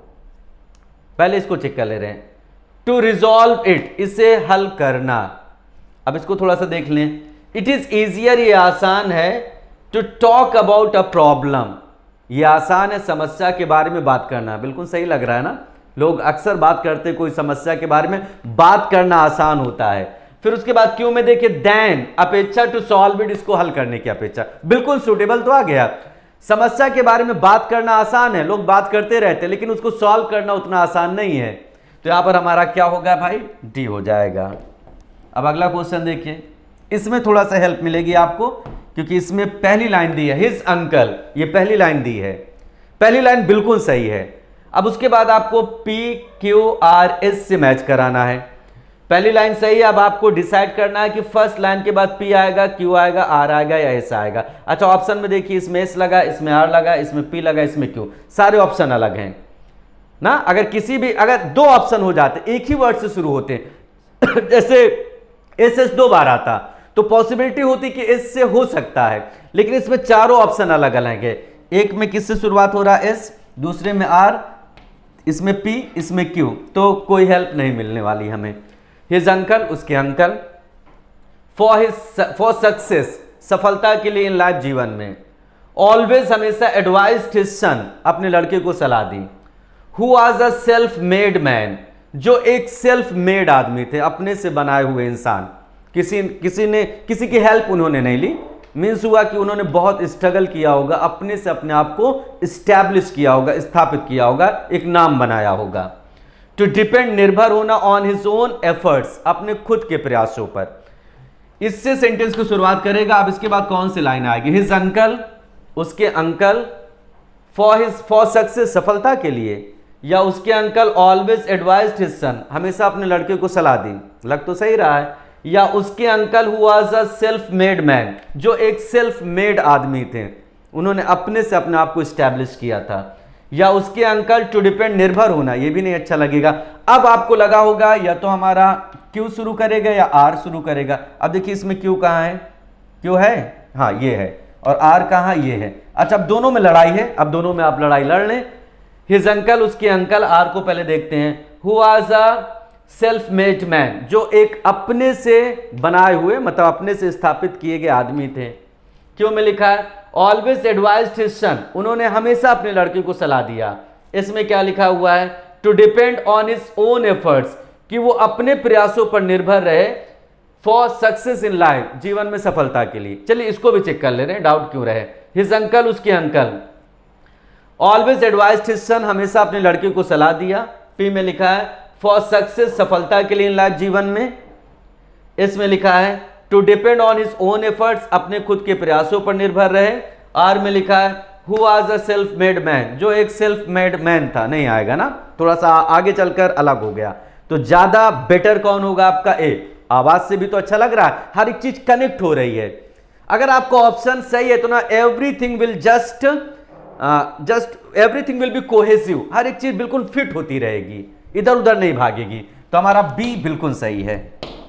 पहले इसको चेक कर ले रहे हैं। टू रिजॉल्व इट, इसे हल करना। अब इसको थोड़ा सा देख लें, इट इज इजियर, ये आसान है। To talk about a problem, ये आसान है समस्या के बारे में बात करना। बिल्कुल सही लग रहा है ना, लोग अक्सर बात करते हैं कोई समस्या के बारे में बात करना आसान होता है। फिर उसके बाद क्यों में देखिए देन अपेक्षा टू सॉल्व इट, इसको हल करने की अपेक्षा, बिल्कुल सूटेबल तो आ गया। समस्या के बारे में बात करना आसान है, लोग बात करते रहते हैं, लेकिन उसको सॉल्व करना उतना आसान नहीं है। तो यहां पर हमारा क्या होगा भाई, डी हो जाएगा। अब अगला क्वेश्चन देखिए, इसमें थोड़ा सा हेल्प मिलेगी आपको, क्योंकि इसमें पहली लाइन दी है हिज अंकल, ये पहली लाइन दी है, पहली लाइन बिल्कुल सही है। अब उसके बाद आपको पी क्यू आर एस से मैच कराना है। पहली लाइन सही है, अब आपको डिसाइड करना है कि फर्स्ट लाइन के बाद पी आएगा, क्यू आएगा, आर आएगा या एस आएगा। अच्छा ऑप्शन में देखिए, इसमें एस लगा, इसमें आर लगा, इसमें पी लगा, इसमें क्यू, सारे ऑप्शन अलग हैं ना। अगर किसी भी अगर दो ऑप्शन हो जाते एक ही वर्ड से शुरू होते जैसे एस एस दो बार आता तो पॉसिबिलिटी होती कि एस से हो सकता है, लेकिन इसमें चारों ऑप्शन अलग अलग है। एक में किससे शुरुआत हो रहा है, एस, दूसरे में आर, इसमें पी, इसमें क्यू, तो कोई हेल्प नहीं मिलने वाली हमें। हिज अंकल, उसके uncle, for his for success, सफलता के लिए इन लाइफ, जीवन में, ऑलवेज, हमेशा, एडवाइज्ड हिज सन, अपने लड़के को सलाह दी। Who was a self made man, जो एक सेल्फ मेड आदमी थे, अपने से बनाए हुए इंसान, किसी किसी ने किसी की हेल्प उन्होंने नहीं ली। मीन्स हुआ कि उन्होंने बहुत स्ट्रगल किया होगा, अपने से अपने आप को स्टैब्लिश किया होगा, स्थापित किया होगा, एक नाम बनाया होगा। टू डिपेंड, निर्भर होना, ऑन हिज ओन एफर्ट्स, अपने खुद के प्रयासों पर। इससे सेंटेंस की शुरुआत करेगा। अब इसके बाद कौन सी लाइन आएगी, हिज अंकल, उसके uncle, for his for success, सफलता के लिए, या उसके uncle always advised his son, हमेशा अपने लड़के को सलाह दी, लग तो सही रहा है, या उसके uncle who was a self made man, जो एक सेल्फ मेड आदमी थे, उन्होंने अपने से अपने आप को स्टैब्लिश किया था, या उसके अंकल टू डिपेंड, निर्भर होना, ये भी नहीं अच्छा लगेगा। अब आपको लगा होगा या तो हमारा क्यू शुरू करेगा या आर शुरू करेगा। अब देखिए इसमें क्यू कहाँ है, क्यू है, हाँ ये है, और आर कहाँ, ये है। अच्छा अब दोनों में लड़ाई है, अब दोनों में आप लड़ाई लड़ लें। हिज अंकल, उसके अंकल, आर को पहले देखते हैं। Who was a self made man, जो एक अपने से बनाए हुए, मतलब अपने से स्थापित किए गए आदमी थे। क्यों में लिखा है ऑलवेज एडवाइज्ड हिज सन, उन्होंने हमेशा अपने लड़के को सलाह दिया। इसमें क्या लिखा हुआ है, to depend on his own efforts, कि वो अपने प्रयासों पर निर्भर रहे, फॉर सक्सेस इन लाइफ, जीवन में सफलता के लिए। चलिए इसको भी चेक कर ले रहे हैं, डाउट क्यों रहे। हिज अंकल, उसके uncle, always advised his son, हमेशा अपने लड़के को सलाह दिया। पी में लिखा है फॉर सक्सेस, सफलता के लिए इन लाइफ, जीवन में। इसमें लिखा है to depend on his own efforts, अपने खुद के प्रयासों पर निर्भर रहे। आर में लिखा है who was a self made man, जो एक सेल्फ मेड मैन था। नहीं आएगा ना, थोड़ा सा आगे चलकर अलग हो गया। तो ज्यादा बेटर कौन होगा आपका, ए। आवाज से भी तो अच्छा लग रहा है, हर एक चीज कनेक्ट हो रही है। अगर आपका ऑप्शन सही है तो ना everything will just just everything will be cohesive, हर एक चीज बिल्कुल फिट होती रहेगी, इधर उधर नहीं भागेगी। तो हमारा बी बिल्कुल सही है।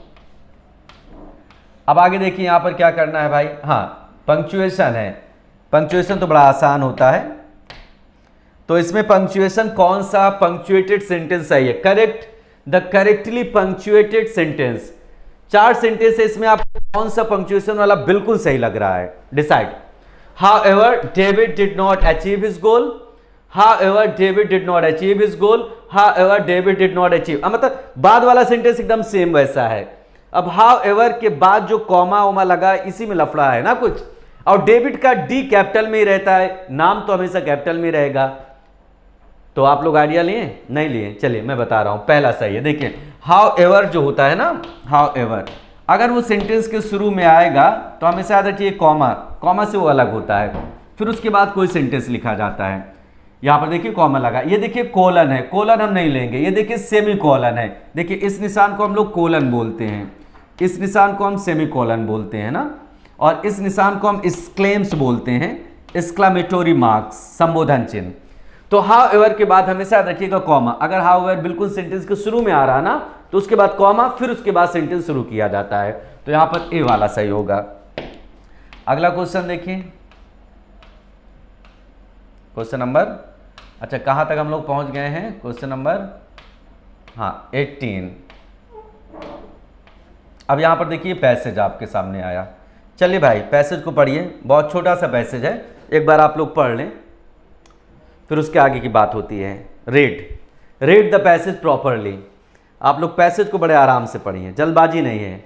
अब आगे देखिए यहां पर क्या करना है भाई, हाँ पंक्चुएशन है। पंक्चुएशन तो बड़ा आसान होता है, तो इसमें पंक्चुएशन कौन सा पंक्चुएटेड सेंटेंस सही है, correct, the correctly punctuated sentence. चार सेंटेंस है, इसमें आप कौन सा पंक्चुएशन वाला बिल्कुल सही लग रहा है, decide. However David did not achieve his goal, however David did not achieve his goal, however David did not achieve, मतलब बाद वाला सेंटेंस एकदम सेम वैसा है। अब हाउएवर के बाद जो कॉमा वोमा लगा, इसी में लफड़ा है ना कुछ, और डेविड का डी कैपिटल में ही रहता है, नाम तो हमेशा कैपिटल में रहेगा। तो आप लोग आइडिया लिए, नहीं लिए, चलिए मैं बता रहा हूं, पहला सही है। देखिए हाउएवर जो होता है ना, हाउएवर अगर वो सेंटेंस के शुरू में आएगा तो हमेशा याद रखिए कॉमा, कॉमा से वो अलग होता है, फिर उसके बाद कोई सेंटेंस लिखा जाता है। यहां पर देखिए कॉमा लगा, ये देखिए कोलन है, कोलन हम नहीं लेंगे, ये देखिए सेमी कोलन है। देखिए इस निशान को हम लोग कोलन बोलते हैं, इस निशान को हम सेमी कोलन बोलते हैं ना, और इस निशान को हम एक्सक्लेम्स बोलते हैं, एक्सक्लामेटोरी मार्क्स, संबोधन चिन्ह। तो हाउएवर के बाद हमेशा याद रखिएगा कॉमा। अगर हाउएवर बिल्कुल सेंटेंस के शुरू में आ रहा ना, तो उसके बाद कॉमा, फिर उसके बाद सेंटेंस शुरू किया जाता है। तो यहां पर ए वाला सही होगा। अगला क्वेश्चन देखिए, क्वेश्चन नंबर, अच्छा कहां तक हम लोग पहुंच गए हैं, क्वेश्चन नंबर हाँ एटीन। अब यहां पर देखिए पैसेज आपके सामने आया। चलिए भाई पैसेज को पढ़िए, बहुत छोटा सा पैसेज है, एक बार आप लोग पढ़ लें। फिर उसके आगे की बात होती है read read the passage properly. आप लोग पैसेज को बड़े आराम से पढ़िए, जल्दबाजी नहीं है,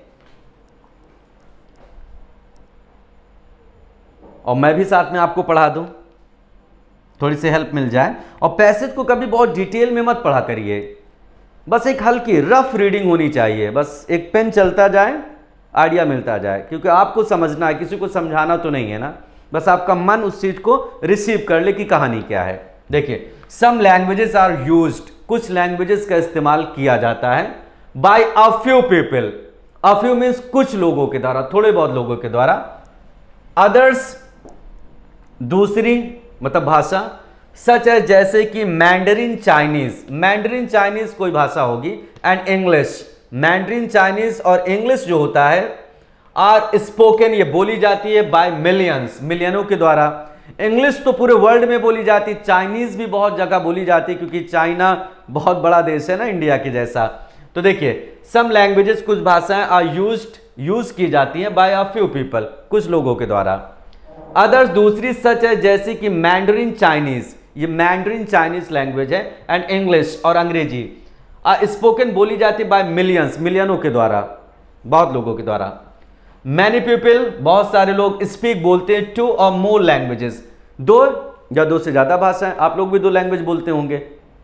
और मैं भी साथ में आपको पढ़ा दूं, थोड़ी सी हेल्प मिल जाए। और पैसेज को कभी बहुत डिटेल में मत पढ़ा करिए, बस एक हल्की रफ रीडिंग होनी चाहिए, बस एक पेन चलता जाए, आइडिया मिलता जाए, क्योंकि आपको समझना है, किसी को समझाना तो नहीं है ना, बस आपका मन उस चीज को रिसीव कर ले कि कहानी क्या है। देखिए, सम लैंग्वेजेस आर यूज्ड, कुछ लैंग्वेजेस का इस्तेमाल किया जाता है by a few people, a few means कुछ लोगों के द्वारा, थोड़े बहुत लोगों के द्वारा, अदर्स दूसरी मतलब भाषा, सच है जैसे कि मैंडरिन चाइनीज, मैंडरिन चाइनीज कोई भाषा होगी, एंड इंग्लिश, मैंडरिन चाइनीज और इंग्लिश जो होता है, आर स्पोकन, ये बोली जाती है बाय मिलियंस, मिलियनों के द्वारा। इंग्लिश तो पूरे वर्ल्ड में बोली जाती है, चाइनीज भी बहुत जगह बोली जाती है, क्योंकि चाइना बहुत बड़ा देश है ना, इंडिया के जैसा। तो देखिए, सम लैंग्वेजेस, कुछ भाषाएं आर यूज्ड, यूज की जाती हैं बाय अ फ्यू पीपल, कुछ लोगों के द्वारा। अदर्स दूसरी, सच है जैसे कि मैंडरिन चाइनीज, ये मैंडरिन चाइनीज लैंग्वेज है, एंड इंग्लिश और अंग्रेजी, स्पोकन बोली जाती है बाय मिलियंस, मिलियनों के द्वारा, बहुत लोगों के द्वारा। मैनी पीपल, बहुत सारे लोग, स्पीक बोलते हैं टू और मोर लैंग्वेजेस, दो या दो से ज्यादा भाषाएं, आप लोग भी दो लैंग्वेज बोलते होंगे।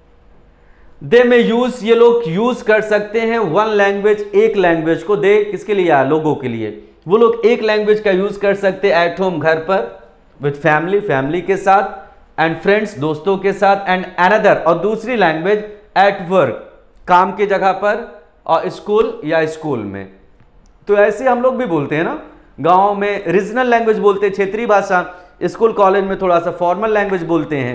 दे में यूज, ये लोग यूज कर सकते हैं वन लैंग्वेज, एक लैंग्वेज को, दे किसके लिए आया, लोगों के लिए, वो लोग एक लैंग्वेज का यूज कर सकते हैं एट होम, घर पर, विद फैमिली, फैमिली के साथ, एंड फ्रेंड्स, दोस्तों के साथ, एंड अनदर, और दूसरी लैंग्वेज एट वर्क, काम की जगह पर, और स्कूल या स्कूल में। तो ऐसे हम लोग भी बोलते हैं ना, गांव में रीजनल लैंग्वेज बोलते हैं, क्षेत्रीय भाषा, स्कूल कॉलेज में थोड़ा सा फॉर्मल लैंग्वेज बोलते हैं।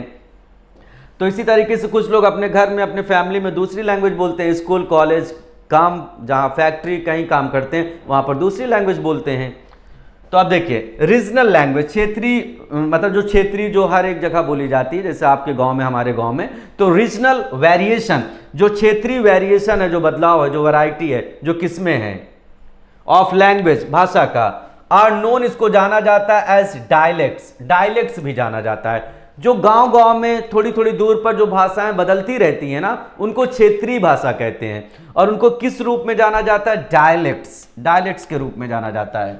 तो इसी तरीके से कुछ लोग अपने घर में, अपने फैमिली में दूसरी लैंग्वेज बोलते हैं, स्कूल कॉलेज, काम, जहां फैक्ट्री कहीं काम करते हैं वहां पर दूसरी लैंग्वेज बोलते हैं। तो आप देखिए, रीजनल लैंग्वेज, क्षेत्रीय, मतलब जो क्षेत्रीय, जो हर एक जगह बोली जाती है, जैसे आपके गांव में, हमारे गांव में, तो रीजनल वेरिएशन, जो क्षेत्रीय वेरिएशन है, जो बदलाव है, जो वैरायटी है, जो किस्में हैं ऑफ लैंग्वेज, भाषा का, आर नोन, इसको जाना जाता है एज डायलेक्ट्स, डायलेक्ट्स भी जाना जाता है। जो गांव गांव में थोड़ी थोड़ी दूर पर जो भाषाएं बदलती रहती हैं ना, उनको क्षेत्रीय भाषा कहते हैं, और उनको किस रूप में जाना जाता है, डायलेक्ट्स, डायलेक्ट्स के रूप में जाना जाता है।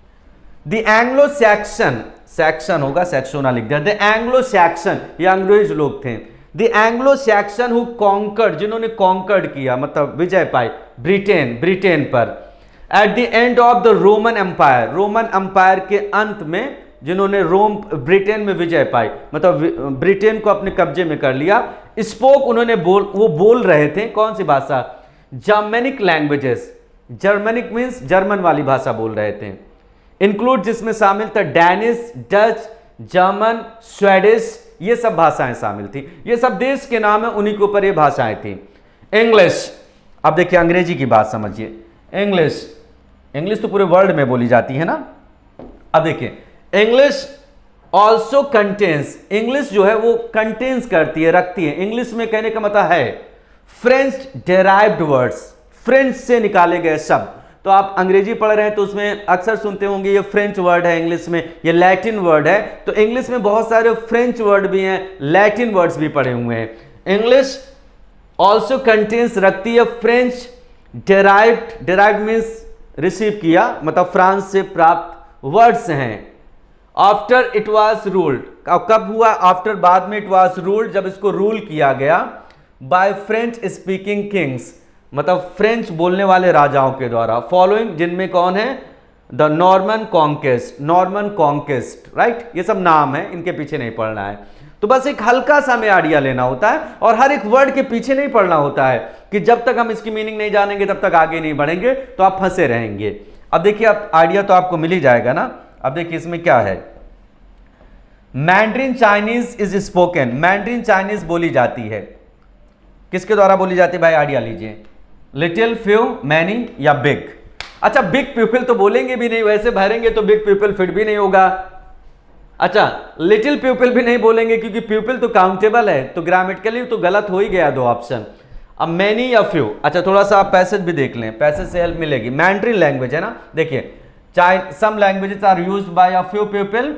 द एंग्लो सैक्सन, सैक्सन होगा, सैक्सोना लिख दिया, द एंग्लो सैक्सन, ये अंग्रेज लोग थे, the Anglo Saxon who conquered, जिन्होंने कॉन्कर्ड किया, मतलब विजय पाई, ब्रिटेन, ब्रिटेन पर, at the end of the Roman empire, Roman empire के अंत में, जिन्होंने रोम, ब्रिटेन में विजय पाई, मतलब ब्रिटेन को अपने कब्जे में कर लिया। स्पोक, उन्होंने बोल, वो बोल रहे थे कौन सी भाषा, Germanic languages, Germanic means German वाली भाषा बोल रहे थे, इंक्लूड, जिसमें शामिल था डैनिश, डच, जर्मन, स्वीडिश, ये सब भाषाएं शामिल थी। ये सब देश के नाम है, उन्हीं के ऊपर ये भाषाएं थी। इंग्लिश, अब देखिए अंग्रेजी की बात समझिए, इंग्लिश, इंग्लिश तो पूरे वर्ल्ड में बोली जाती है ना। अब देखिए, इंग्लिश ऑल्सो कंटेन्स, इंग्लिश जो है वो कंटेन्स करती है, रखती है। इंग्लिश में कहने का मतलब है फ्रेंच डेराइव्ड वर्ड्स, फ्रेंच से निकाले गए शब्द। तो आप अंग्रेजी पढ़ रहे हैं तो उसमें अक्सर सुनते होंगे ये फ्रेंच वर्ड है, इंग्लिश में ये लैटिन वर्ड है। तो इंग्लिश में बहुत सारे फ्रेंच वर्ड भी हैं, लैटिन वर्ड्स भी पड़े हुए हैं। इंग्लिश ऑल्सो कंटेन्स, रखती है French derived, derived means receive किया, मतलब फ्रांस से प्राप्त वर्ड्स हैं। आफ्टर इट वॉज रूल्ड, कब हुआ, आफ्टर, बाद में, इट वॉज रूल्ड, जब इसको रूल किया गया, बाय फ्रेंच स्पीकिंग किंग्स, मतलब फ्रेंच बोलने वाले राजाओं के द्वारा, फॉलोइंग, जिनमें कौन है, the Norman conquest, Norman conquest, right, ये सब नाम है, इनके पीछे नहीं पढ़ना है। तो बस एक हल्का सा हमें आइडिया लेना होता है, और हर एक वर्ड के पीछे नहीं पढ़ना होता है कि जब तक हम इसकी मीनिंग नहीं जानेंगे तब तक आगे नहीं बढ़ेंगे, तो आप फंसे रहेंगे। अब देखिए, अब आइडिया तो आपको मिल ही जाएगा ना। अब देखिए इसमें क्या है, Mandarin Chinese is spoken, Mandarin Chinese बोली जाती है, किसके द्वारा बोली जाती है भाई, आइडिया लीजिए, लिटिल, फ्यू, मैनी या बिग। अच्छा, बिग पीपल तो बोलेंगे भी नहीं, वैसे भरेंगे तो बिग पीपल फिट भी नहीं होगा। अच्छा, लिटिल पीपल भी नहीं बोलेंगे क्योंकि पीपल तो काउंटेबल है, तो ग्रामेटिकली तो गलत हो ही गया दो ऑप्शन। अब मैनी या फ्यू, अच्छा थोड़ा सा आप पैसेज भी देख लें, पैसेज से हेल्प मिलेगी। मैंड्रिन लैंग्वेज है ना, देखिए, चाहे some languages are used by a few people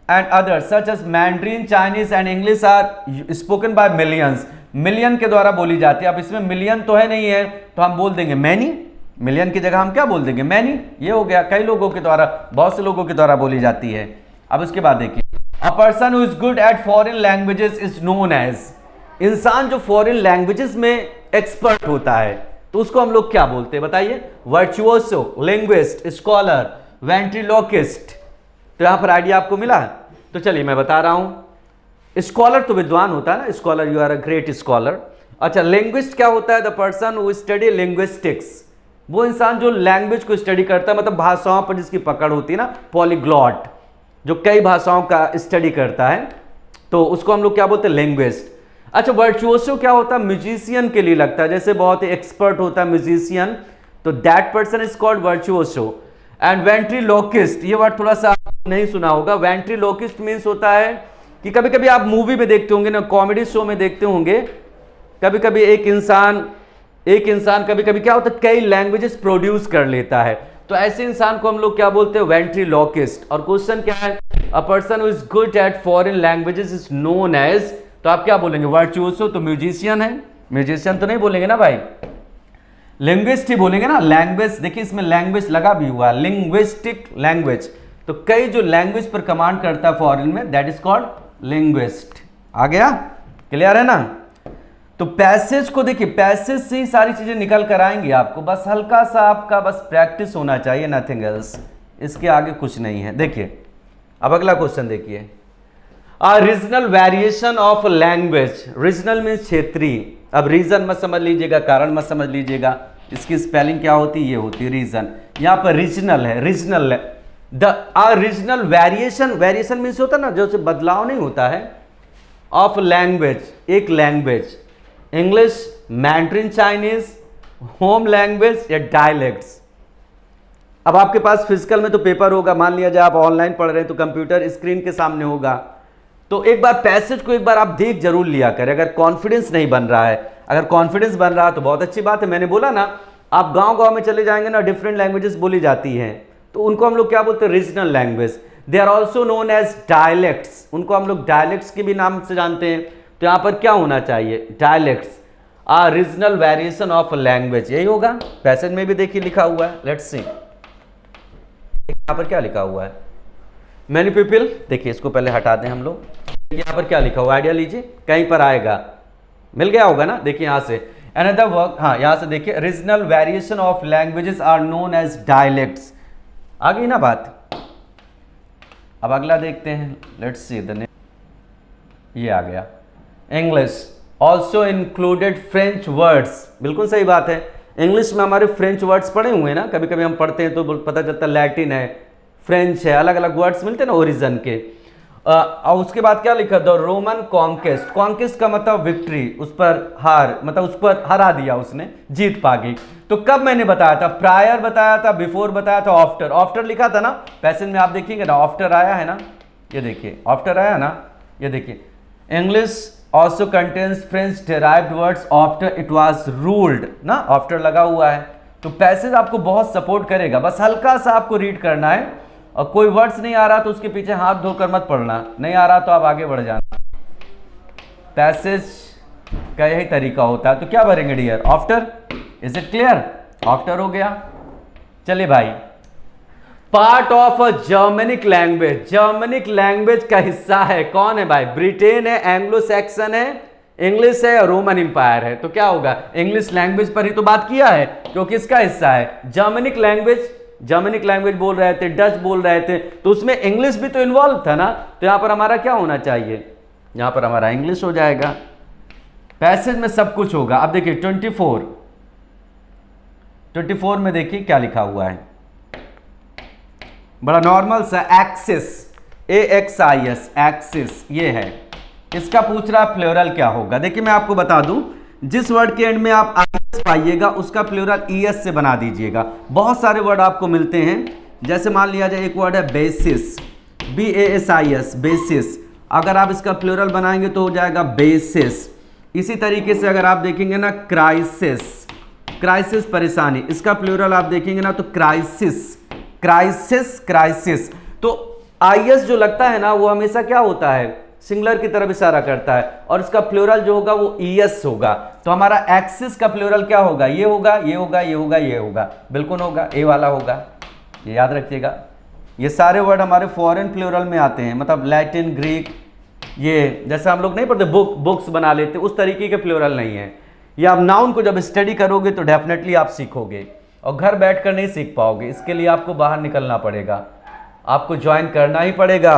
and others such as Mandarin, Chinese and English are spoken by millions. Million के द्वारा बोली जाती है। अब इसमें मिलियन तो है नहीं है तो हम बोल देंगे मैनी। मिलियन की जगह हम क्या बोल देंगे? मैनी। ये हो गया, कई लोगों के द्वारा, बहुत से लोगों के द्वारा बोली जाती है। अब इसके बाद देखिए, a person who is good at foreign languages is known as, इंसान जो फॉरेन लैंग्वेजेस में एक्सपर्ट होता है तो उसको हम लोग क्या बोलते हैं बताइए? Virtuoso, linguist, scholar, ventriloquist. तो यहां पर आइडिया आपको मिला? तो चलिए मैं बता रहा हूं। स्कॉलर तो विद्वान होता है ना, scholar, you are a great scholar. अच्छा, लिंग्विस्ट क्या होता है? The person who study linguistics, वो इंसान जो लैंग्वेज को स्टडी करता है, मतलब भाषाओं पर जिसकी पकड़ होती है ना, पॉलीग्लॉट, जो कई भाषाओं का स्टडी करता है, तो उसको हम लोग क्या बोलते हैं? लिंग्विस्ट। अच्छा, वर्चुओसो क्या होता है? म्यूजिशियन के लिए लगता है, जैसे बहुत ही एक्सपर्ट होता है म्यूजिशियन, तो that person is called virtuoso. And ventriloquist, ये वर्ड थोड़ा सा नहीं सुना होगा। वेंट्रिलोकिस्ट मीन्स होता है कि कभी कभी आप मूवी में देखते होंगे ना, कॉमेडी शो में देखते होंगे, कभी कभी एक इंसान एक इंसान कभी कभी क्या होता है? कई लैंग्वेजेस प्रोड्यूस कर लेता है, तो ऐसे इंसान को हम लोग क्या बोलते हैं? वेंट्रिलोकिस्ट। और क्वेश्चन क्या है? A person who is good at foreign languages is known as, तो आप क्या बोलेंगे? वर्चुओसो तो म्यूजिशियन है, म्यूजिशियन तो नहीं बोलेंगे ना भाई, लिंग्विस्ट ही बोलेंगे ना। लैंग्वेज, देखिए इसमें लैंग्वेज लगा भी हुआ, लिंग्विस्टिक लैंग्वेज, तो कई जो लैंग्वेज पर कमांड करता है फॉरेन में, दैट इज कॉल्ड लिंग्विस्ट। आ गया? क्लियर है ना? तो पैसेज को देखिए, पैसेज से ही सारी चीजें निकल कर आएंगी आपको, बस हल्का सा आपका बस प्रैक्टिस होना चाहिए, नथिंग एल्स, इसके आगे कुछ नहीं है। देखिए अब अगला क्वेश्चन देखिए, ah regional variation of language. Regional means क्षेत्रीय। अब रीजन मत समझ लीजिएगा, कारण मत समझ लीजिएगा, इसकी स्पेलिंग क्या होती है? ये होती है रीजन। यहां पर रीजनल है, रीजनल है। The ah regional variation, variation means होता है ना, जो से बदलाव नहीं होता है, ऑफ लैंग्वेज, एक language, English, Mandarin, Chinese, home language या डायलेक्ट्स। अब आपके पास फिजिकल में तो पेपर होगा, मान लिया जाए आप ऑनलाइन पढ़ रहे हैं तो कंप्यूटर स्क्रीन के सामने होगा, तो एक बार पैसेज को एक बार आप देख जरूर लिया करें। अगर कॉन्फिडेंस नहीं बन रहा है, अगर कॉन्फिडेंस बन रहा है तो बहुत अच्छी बात है। मैंने बोला ना, आप गांव गांव में चले जाएंगे ना, डिफरेंट लैंग्वेजेस बोली जाती हैं, तो उनको हम लोग क्या बोलते हैं? Regional language. They are also known as dialects, उनको हम लोग डायलेक्ट्स के भी नाम से जानते हैं। तो यहां पर क्या होना चाहिए? Dialects are regional variation of language, यही होगा। पैसेज में भी देखिए लिखा हुआ है, लेट्स सी यहां पर क्या लिखा हुआ है? मैनी पीपल, देखिए इसको पहले हटा दें हम लोग, यहां पर क्या लिखा हुआ? आइडिया लीजिए, कहीं पर आएगा, मिल गया होगा ना। देखिए यहां से अनदर वर्क, हाँ यहां से देखिए, regional variation of languages are known as dialects. आ गई ना बात? अब अगला देखते हैं, लेट्स सी द नेक्स्ट, ये आ गया English also included French words. बिल्कुल सही बात है, इंग्लिश में हमारे फ्रेंच वर्ड्स पढ़े हुए हैं ना, कभी कभी हम पढ़ते हैं तो पता चलता है लैटिन है, फ्रेंच है, अलग अलग वर्ड्स मिलते हैं ना ओरिजिन के। और उसके बाद क्या लिखा? द रोमन कॉन्केस्ट, कॉन्केस्ट का मतलब विक्ट्री, उस पर हार, मतलब उस पर हरा दिया उसने, जीत पा गई। तो कब मैंने बताया था? प्रायर बताया था, बिफोर बताया था, आफ्टर। आफ्टर लिखा था ना पैसेज में, आप देखेंगे ना आफ्टर आया है ना, ये देखिए आफ्टर आया ना, ये देखिए English also contains French derived words after it was ruled ना, आफ्टर लगा हुआ है। तो पैसेज आपको बहुत सपोर्ट करेगा, बस हल्का सा आपको रीड करना है, और कोई वर्ड्स नहीं आ रहा तो उसके पीछे हाथ धोकर मत पढ़ना, नहीं आ रहा तो आप आगे बढ़ जाना। पैसेज का यही तरीका होता है। तो क्या भरेंगे dear? After. Is it clear? After हो गया। चलिए भाई, part of a Germanic language, Germanic language का हिस्सा है, कौन है भाई? ब्रिटेन है, एंग्लो सैक्सन है, इंग्लिश है और रोमन इंपायर है। तो क्या होगा? इंग्लिश लैंग्वेज पर ही तो बात किया है, क्योंकि इसका हिस्सा है। जर्मनिक लैंग्वेज, जर्मनिक लैंग्वेज बोल रहे थे, डच बोल रहे थे, तो उसमें इंग्लिश भी तो इन्वॉल्व था ना, तो यहां पर हमारा क्या होना चाहिए? यहां पर हमारा इंग्लिश हो जाएगा। पैसेज में सब कुछ होगा। अब देखिए ट्वेंटी फोर ट्वेंटी फोर में देखिए क्या लिखा हुआ है, बड़ा नॉर्मल सा, axis, A X I S, axis ये है। इसका पूछ रहा प्लूरल क्या होगा? देखिए मैं आपको बता दूं, जिस वर्ड के एंड में आप आई एस पाइएगा उसका प्लूरल ई एस से बना दीजिएगा। बहुत सारे वर्ड आपको मिलते हैं, जैसे मान लिया जाए एक वर्ड है basis, B A S I S, basis, अगर आप इसका प्लूरल बनाएंगे तो हो जाएगा बेसिस। इसी तरीके से अगर आप देखेंगे ना क्राइसिस, क्राइसिस परेशानी, इसका प्लूरल आप देखेंगे ना तो क्राइसिस, क्राइसिस, क्राइसिस। तो आई एस जो लगता है ना वो हमेशा क्या होता है, सिंगुलर की तरफ इशारा करता है, और इसका प्लूरल जो होगा वो ई एस होगा। तो हमारा एक्सिस का प्लूरल क्या होगा, ये होगा, ये होगा, ये होगा, ये होगा, बिल्कुल होगा, ए वाला होगा, ये याद रखिएगा। ये सारे वर्ड हमारे फॉरेन प्लूरल में आते हैं, मतलब लैटिन, ग्रीक, ये जैसे हम लोग नहीं पढ़ते बुक बुक्स बना लेते, उस तरीके के प्लूरल नहीं है। ये आप नाउन को जब स्टडी करोगे तो डेफिनेटली आप सीखोगे, और घर बैठकर नहीं सीख पाओगे, इसके लिए आपको बाहर निकलना पड़ेगा, आपको ज्वाइन करना ही पड़ेगा।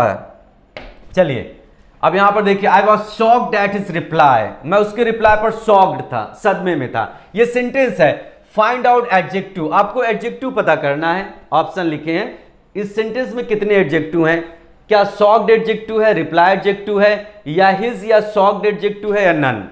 चलिए अब यहां पर देखिए, I was shocked at his reply, मैं उसके रिप्लाई पर शॉक्ड था, सदमे में था। ये सेंटेंस है, फाइंड आउट एडजेक्टिव, आपको एडजेक्टिव पता करना है। ऑप्शन लिखे हैं, इस सेंटेंस में कितने एडजेक्टिव हैं, क्या शॉक्ड एडजेक्टिव है, रिप्लाई एडजेक्टिव है, या हिज या शॉक्ड एडजेक्टिव है, या नन।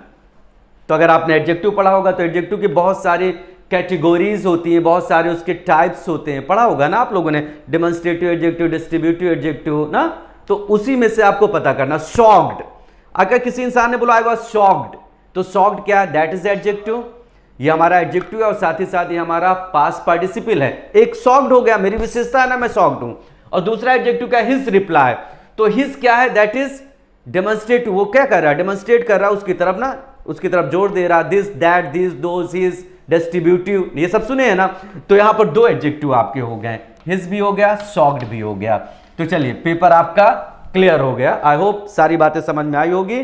तो अगर आपने एडजेक्टिव पढ़ा होगा तो एडजेक्टिव की बहुत सारी कैटेगरीज होती हैं, बहुत सारे उसके टाइप्स होते हैं, पढ़ा होगा ना आप लोगों ने, डेमोन्स्ट्रेटिव एडजेक्टिव, डिस्ट्रीब्यूटिव एडजेक्टिव ना, तो उसी में से आपको पता करना। शॉक्ड, अगर किसी इंसान ने बोला आई वाज शॉक्ड, तो शॉक्ड क्या है, दैट इज एडजेक्टिव, ये हमारा एडजेक्टिव है, और साथ ही साथ ये हमारा पास्ट पार्टिसिपल है। एक शॉक्ड हो गया, मेरी विशेषता है ना, मैं शॉक्ड हूं, और दूसरा एडजेक्टिव क्या है, हिज रिप्लाई, तो हिज क्या है, दैट इज डेमोन्स्ट्रेटिव, वो क्या कर रहा है, डेमोन्स्ट्रेट कर रहा है उसकी तरफ ना, उसकी तरफ जोर दे रहा, this, that, this, those, his, distributive, ये सब सुने हैं ना। तो यहां पर दो एडजेक्टिव आपके हो गए, हिज भी हो गया, शॉक्ड भी हो गया। तो चलिए पेपर आपका क्लियर हो गया, आई होप सारी बातें समझ में आई होगी,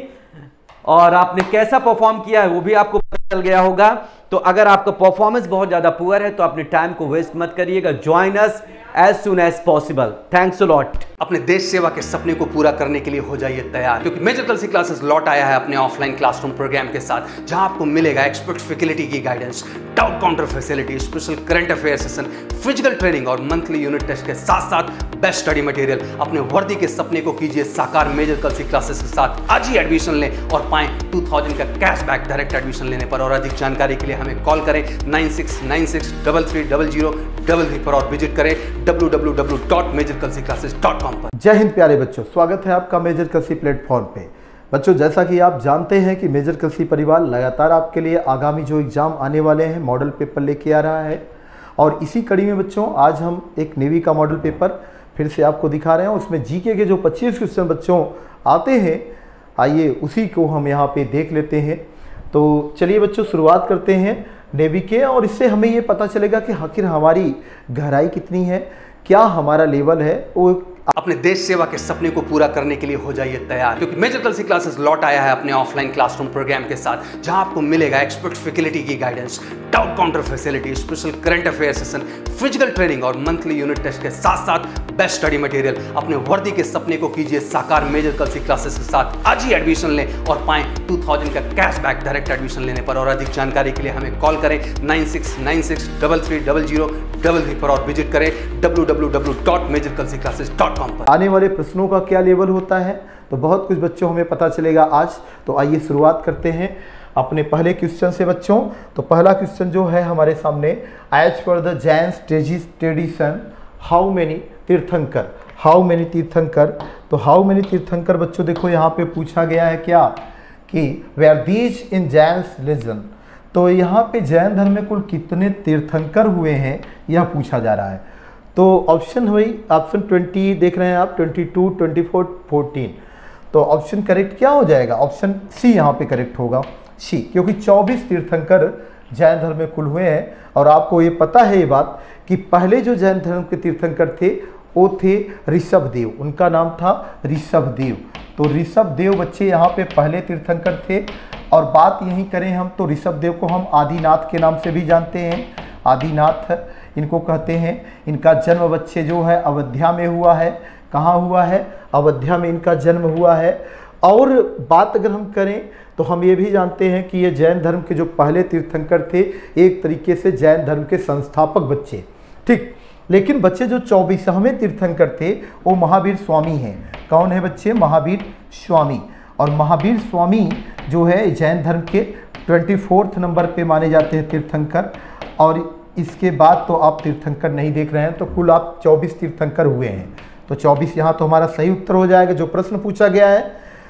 और आपने कैसा परफॉर्म किया है वो भी आपको पता चल गया होगा। तो अगर आपका परफॉर्मेंस बहुत ज्यादा पुअर है तो अपने टाइम को वेस्ट मत करिएगा, join us as soon as possible. Thanks a lot. अपने देश सेवा के सपने को पूरा करने के लिए हो जाइए तैयार, क्योंकि मेजर कलसी क्लासेस लौट आया है अपने ऑफलाइन क्लासरूम प्रोग्राम के साथ, जहां आपको मिलेगा एक्सपर्ट फैकल्टी की guidance, doubt counter facility, special current affair session, physical training और मंथली यूनिट टेस्ट के साथ साथ बेस्ट स्टडी मटेरियल। अपने वर्दी के सपने को कीजिए साकार मेजर कलसी क्लासेस के साथ। आज ही एडमिशन लें और पाएं टू थाउजेंड का कैशबैक डायरेक्ट एडमिशन लेने पर। और अधिक जानकारी के लिए हमें कॉल करें nine six nine six double three double zero double three पर, और विजिट करें W W W dot major Kalsi classes dot com पर। जय हिंद प्यारे बच्चों, स्वागत है आपका मेजर कलसी प्लेटफॉर्म पे। बच्चों, जैसा कि आप जानते हैं कि मेजर कलसी परिवार लगातार आपके लिए आगामी जो एग्ज़ाम आने वाले हैं मॉडल पेपर लेके आ रहा है, और इसी कड़ी में बच्चों आज हम एक नेवी का मॉडल पेपर फिर से आपको दिखा रहे हैं। उसमें जीके के जो पच्चीस क्वेश्चन बच्चों आते हैं, आइए उसी को हम यहाँ पे देख लेते हैं। तो चलिए बच्चों शुरुआत करते हैं नेवी के, और इससे हमें ये पता चलेगा कि आखिर हमारी गहराई कितनी है, क्या हमारा लेवल है। वो अपने देश सेवा के सपने को पूरा करने के लिए हो जाइए तैयार, क्योंकि मेजर कलसी क्लासेस लौट आया है अपने ऑफलाइन क्लासरूम प्रोग्राम के साथ, जहां आपको मिलेगा एक्सपर्ट फैकल्टी की guidance, doubt counter facility, special current affair session, physical training और मंथली यूनिट टेस्ट के साथ साथ बेस्ट स्टडी मटेरियल। अपने वर्दी के सपने को कीजिए साकार मेजर कलसी क्लासेस के साथ। आज ही एडमिशन लें और पाएं टू थाउजेंड का कैशबैक डायरेक्ट एडमिशन लेने पर। और अधिक जानकारी के लिए हमें कॉल करें nine six nine six double three double zero double three पर, और विजिट करें W W W dot major Kalsi classes dot com पर। आने वाले प्रश्नों का क्या लेवल होता है तो बहुत कुछ बच्चों हमें पता चलेगा आज। तो आइए शुरुआत करते हैं अपने पहले क्वेश्चन से बच्चों। तो पहला क्वेश्चन जो है हमारे सामने, as per the Jain tradition how many tirthankar, how many tirthankar. तो हाउ मेनी तीर्थंकर बच्चों देखो यहाँ पे पूछा गया है क्या कि where these in Jain religion, तो यहाँ पे जैन धर्म में कुल कितने तीर्थंकर हुए हैं यह पूछा जा रहा है। तो ऑप्शन हुई ऑप्शन ट्वेंटी देख रहे हैं आप, twenty two, twenty four, fourteen. तो ऑप्शन करेक्ट क्या हो जाएगा, ऑप्शन सी यहाँ पे करेक्ट होगा, सी, क्योंकि चौबीस तीर्थंकर जैन धर्म में कुल हुए हैं। और आपको ये पता है ये बात कि पहले जो जैन धर्म के तीर्थंकर थे वो थे ऋषभदेव, उनका नाम था ऋषभदेव। तो ऋषभदेव बच्चे यहाँ पे पहले तीर्थंकर थे। और बात यही करें हम तो ऋषभदेव को हम आदिनाथ के नाम से भी जानते हैं, आदिनाथ इनको कहते हैं। इनका जन्म बच्चे जो है अयोध्या में हुआ है। कहाँ हुआ है, अयोध्या में इनका जन्म हुआ है। और बात अगर हम करें तो हम ये भी जानते हैं कि ये जैन धर्म के जो पहले तीर्थंकर थे, एक तरीके से जैन धर्म के संस्थापक बच्चे, ठीक। लेकिन बच्चे जो चौबीसवें तीर्थंकर थे वो महावीर स्वामी हैं। कौन है बच्चे, महावीर स्वामी। और महावीर स्वामी जो है जैन धर्म के ट्वेंटी फोर्थ नंबर पे माने जाते हैं तीर्थंकर। और इसके बाद तो आप तीर्थंकर नहीं देख रहे हैं, तो कुल आप चौबीस तीर्थंकर हुए हैं। तो चौबीस यहाँ तो हमारा सही उत्तर हो जाएगा जो प्रश्न पूछा गया है।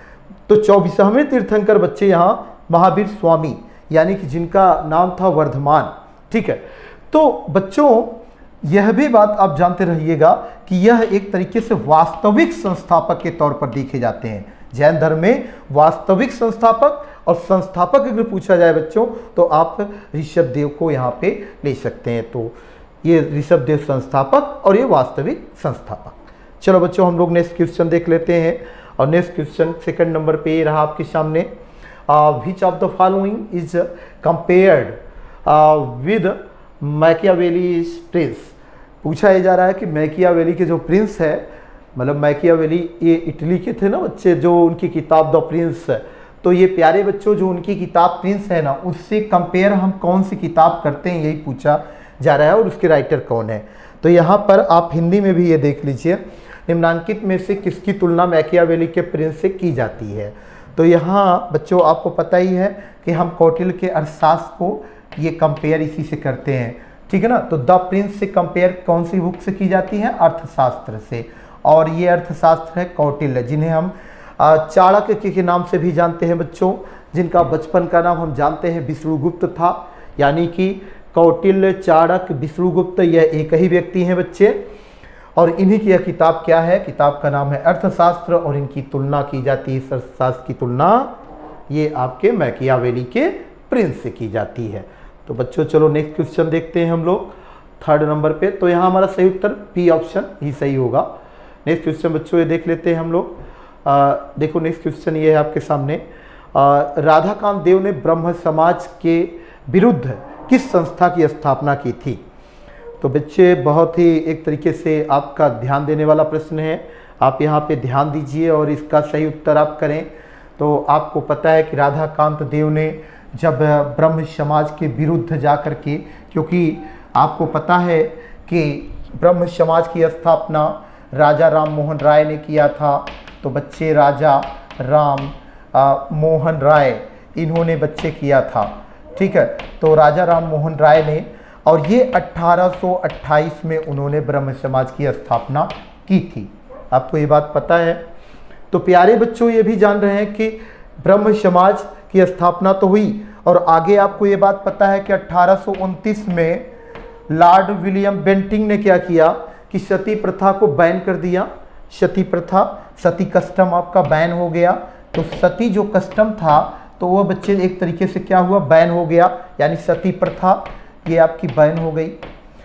तो चौबीसवें तीर्थंकर बच्चे यहाँ महावीर स्वामी, यानी कि जिनका नाम था वर्धमान, ठीक है। तो बच्चों यह भी बात आप जानते रहिएगा कि यह एक तरीके से वास्तविक संस्थापक के तौर पर देखे जाते हैं। जैन धर्म में वास्तविक संस्थापक और संस्थापक अगर पूछा जाए बच्चों तो आप ऋषभ देव को यहाँ पे ले सकते हैं। तो ये ऋषभ देव संस्थापक और ये वास्तविक संस्थापक। चलो बच्चों हम लोग नेक्स्ट क्वेश्चन देख लेते हैं और नेक्स्ट क्वेश्चन सेकंड नंबर पे रहा आपके सामने। Which of the following is compared with Machiavelli's prince. पूछा ये जा रहा है कि मैकियावेली के जो प्रिंस है, मतलब मैकियावेली ये इटली के थे ना बच्चे, जो उनकी किताब द प्रिंस, तो ये प्यारे बच्चों जो उनकी किताब प्रिंस है ना, उससे कंपेयर हम कौन सी किताब करते हैं यही पूछा जा रहा है और उसके राइटर कौन है। तो यहाँ पर आप हिंदी में भी ये देख लीजिए, निम्नांकित में से किसकी तुलना मैकियावेली के प्रिंस से की जाती है। तो यहाँ बच्चों आपको पता ही है कि हम कौटिल्य के अर्थशास्त्र को ये कंपेयर इसी से करते हैं, ठीक है ना। तो द प्रिंस से कंपेयर कौन सी बुक से की जाती है? अर्थशास्त्र से, और ये अर्थशास्त्र है कौटिल्य, जिन्हें हम चाणक्य के नाम से भी जानते हैं बच्चों, जिनका बचपन का नाम हम जानते हैं विष्णुगुप्त था। यानी कि कौटिल्य, चाणक्य, विष्णुगुप्त यह एक ही व्यक्ति हैं बच्चे, और इन्हीं की यह किताब क्या है? किताब का नाम है अर्थशास्त्र, और इनकी तुलना की जाती है, अर्थशास्त्र की तुलना ये आपके मैकियावेली के प्रिंस से की जाती है। तो बच्चों चलो नेक्स्ट क्वेश्चन देखते हैं हम लोग थर्ड नंबर पे। तो यहाँ हमारा सही उत्तर पी ऑप्शन ही सही होगा। नेक्स्ट क्वेश्चन बच्चों ये देख लेते हैं हम लोग। देखो नेक्स्ट क्वेश्चन ये है आपके सामने, राधाकांत देव ने ब्रह्म समाज के विरुद्ध किस संस्था की स्थापना की थी? तो बच्चे बहुत ही एक तरीके से आपका ध्यान देने वाला प्रश्न है, आप यहाँ पे ध्यान दीजिए और इसका सही उत्तर आप करें। तो आपको पता है कि राधाकांत देव ने जब ब्रह्म समाज के विरुद्ध जा कर के, क्योंकि आपको पता है कि ब्रह्म समाज की स्थापना राजा राम मोहन राय ने किया था। तो बच्चे राजा राम आ, मोहन राय इन्होंने बच्चे किया था, ठीक है। तो राजा राम मोहन राय ने, और ये अठारह सौ अट्ठाईस में उन्होंने ब्रह्म समाज की स्थापना की थी। आपको ये बात पता है। तो प्यारे बच्चों ये भी जान रहे हैं कि ब्रह्म समाज की स्थापना तो हुई, और आगे आपको ये बात पता है कि अठारह सौ उनतीस में लॉर्ड विलियम बेंटिंग ने क्या किया कि सती प्रथा को बैन कर दिया। सती प्रथा, सती कस्टम आपका बैन हो गया। तो सती जो कस्टम था तो वह बच्चे एक तरीके से क्या हुआ? बैन हो गया, यानी सती प्रथा ये आपकी बैन हो गई।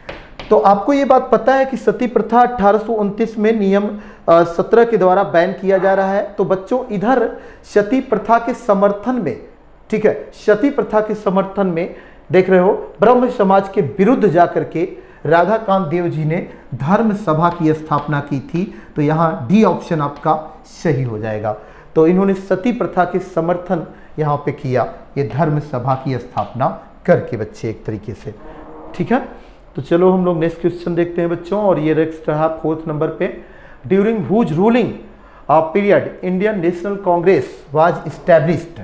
तो आपको ये बात पता है कि सती प्रथा अठारह सौ उनतीस में नियम सत्रह के द्वारा बैन किया जा रहा है। तो बच्चों इधर सती प्रथा के समर्थन में, ठीक है, सती प्रथा के समर्थन में देख रहे हो ब्रह्म समाज के विरुद्ध जाकर के राधाकांत देव जी ने धर्म सभा की स्थापना की थी। तो यहाँ डी ऑप्शन आपका सही हो जाएगा। तो इन्होंने सती प्रथा के समर्थन यहाँ पे किया, ये धर्म सभा की स्थापना करके बच्चे एक तरीके से, ठीक है। तो चलो हम लोग नेक्स्ट क्वेश्चन देखते हैं बच्चों, और ये नेक्स्ट रहा फोर्थ नंबर पे। During whose ruling period Indian National Congress was established.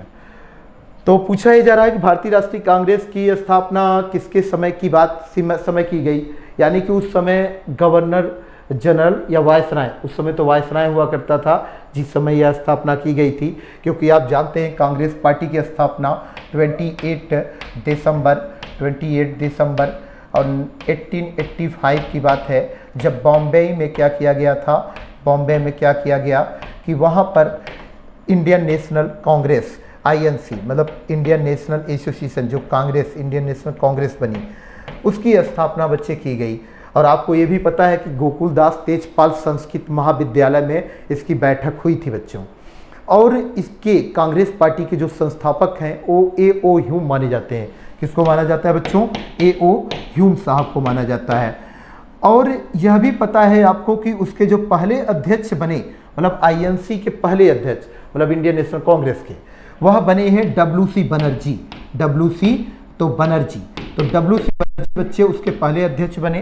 तो पूछा ही जा रहा है कि भारतीय राष्ट्रीय कांग्रेस की स्थापना किसके समय की बात समय की गई? यानी कि उस समय गवर्नर जनरल या वायसराय, उस समय तो वायसराय हुआ करता था जिस समय यह स्थापना की गई थी। क्योंकि आप जानते हैं कांग्रेस पार्टी की स्थापना अट्ठाईस दिसंबर अट्ठाईस दिसंबर और अठारह सौ पचासी की बात है, जब बॉम्बे में क्या किया गया था, बॉम्बे में क्या किया गया कि वहाँ पर Indian National Congress I N C, मतलब इंडियन नेशनल एसोसिएशन, जो कांग्रेस इंडियन नेशनल कांग्रेस बनी, उसकी स्थापना बच्चे की गई। और आपको ये भी पता है कि गोकुलदास तेजपाल संस्कृत महाविद्यालय में इसकी बैठक हुई थी बच्चों। और इसके कांग्रेस पार्टी के जो संस्थापक हैं वो ए ओ ह्यूम माने जाते हैं। किसको माना जाता है बच्चों? ए ओ ह्यूम साहब को माना जाता है। और यह भी पता है आपको कि उसके जो पहले अध्यक्ष बने, मतलब आई एन सी के पहले अध्यक्ष, मतलब इंडियन नेशनल कांग्रेस के, वह बने हैं W C Banerjee. W C तो बनर्जी, तो डब्ल्यू सी बनर्जी बच्चे उसके पहले अध्यक्ष बने।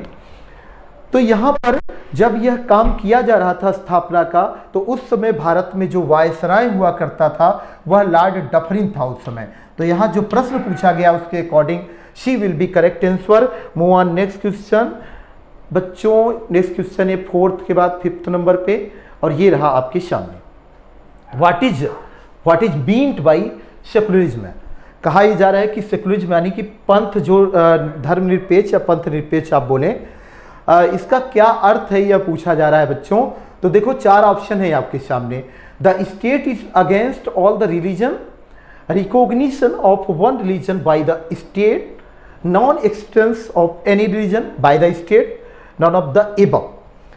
तो यहाँ पर जब यह काम किया जा रहा था स्थापना का, तो उस समय भारत में जो वायसराय हुआ करता था वह लॉर्ड डफरिन था उस समय। तो यहाँ जो प्रश्न पूछा गया उसके according she will be correct answer. Move on next question बच्चों। नेक्स्ट क्वेश्चन है फोर्थ के बाद फिफ्थ नंबर पे, और ये रहा आपके सामने। What is what is meant by secularism. कहा यह जा रहा है कि सेकुलरिज्म यानी कि पंथ जो धर्मनिरपेक्ष या पंथ निरपेक्ष आप बोलें, आ, इसका क्या अर्थ है यह पूछा जा रहा है बच्चों। तो देखो चार ऑप्शन है आपके सामने। The state is against all the religion, recognition of one religion by the state, non existence of any religion by the state, none of the above.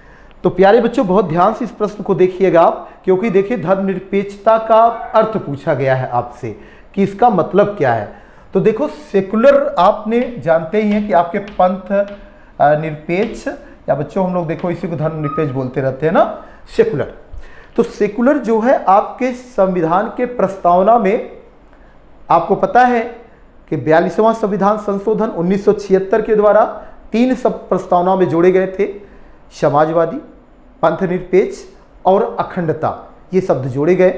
तो प्यारे बच्चों बहुत ध्यान से इस प्रश्न को देखिएगा आप, क्योंकि देखिए धर्मनिरपेक्षता का अर्थ पूछा गया है आपसे कि इसका मतलब क्या है। तो देखो सेकुलर आपने जानते ही हैं कि आपके पंथ निरपेक्ष, या बच्चों हम लोग देखो इसी को धर्मनिरपेक्ष बोलते रहते हैं ना, सेकुलर। तो सेकुलर जो है आपके संविधान के प्रस्तावना में आपको पता है कि बयालीसवां संविधान संशोधन उन्नीस सौ छिहत्तर के द्वारा तीन सब प्रस्तावना में जोड़े गए थे, समाजवादी, पंथ निरपेक्ष और अखंडता, ये शब्द जोड़े गए।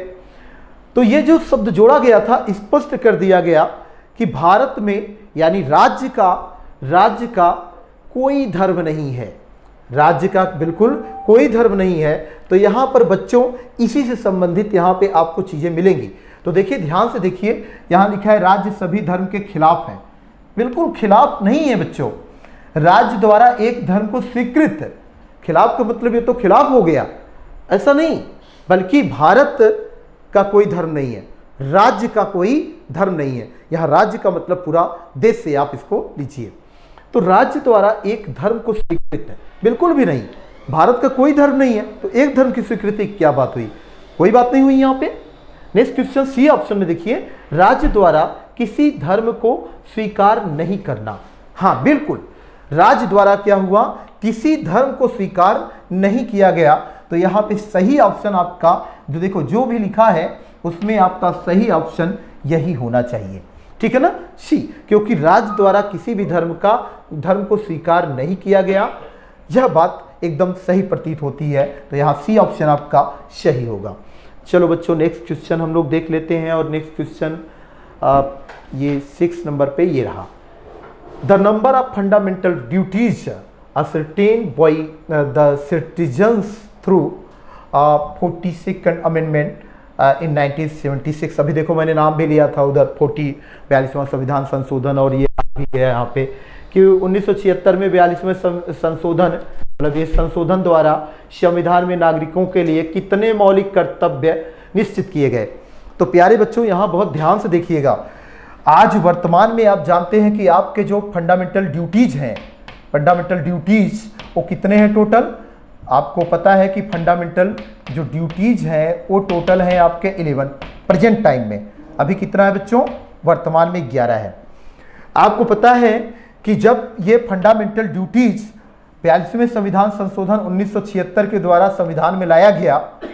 तो ये जो शब्द जोड़ा गया था स्पष्ट कर दिया गया कि भारत में यानी राज्य का राज्य का कोई धर्म नहीं है, राज्य का बिल्कुल कोई धर्म नहीं है। तो यहाँ पर बच्चों इसी से संबंधित यहाँ पे आपको चीजें मिलेंगी। तो देखिए ध्यान से देखिए, यहाँ लिखा है राज्य सभी धर्म के खिलाफ है। बिल्कुल खिलाफ नहीं है बच्चों, राज्य द्वारा एक धर्म को स्वीकृत, खिलाफ का मतलब ये तो खिलाफ हो गया, ऐसा नहीं, बल्कि भारत का कोई धर्म नहीं है, राज्य का कोई धर्म नहीं है। यहाँ राज्य का मतलब पूरा देश से आप इसको लीजिए। तो राज्य द्वारा एक धर्म को स्वीकृत है, बिल्कुल भी नहीं, भारत का कोई धर्म नहीं है, तो एक धर्म की स्वीकृति क्या बात हुई, कोई बात नहीं हुई यहाँ पे। नेक्स्ट क्वेश्चन सी ऑप्शन में देखिए, राज्य द्वारा किसी धर्म को स्वीकार नहीं करना। हाँ बिल्कुल, राज्य द्वारा क्या हुआ, किसी धर्म को स्वीकार नहीं किया गया। तो यहाँ पे सही ऑप्शन आपका जो देखो जो भी लिखा है उसमें आपका सही ऑप्शन यही होना चाहिए, ठीक है ना, सी, क्योंकि राज्य द्वारा किसी भी धर्म का धर्म को स्वीकार नहीं किया गया, यह बात एकदम सही प्रतीत होती है। तो यहाँ सी ऑप्शन आपका सही होगा। चलो बच्चों नेक्स्ट क्वेश्चन हम लोग देख लेते हैं, और नेक्स्ट क्वेश्चन ये सिक्स नंबर पे ये रहा। The number of fundamental duties ascertained by uh, the citizens through uh, forty-second amendment uh, in nineteen seventy-six। अभी देखो मैंने नाम भी लिया था उधर फोर्टी बयालीसवां संविधान संशोधन, और ये भी है यहाँ पे कि उन्नीस सौ छिहत्तर में बयालीसवें संशोधन, मतलब ये संशोधन द्वारा संविधान में नागरिकों के लिए कितने मौलिक कर्तव्य निश्चित किए गए। तो प्यारे बच्चों यहाँ बहुत ध्यान से देखिएगा, आज वर्तमान में आप जानते हैं कि आपके जो फंडामेंटल ड्यूटीज हैं, फंडामेंटल ड्यूटीज वो कितने हैं टोटल, आपको पता है कि फंडामेंटल जो ड्यूटीज हैं वो टोटल हैं आपके इलेवन, प्रेजेंट टाइम में अभी कितना है बच्चों, वर्तमान में ग्यारह है। आपको पता है कि जब ये फंडामेंटल ड्यूटीज बयालीसवें संविधान संशोधन उन्नीस सौ छिहत्तर के द्वारा संविधान में लाया गया,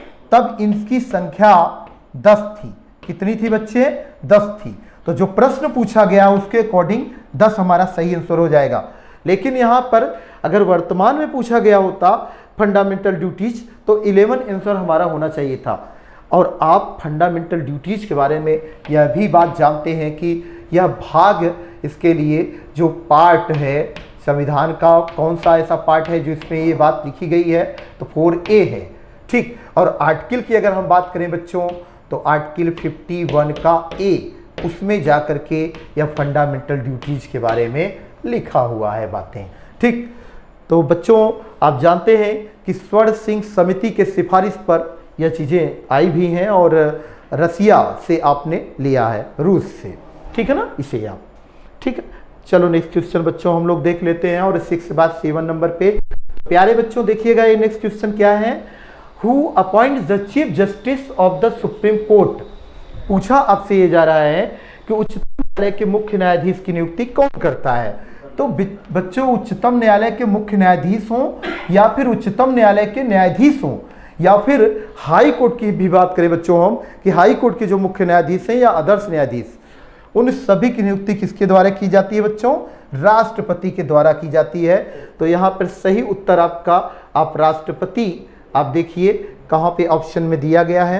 तब इनकी संख्या दस थी। कितनी थी बच्चे, दस थी। तो जो प्रश्न पूछा गया उसके अकॉर्डिंग दस हमारा सही आंसर हो जाएगा। लेकिन यहाँ पर अगर वर्तमान में पूछा गया होता फंडामेंटल ड्यूटीज तो इलेवन आंसर हमारा होना चाहिए था। और आप फंडामेंटल ड्यूटीज के बारे में यह भी बात जानते हैं कि यह भाग, इसके लिए जो पार्ट है संविधान का, कौन सा ऐसा पार्ट है जो इसमें ये बात लिखी गई है, तो फोर ए है, ठीक। और आर्टिकल की अगर हम बात करें बच्चों तो आर्टिकल फिफ्टी वन का ए, उसमें जा कर के यह फंडामेंटल ड्यूटीज के बारे में लिखा हुआ है बातें, ठीक। तो बच्चों आप जानते हैं कि स्वर्ण सिंह समिति के सिफारिश पर यह चीज़ें आई भी हैं, और रसिया से आपने लिया है, रूस से, ठीक है ना, इसे आप, ठीक है। चलो नेक्स्ट क्वेश्चन बच्चों हम लोग देख लेते हैं, और सिक्स के बाद सेवन नंबर पे प्यारे बच्चों देखिएगा ये नेक्स्ट क्वेश्चन क्या है, who appoints the chief justice of the supreme court. पूछा आपसे ये जा रहा है कि उच्चतम न्यायालय के मुख्य न्यायाधीश की नियुक्ति कौन करता है। तो बच्चों उच्चतम न्यायालय के मुख्य न्यायाधीश हों, या फिर उच्चतम न्यायालय के न्यायाधीश हों, या फिर हाई कोर्ट की भी बात करें बच्चों हम कि हाई कोर्ट के जो मुख्य न्यायाधीश हैं या आदर्श न्यायाधीश, उन सभी की नियुक्ति किसके द्वारा की जाती है बच्चों, राष्ट्रपति के द्वारा की जाती है। तो यहाँ पर सही उत्तर आपका, आप राष्ट्रपति, आप देखिए कहाँ पे ऑप्शन में दिया गया है,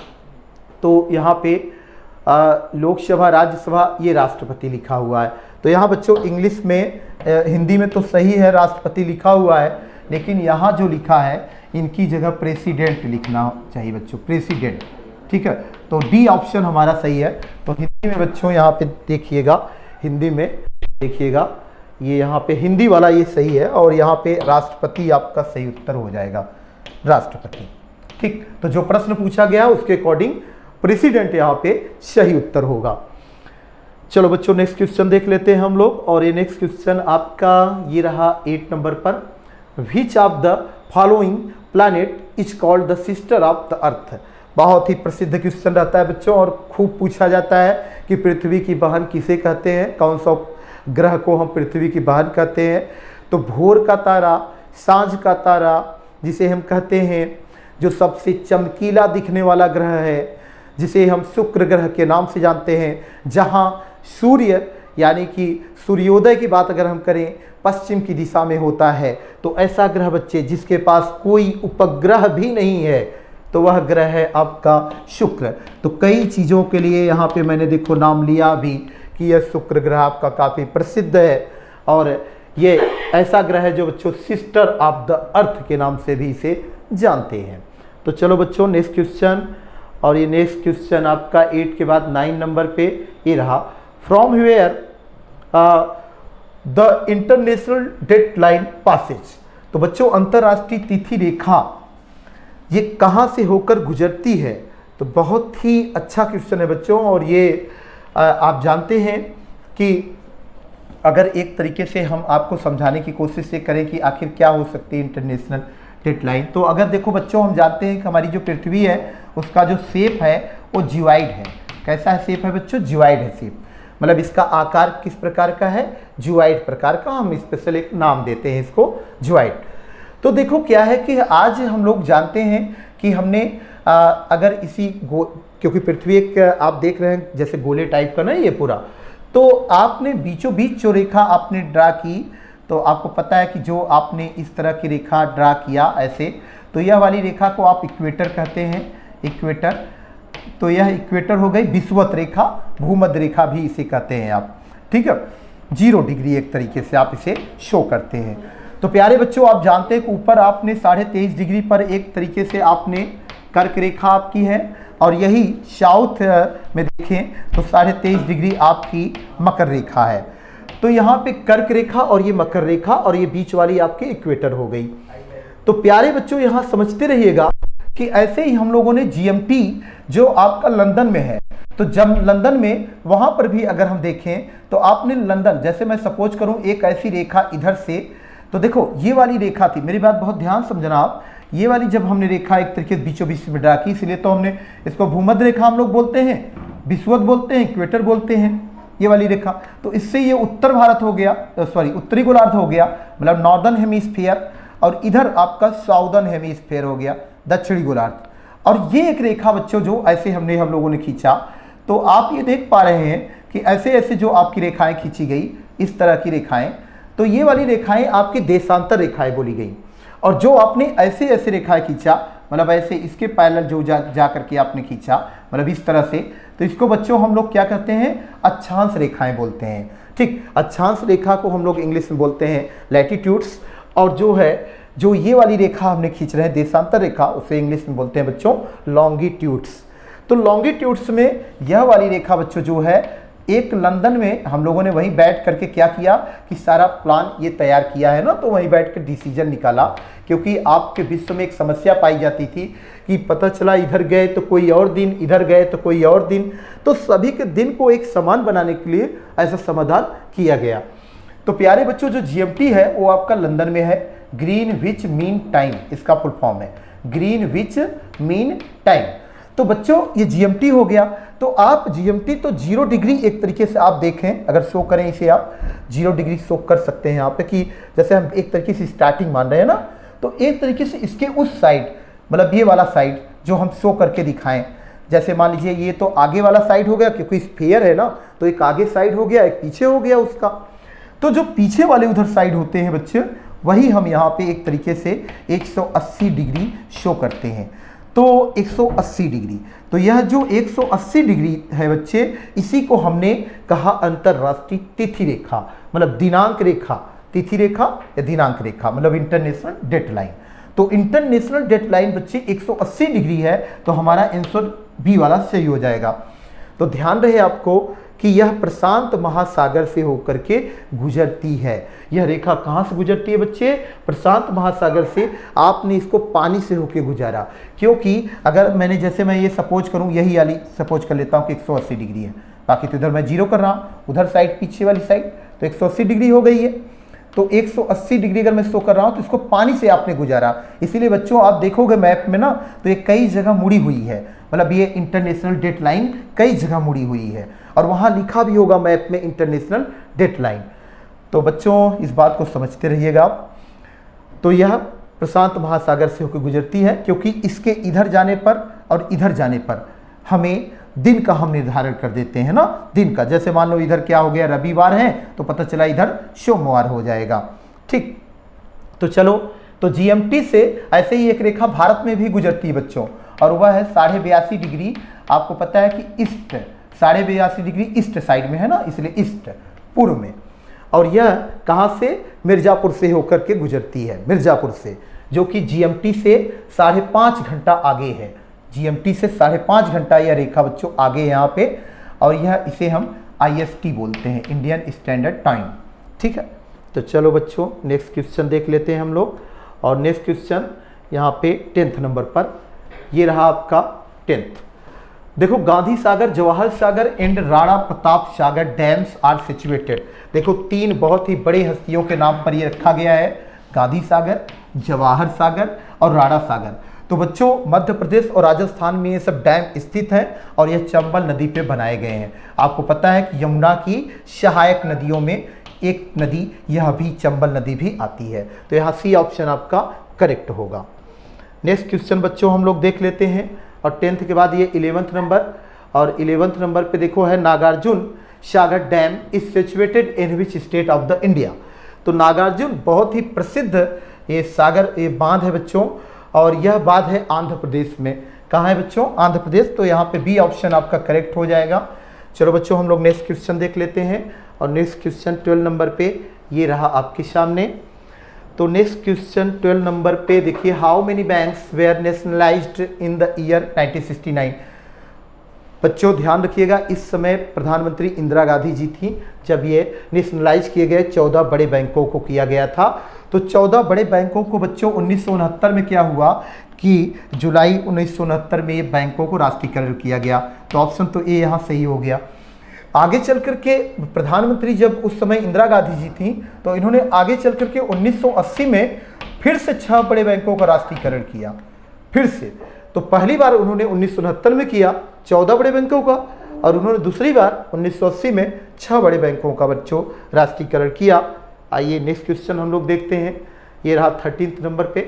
तो यहाँ पे लोकसभा राज्यसभा ये राष्ट्रपति लिखा हुआ है। तो यहाँ बच्चों इंग्लिश में आ, हिंदी में तो सही है राष्ट्रपति लिखा हुआ है, लेकिन यहाँ जो लिखा है इनकी जगह प्रेसिडेंट लिखना चाहिए बच्चों, प्रेसिडेंट, ठीक है। तो डी ऑप्शन हमारा सही है। तो हिंदी में बच्चों यहाँ पे देखिएगा, हिंदी में देखिएगा ये यहाँ पे हिंदी वाला ये सही है और यहाँ पे राष्ट्रपति आपका सही उत्तर हो जाएगा, राष्ट्रपति। ठीक, तो जो प्रश्न पूछा गया उसके अकॉर्डिंग प्रेसिडेंट यहाँ पे सही उत्तर होगा। चलो बच्चों नेक्स्ट क्वेश्चन देख लेते हैं हम लोग, और ये नेक्स्ट क्वेश्चन आपका ये रहा एट नंबर पर। Which of the following planet is called the sister of the earth. बहुत ही प्रसिद्ध क्वेश्चन रहता है बच्चों और खूब पूछा जाता है कि पृथ्वी की बहन किसे कहते हैं, कौन सा ग्रह को हम पृथ्वी की बहन कहते हैं। तो भोर का तारा, सांझ का तारा जिसे हम कहते हैं, जो सबसे चमकीला दिखने वाला ग्रह है जिसे हम शुक्र ग्रह के नाम से जानते हैं, जहां सूर्य यानी कि सूर्योदय की बात अगर हम करें पश्चिम की दिशा में होता है, तो ऐसा ग्रह बच्चे जिसके पास कोई उपग्रह भी नहीं है तो वह ग्रह है आपका शुक्र। तो कई चीज़ों के लिए यहाँ पे मैंने देखो नाम लिया भी कि यह शुक्र ग्रह आपका काफ़ी प्रसिद्ध है और ये ऐसा ग्रह है जो बच्चों सिस्टर ऑफ द अर्थ के नाम से भी इसे जानते हैं। तो चलो बच्चों नेक्स्ट क्वेश्चन, और ये नेक्स्ट क्वेश्चन आपका एट के बाद नाइन नंबर पे ये रहा। From where the international dateline passes. तो बच्चों अंतर्राष्ट्रीय तिथि रेखा ये कहाँ से होकर गुजरती है। तो बहुत ही अच्छा क्वेश्चन है बच्चों, और ये आ, आप जानते हैं कि अगर एक तरीके से हम आपको समझाने की कोशिश ये करें कि आखिर क्या हो सकती है इंटरनेशनल डेडलाइन। तो अगर देखो बच्चों हम जानते हैं कि हमारी जो पृथ्वी है उसका जो शेप है वो जिवाइड है। कैसा है शेप है बच्चों, जिवाइड है शेप, मतलब इसका आकार किस प्रकार का है, जिवाइड प्रकार का। हम स्पेशल एक नाम देते हैं इसको जिवाइड। तो देखो क्या है कि आज हम लोग जानते हैं कि हमने आ, अगर इसी गो क्योंकि पृथ्वी एक आप देख रहे हैं जैसे गोले टाइप का ना ये पूरा, तो आपने बीचों बीच जो रेखा आपने ड्रा की, तो आपको पता है कि जो आपने इस तरह की रेखा ड्रा किया ऐसे, तो यह वाली रेखा को आप इक्वेटर कहते हैं, इक्वेटर। तो यह इक्वेटर हो गई, विषुवत रेखा, भूमध्य रेखा भी इसे कहते हैं आप, ठीक है। जीरो डिग्री एक तरीके से आप इसे शो करते हैं। तो प्यारे बच्चों आप जानते हैं कि ऊपर आपने साढ़े तेईस डिग्री पर एक तरीके से आपने कर्क रेखा आपकी है, और यही साउथ में देखें तो साढ़े तेईस डिग्री आपकी मकर रेखा है। तो यहाँ पे कर्क रेखा और ये मकर रेखा और ये बीच वाली आपकी इक्वेटर हो गई। तो प्यारे बच्चों यहाँ समझते रहिएगा कि ऐसे ही हम लोगों ने जीएमटी जो आपका लंदन में है, तो जब लंदन में वहाँ पर भी अगर हम देखें तो आपने लंदन, जैसे मैं सपोज करूँ एक ऐसी रेखा इधर से, तो देखो ये वाली रेखा थी, मेरी बात बहुत ध्यान समझना आप, ये वाली जब हमने रेखा एक तरीके से बीचों बीच में ड्रा की, इसलिए तो हमने इसको भूमध्य रेखा हम लोग बोलते हैं, विषुवत बोलते हैं, इक्वेटर बोलते हैं ये वाली रेखा। तो इससे ये उत्तर भारत हो गया, सॉरी उत्तरी गोलार्ध हो गया, मतलब नॉर्दर्न हेमिस्फीयर, और इधर आपका साउदर्न हेमिस्फीयर हो गया, दक्षिणी गोलार्ध। और ये एक रेखा बच्चों जो ऐसे हमने हम लोगों ने खींचा, तो आप ये देख पा रहे हैं कि ऐसे ऐसे जो आपकी रेखाएं खींची गई, इस तरह की रेखाएं, तो ये वाली रेखाएं आपकी देशांतर रेखाएं बोली गई। और जो आपने ऐसे ऐसे रेखाएं खींचा, मतलब ऐसे इसके पैरेलल जो जा जा करके आपने खींचा, मतलब इस तरह से, तो इसको बच्चों हम लोग क्या कहते हैं, अक्षांश रेखाएं बोलते हैं, ठीक। अक्षांश रेखा को हम लोग इंग्लिश में बोलते हैं लैटिट्यूड्स, और जो है जो ये वाली रेखा हमने खींच रहे हैं देशांतर रेखा, उसे इंग्लिश में बोलते हैं बच्चों लॉन्गिट्यूड्स। तो लॉन्गिट्यूड्स में यह वाली रेखा बच्चों जो है, एक लंदन में हम लोगों ने वहीं बैठ करके क्या किया कि सारा प्लान ये तैयार किया है ना, तो वहीं बैठ कर डिसीजन निकाला, क्योंकि आपके विश्व में एक समस्या पाई जाती थी कि पता चला इधर गए तो कोई और दिन, इधर गए तो कोई और दिन, तो सभी के दिन को एक समान बनाने के लिए ऐसा समाधान किया गया। तो प्यारे बच्चों जो जीएमटी है वो आपका लंदन में है, ग्रीनविच मीन टाइम इसका फुल फॉर्म है, ग्रीनविच मीन टाइम। तो बच्चों ये जीएमटी हो गया। तो आप जीएमटी तो जीरो डिग्री एक तरीके से आप देखें, अगर शो करें इसे आप जीरो डिग्री शो कर सकते हैं यहाँ पे, कि जैसे हम एक तरीके से स्टार्टिंग मान रहे हैं ना, तो एक तरीके से इसके उस साइड, मतलब ये वाला साइड जो हम शो करके दिखाएं, जैसे मान लीजिए ये तो आगे वाला साइड हो गया, क्योंकि स्फीयर है ना, तो एक आगे साइड हो गया, एक पीछे हो गया उसका। तो जो पीछे वाले उधर साइड होते हैं बच्चे, वही हम यहाँ पे एक तरीके से एक सौ अस्सी डिग्री शो करते हैं। तो एक सौ अस्सी डिग्री, तो यह जो एक सौ अस्सी डिग्री है बच्चे, इसी को हमने कहा अंतरराष्ट्रीय तिथि रेखा, मतलब दिनांक रेखा, तिथि रेखा या दिनांक रेखा, मतलब इंटरनेशनल डेडलाइन। तो इंटरनेशनल डेडलाइन बच्चे एक सौ अस्सी डिग्री है, तो हमारा आंसर बी वाला सही हो जाएगा। तो ध्यान रहे आपको कि यह प्रशांत महासागर से होकर के गुजरती है। यह रेखा कहाँ से गुजरती है बच्चे? प्रशांत महासागर से। आपने इसको पानी से होकर गुजारा, क्योंकि अगर मैंने जैसे मैं ये सपोज करूँ, यही वाली सपोज कर लेता हूँ कि एक सौ अस्सी डिग्री है, बाकी तो इधर मैं जीरो कर रहा हूँ, उधर साइड पीछे वाली साइड तो एक सौ अस्सी डिग्री हो गई है। तो एक सौ अस्सी डिग्री अगर मैं शो कर रहा हूँ तो इसको पानी से आपने गुजारा। इसीलिए बच्चों आप देखोगे मैप में ना, तो ये कई जगह मुड़ी हुई है, मतलब ये इंटरनेशनल डेट लाइन कई जगह मुड़ी हुई है, और वहाँ लिखा भी होगा मैप में इंटरनेशनल डेट लाइन। तो बच्चों इस बात को समझते रहिएगा आप। तो यह प्रशांत महासागर से होकर गुजरती है, क्योंकि इसके इधर जाने पर और इधर जाने पर हमें दिन का हम निर्धारण कर देते हैं ना, दिन का। जैसे मान लो इधर क्या हो गया, रविवार है, तो पता चला इधर सोमवार हो जाएगा। ठीक, तो चलो, तो जीएमटी से ऐसे ही एक रेखा भारत में भी गुजरती है बच्चों, और वह है साढ़े बयासी डिग्री। आपको पता है कि ईस्ट, साढ़े बयासी डिग्री ईस्ट साइड में है ना, इसलिए ईस्ट पूर्व में। और यह कहाँ से? मिर्जापुर से होकर के गुजरती है, मिर्जापुर से, जो कि जीएमटी से साढ़े पाँच घंटा आगे है। जीएमटी से साढ़े पाँच घंटा यह रेखा बच्चों आगे है यहाँ पे, और यह इसे हम आईएसटी बोलते हैं, इंडियन स्टैंडर्ड टाइम। ठीक है, तो चलो बच्चों नेक्स्ट क्वेश्चन देख लेते हैं हम लोग। और नेक्स्ट क्वेश्चन यहाँ पे टेंथ नंबर पर, ये रहा आपका टेंथ। देखो, Gandhi Sagar, Jawahar Sagar and Rana Pratap Sagar dams are situated. देखो, तीन बहुत ही बड़े हस्तियों के नाम पर ये रखा गया है, गांधी सागर, जवाहर सागर और राणा सागर। तो बच्चों मध्य प्रदेश और राजस्थान में ये सब डैम स्थित हैं, और ये चंबल नदी पे बनाए गए हैं। आपको पता है कि यमुना की सहायक नदियों में एक नदी यह भी चंबल नदी भी आती है। तो यहाँ सी ऑप्शन आपका करेक्ट होगा। नेक्स्ट क्वेश्चन बच्चों हम लोग देख लेते हैं, और टेंथ के बाद ये इलेवेंथ नंबर, और इलेवेंथ नंबर पे देखो है Nagarjun Sagar dam is situated in which state of the India. तो नागार्जुन बहुत ही प्रसिद्ध ये सागर ये बांध है बच्चों, और यह बांध है आंध्र प्रदेश में। कहाँ है बच्चों? आंध्र प्रदेश। तो यहाँ पे बी ऑप्शन आपका करेक्ट हो जाएगा। चलो बच्चों हम लोग नेक्स्ट क्वेश्चन देख लेते हैं, और नेक्स्ट क्वेश्चन ट्वेल्व नंबर पे ये रहा आपके सामने। तो नेक्स्ट क्वेश्चन ट्वेल्व नंबर पे देखिए, how many banks were nationalised in the year nineteen sixty nine. बच्चों ध्यान रखिएगा, इस समय प्रधानमंत्री इंदिरा गांधी जी थी जब ये नेशनलाइज किए गए, चौदह बड़े बैंकों को किया गया था। तो चौदह बड़े बैंकों को बच्चों उन्नीस सौ उनहत्तर में क्या हुआ कि जुलाई उन्नीस सौ उनहत्तर में ये बैंकों को राष्ट्रीयकरण किया गया। तो ऑप्शन तो ए यहाँ सही हो गया। आगे चल करके प्रधानमंत्री जब उस समय इंदिरा गांधी जी थी, तो इन्होंने आगे चल करके उन्नीस सौ अस्सी में फिर से छह बड़े बैंकों का राष्ट्रीयकरण किया, फिर से। तो पहली बार उन्होंने उन्नीस सौ उनहत्तर में किया चौदह बड़े बैंकों का, और उन्होंने दूसरी बार उन्नीस सौ अस्सी में छह बड़े बैंकों का बच्चों राष्ट्रीयकरण किया। आइए नेक्स्ट क्वेश्चन हम लोग देखते हैं, ये रहा थर्टीन्थ नंबर पे,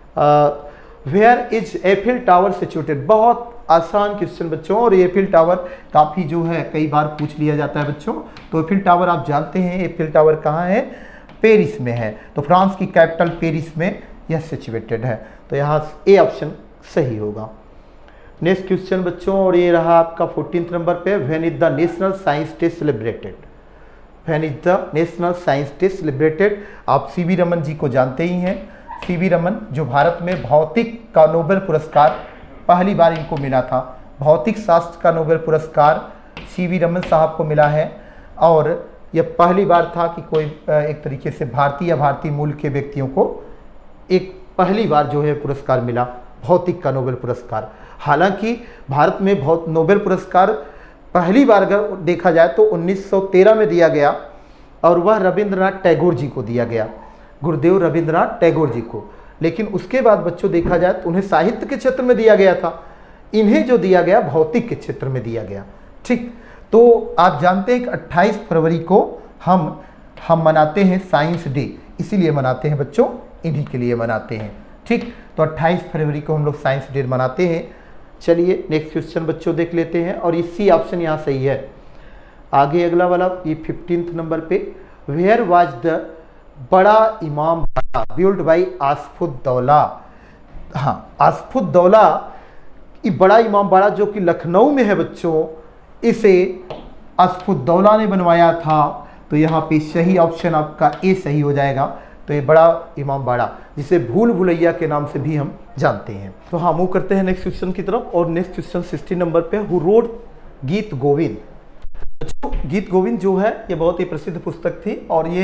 where is Eiffel tower situated. बहुत आसान क्वेश्चन बच्चों, और एफिल टावर काफ़ी जो है कई बार पूछ लिया जाता है बच्चों। तो एफिल टावर आप जानते हैं, एफिल टावर कहाँ है? पेरिस में है। तो फ्रांस की कैपिटल पेरिस में यह सिचुएटेड है। तो यहाँ ए ऑप्शन सही होगा। नेक्स्ट क्वेश्चन बच्चों, और ये रहा आपका फोर्टीन्थ नंबर पे, when is the national science day celebrated. When is the national science day celebrated. आप सी वी रमन जी को जानते ही हैं। सी वी रमन जो भारत में भौतिक का नोबेल पुरस्कार पहली बार इनको मिला था, भौतिक शास्त्र का नोबेल पुरस्कार सी वी रमन साहब को मिला है, और यह पहली बार था कि कोई एक तरीके से भारतीय या भारतीय मूल के व्यक्तियों को एक पहली बार जो है पुरस्कार मिला, भौतिक का नोबेल पुरस्कार। हालांकि भारत में बहुत नोबेल पुरस्कार पहली बार अगर देखा जाए तो उन्नीस सौ तेरह में दिया गया, और वह रविंद्रनाथ टैगोर जी को दिया गया, गुरुदेव रविंद्रनाथ टैगोर जी को। लेकिन उसके बाद बच्चों देखा जाए तो उन्हें साहित्य के क्षेत्र में दिया गया था, इन्हें जो दिया गया भौतिक के क्षेत्र में दिया गया। ठीक, तो आप जानते हैं कि अट्ठाईस फरवरी को हम हम मनाते हैं साइंस डे, इसीलिए मनाते हैं बच्चों, इन्हीं के लिए मनाते हैं। ठीक, तो अट्ठाईस फरवरी को हम लोग साइंस डे मनाते हैं। चलिए नेक्स्ट क्वेश्चन बच्चों देख लेते हैं, और ये सी ऑप्शन यहाँ सही है। आगे अगला वाला ये फिफ्टींथ नंबर पे, वेयर वाज द बड़ा इमाम बाड़ा बिल्ड बाई आसफुद्दौला। हाँ, आसफुद्दौला ये बड़ा इमाम बाड़ा जो कि लखनऊ में है बच्चों, इसे आसफुद्दौला ने बनवाया था। तो यहाँ पे सही ऑप्शन आपका ए सही हो जाएगा। तो ये बड़ा इमाम बाड़ा, जिसे भूल भुलैया के नाम से भी हम जानते हैं। तो हाँ, मूव करते हैं नेक्स्ट क्वेश्चन की तरफ, और नेक्स्ट क्वेश्चन सिक्सटी नंबर पे, हु रोड गीत गोविंद। गीत गोविंद जो है ये बहुत ही प्रसिद्ध पुस्तक थी और ये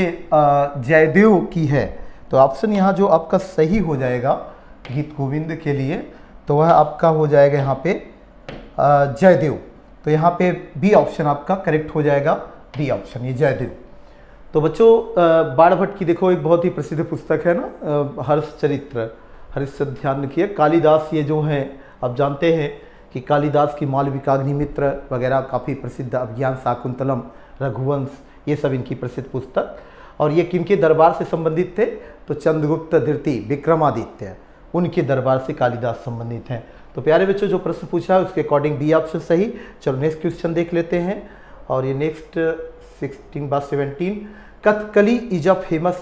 जयदेव की है। तो ऑप्शन यहाँ जो आपका सही हो जाएगा गीत गोविंद के लिए तो वह आपका हो जाएगा यहाँ पे जयदेव। तो यहाँ पे बी ऑप्शन आपका करेक्ट हो जाएगा, बी ऑप्शन ये जयदेव। तो बच्चों बाणभट्ट की देखो एक बहुत ही प्रसिद्ध पुस्तक है ना, हर्ष चरित्र, हर्ष ध्यान रखिए। कालिदास ये जो हैं आप जानते हैं कि कालिदास की मालविकाग्निमित्र वगैरह काफ़ी प्रसिद्ध, अभिज्ञान शाकुंतलम, रघुवंश, ये सब इनकी प्रसिद्ध पुस्तक। और ये किनके दरबार से संबंधित थे? तो चंद्रगुप्त द्वितीय, विक्रमादित्य, उनके दरबार से कालिदास संबंधित हैं। तो प्यारे बच्चों जो प्रश्न पूछा है उसके अकॉर्डिंग बी ऑप्शन सही। चलो नेक्स्ट क्वेश्चन देख लेते हैं। और ये next sixteen by seventeen, Kathakali is a famous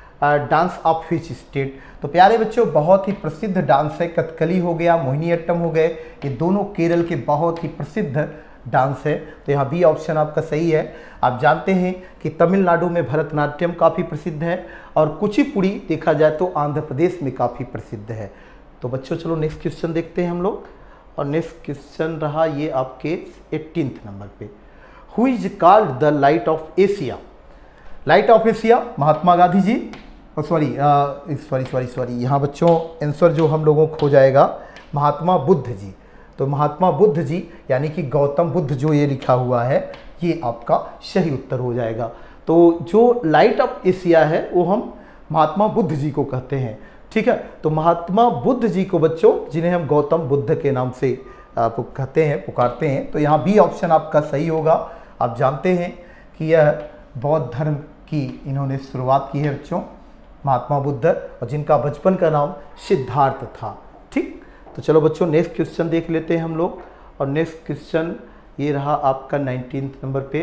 dance of which state. तो प्यारे बच्चों बहुत ही प्रसिद्ध डांस है, कथकली हो गया, मोहिनीअट्टम हो गए, ये दोनों केरल के बहुत ही प्रसिद्ध डांस है। तो यहाँ बी ऑप्शन आपका सही है। आप जानते हैं कि तमिलनाडु में भरतनाट्यम काफ़ी प्रसिद्ध है और कुचिपुड़ी देखा जाए तो आंध्र प्रदेश में काफ़ी प्रसिद्ध है। तो बच्चों चलो नेक्स्ट क्वेश्चन देखते हैं हम लोग। और नेक्स्ट क्वेश्चन रहा ये आपके एटीन्थ नंबर पे, who is called the light of Asia. Light of Asia Mahatma Gandhi ji, sorry sorry sorry sorry यहाँ बच्चों आंसर जो हम लोगों को हो जाएगा महात्मा बुद्ध जी। तो महात्मा बुद्ध जी यानी कि गौतम बुद्ध जो ये लिखा हुआ है ये आपका सही उत्तर हो जाएगा। तो जो लाइट ऑफ एशिया है वो हम महात्मा बुद्ध जी को कहते हैं, ठीक है। तो महात्मा बुद्ध जी को बच्चों, जिन्हें हम गौतम बुद्ध के नाम से कहते हैं, पुकारते हैं, तो यहाँ बी ऑप्शन आपका सही होगा। आप जानते हैं कि यह बौद्ध धर्म की इन्होंने शुरुआत की है बच्चों, महात्मा बुद्ध, और जिनका बचपन का नाम सिद्धार्थ था, ठीक। तो चलो बच्चों नेक्स्ट क्वेश्चन देख लेते हैं हम लोग। और नेक्स्ट क्वेश्चन ये रहा आपका नाइनटीन्थ नंबर पे,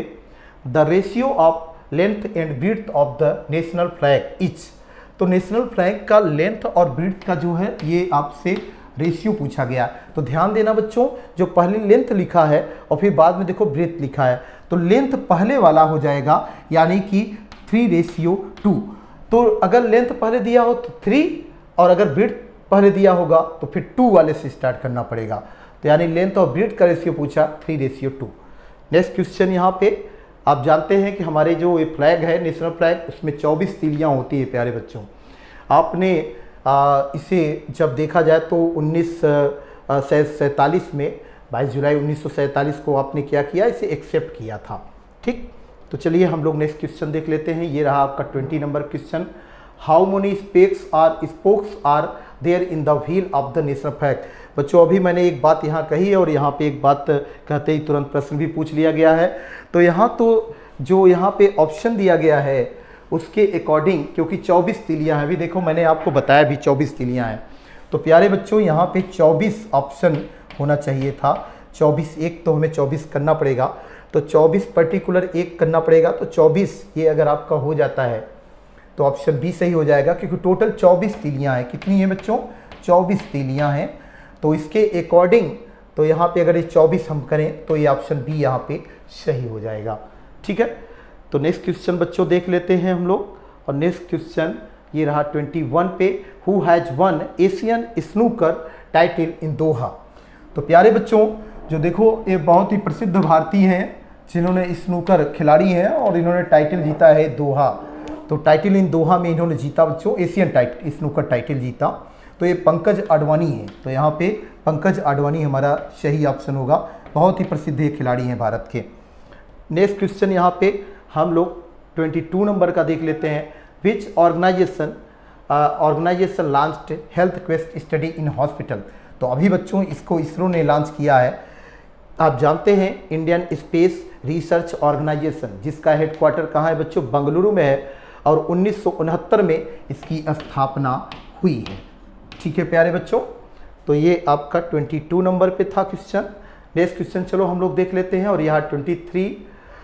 the ratio of length and breadth of the national flag is. तो नेशनल फ्लैग का लेंथ और ब्रीड्थ का जो है ये आपसे रेशियो पूछा गया। तो ध्यान देना बच्चों, जो पहले लेंथ लिखा है और फिर बाद में देखो ब्रीड्थ लिखा है, तो लेंथ पहले वाला हो जाएगा यानी कि थ्री रेशियो टू। तो अगर लेंथ पहले दिया हो तो थ्री, और अगर ब्रीड्थ पहले दिया होगा तो फिर टू वाले से स्टार्ट करना पड़ेगा। तो यानी लेंथ और ब्रीड्थ का रेशियो पूछा, three ratio two. Next question यहाँ पे आप जानते हैं कि हमारे जो ये फ्लैग है नेशनल फ्लैग, उसमें चौबीस तीलियाँ होती है प्यारे बच्चों। आपने आ, इसे जब देखा जाए तो उन्नीस सैंतालीस में बाईस जुलाई उन्नीस सौ सैंतालीस को आपने क्या किया, इसे एक्सेप्ट किया था, ठीक। तो चलिए हम लोग नेक्स्ट क्वेश्चन देख लेते हैं। ये रहा आपका twenty number question, how many specs are spokes are there in the wheel of the national flag. बच्चों अभी मैंने एक बात यहाँ कही है और यहाँ पे एक बात कहते ही तुरंत प्रश्न भी पूछ लिया गया है। तो यहाँ तो जो यहाँ पे ऑप्शन दिया गया है उसके अकॉर्डिंग, क्योंकि चौबीस तीलियाँ हैं, अभी देखो मैंने आपको बताया भी चौबीस तीलियाँ हैं, तो प्यारे बच्चों यहाँ पे चौबीस ऑप्शन होना चाहिए था। चौबीस एक तो हमें चौबीस करना पड़ेगा, तो चौबीस पर्टिकुलर एक करना पड़ेगा। तो चौबीस ये अगर आपका हो जाता है तो ऑप्शन बी सही हो जाएगा, क्योंकि टोटल चौबीस तीलियाँ हैं। कितनी हैं बच्चों? चौबीस तीलियाँ हैं। तो इसके अकॉर्डिंग तो यहाँ पे अगर ये चौबीस हम करें तो ये ऑप्शन बी यहाँ पे सही हो जाएगा, ठीक है। तो नेक्स्ट क्वेश्चन बच्चों देख लेते हैं हम लोग। और नेक्स्ट क्वेश्चन ये रहा इक्कीस पे, who has won Asian snooker title in Doha. तो प्यारे बच्चों जो देखो ये बहुत ही प्रसिद्ध भारतीय हैं जिन्होंने स्नूकर खिलाड़ी हैं और इन्होंने टाइटल जीता है दोहा। तो टाइटल इन दोहा में इन्होंने जीता बच्चों, एशियन टाइटल स्नूकर टाइटल जीता। तो ये पंकज अडवाणी है। तो यहाँ पे पंकज अडवाणी हमारा सही ऑप्शन होगा, बहुत ही प्रसिद्ध ये खिलाड़ी हैं भारत के। नेक्स्ट क्वेश्चन यहाँ पे हम लोग बाईस नंबर का देख लेते हैं, which organisation organisation launched health quest study in hospital. तो अभी बच्चों इसको इसरो ने लॉन्च किया है। आप जानते हैं इंडियन स्पेस रिसर्च ऑर्गेनाइजेशन, जिसका हेडक्वार्टर कहाँ है बच्चों? बेंगलुरु में है, और उन्नीस सौ उनहत्तर में इसकी स्थापना हुई है, ठीक है प्यारे बच्चों। तो ये आपका बाईस नंबर पे था क्वेश्चन। नेक्स्ट क्वेश्चन चलो हम लोग देख लेते हैं। और यहाँ तेईस,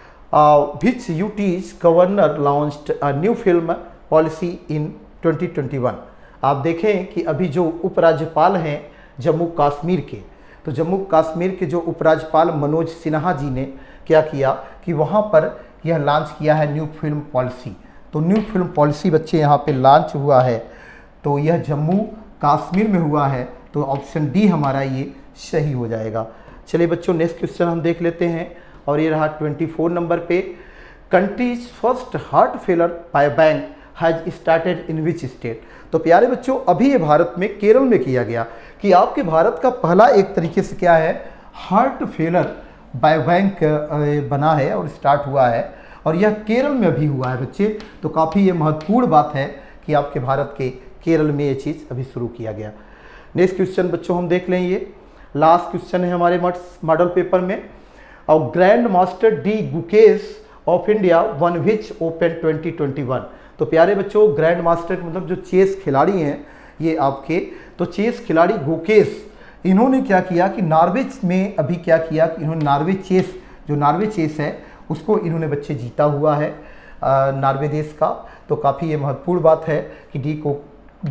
which UTs governor launched a new film policy in twenty twenty one. आप देखें कि अभी जो उपराज्यपाल हैं जम्मू कश्मीर के, तो जम्मू कश्मीर के जो उपराज्यपाल मनोज सिन्हा जी ने क्या किया कि वहाँ पर यह लॉन्च किया है न्यू फिल्म पॉलिसी। तो न्यू फिल्म पॉलिसी बच्चे यहाँ पे लॉन्च हुआ है, तो यह जम्मू कश्मीर में हुआ है। तो ऑप्शन डी हमारा ये सही हो जाएगा। चलिए बच्चों नेक्स्ट क्वेश्चन हम देख लेते हैं। और ये रहा चौबीस नंबर पे, country's first heart failure by bank has started in which state. तो प्यारे बच्चों, अभी ये भारत में केरल में किया गया कि आपके भारत का पहला एक तरीके से क्या है, हार्ट फेलर बाय बैंक बना है और स्टार्ट हुआ है, और यह केरल में अभी हुआ है बच्चे। तो काफ़ी ये महत्वपूर्ण बात है कि आपके भारत के केरल में ये चीज़ अभी शुरू किया गया। नेक्स्ट क्वेश्चन बच्चों हम देख लें, ये लास्ट क्वेश्चन है हमारे मॉडल पेपर में। और grand master D Gukesh of India won which open twenty twenty one. तो प्यारे बच्चों, ग्रैंड मास्टर मतलब जो चेस खिलाड़ी हैं ये आपके, तो चेस खिलाड़ी गुकेश, इन्होंने क्या किया कि नॉर्वे में अभी क्या किया कि इन्होंने नॉर्वे चेस, जो नॉर्वे चेस है उसको इन्होंने बच्चे जीता हुआ है नॉर्वे देश का। तो काफ़ी ये महत्वपूर्ण बात है कि डी को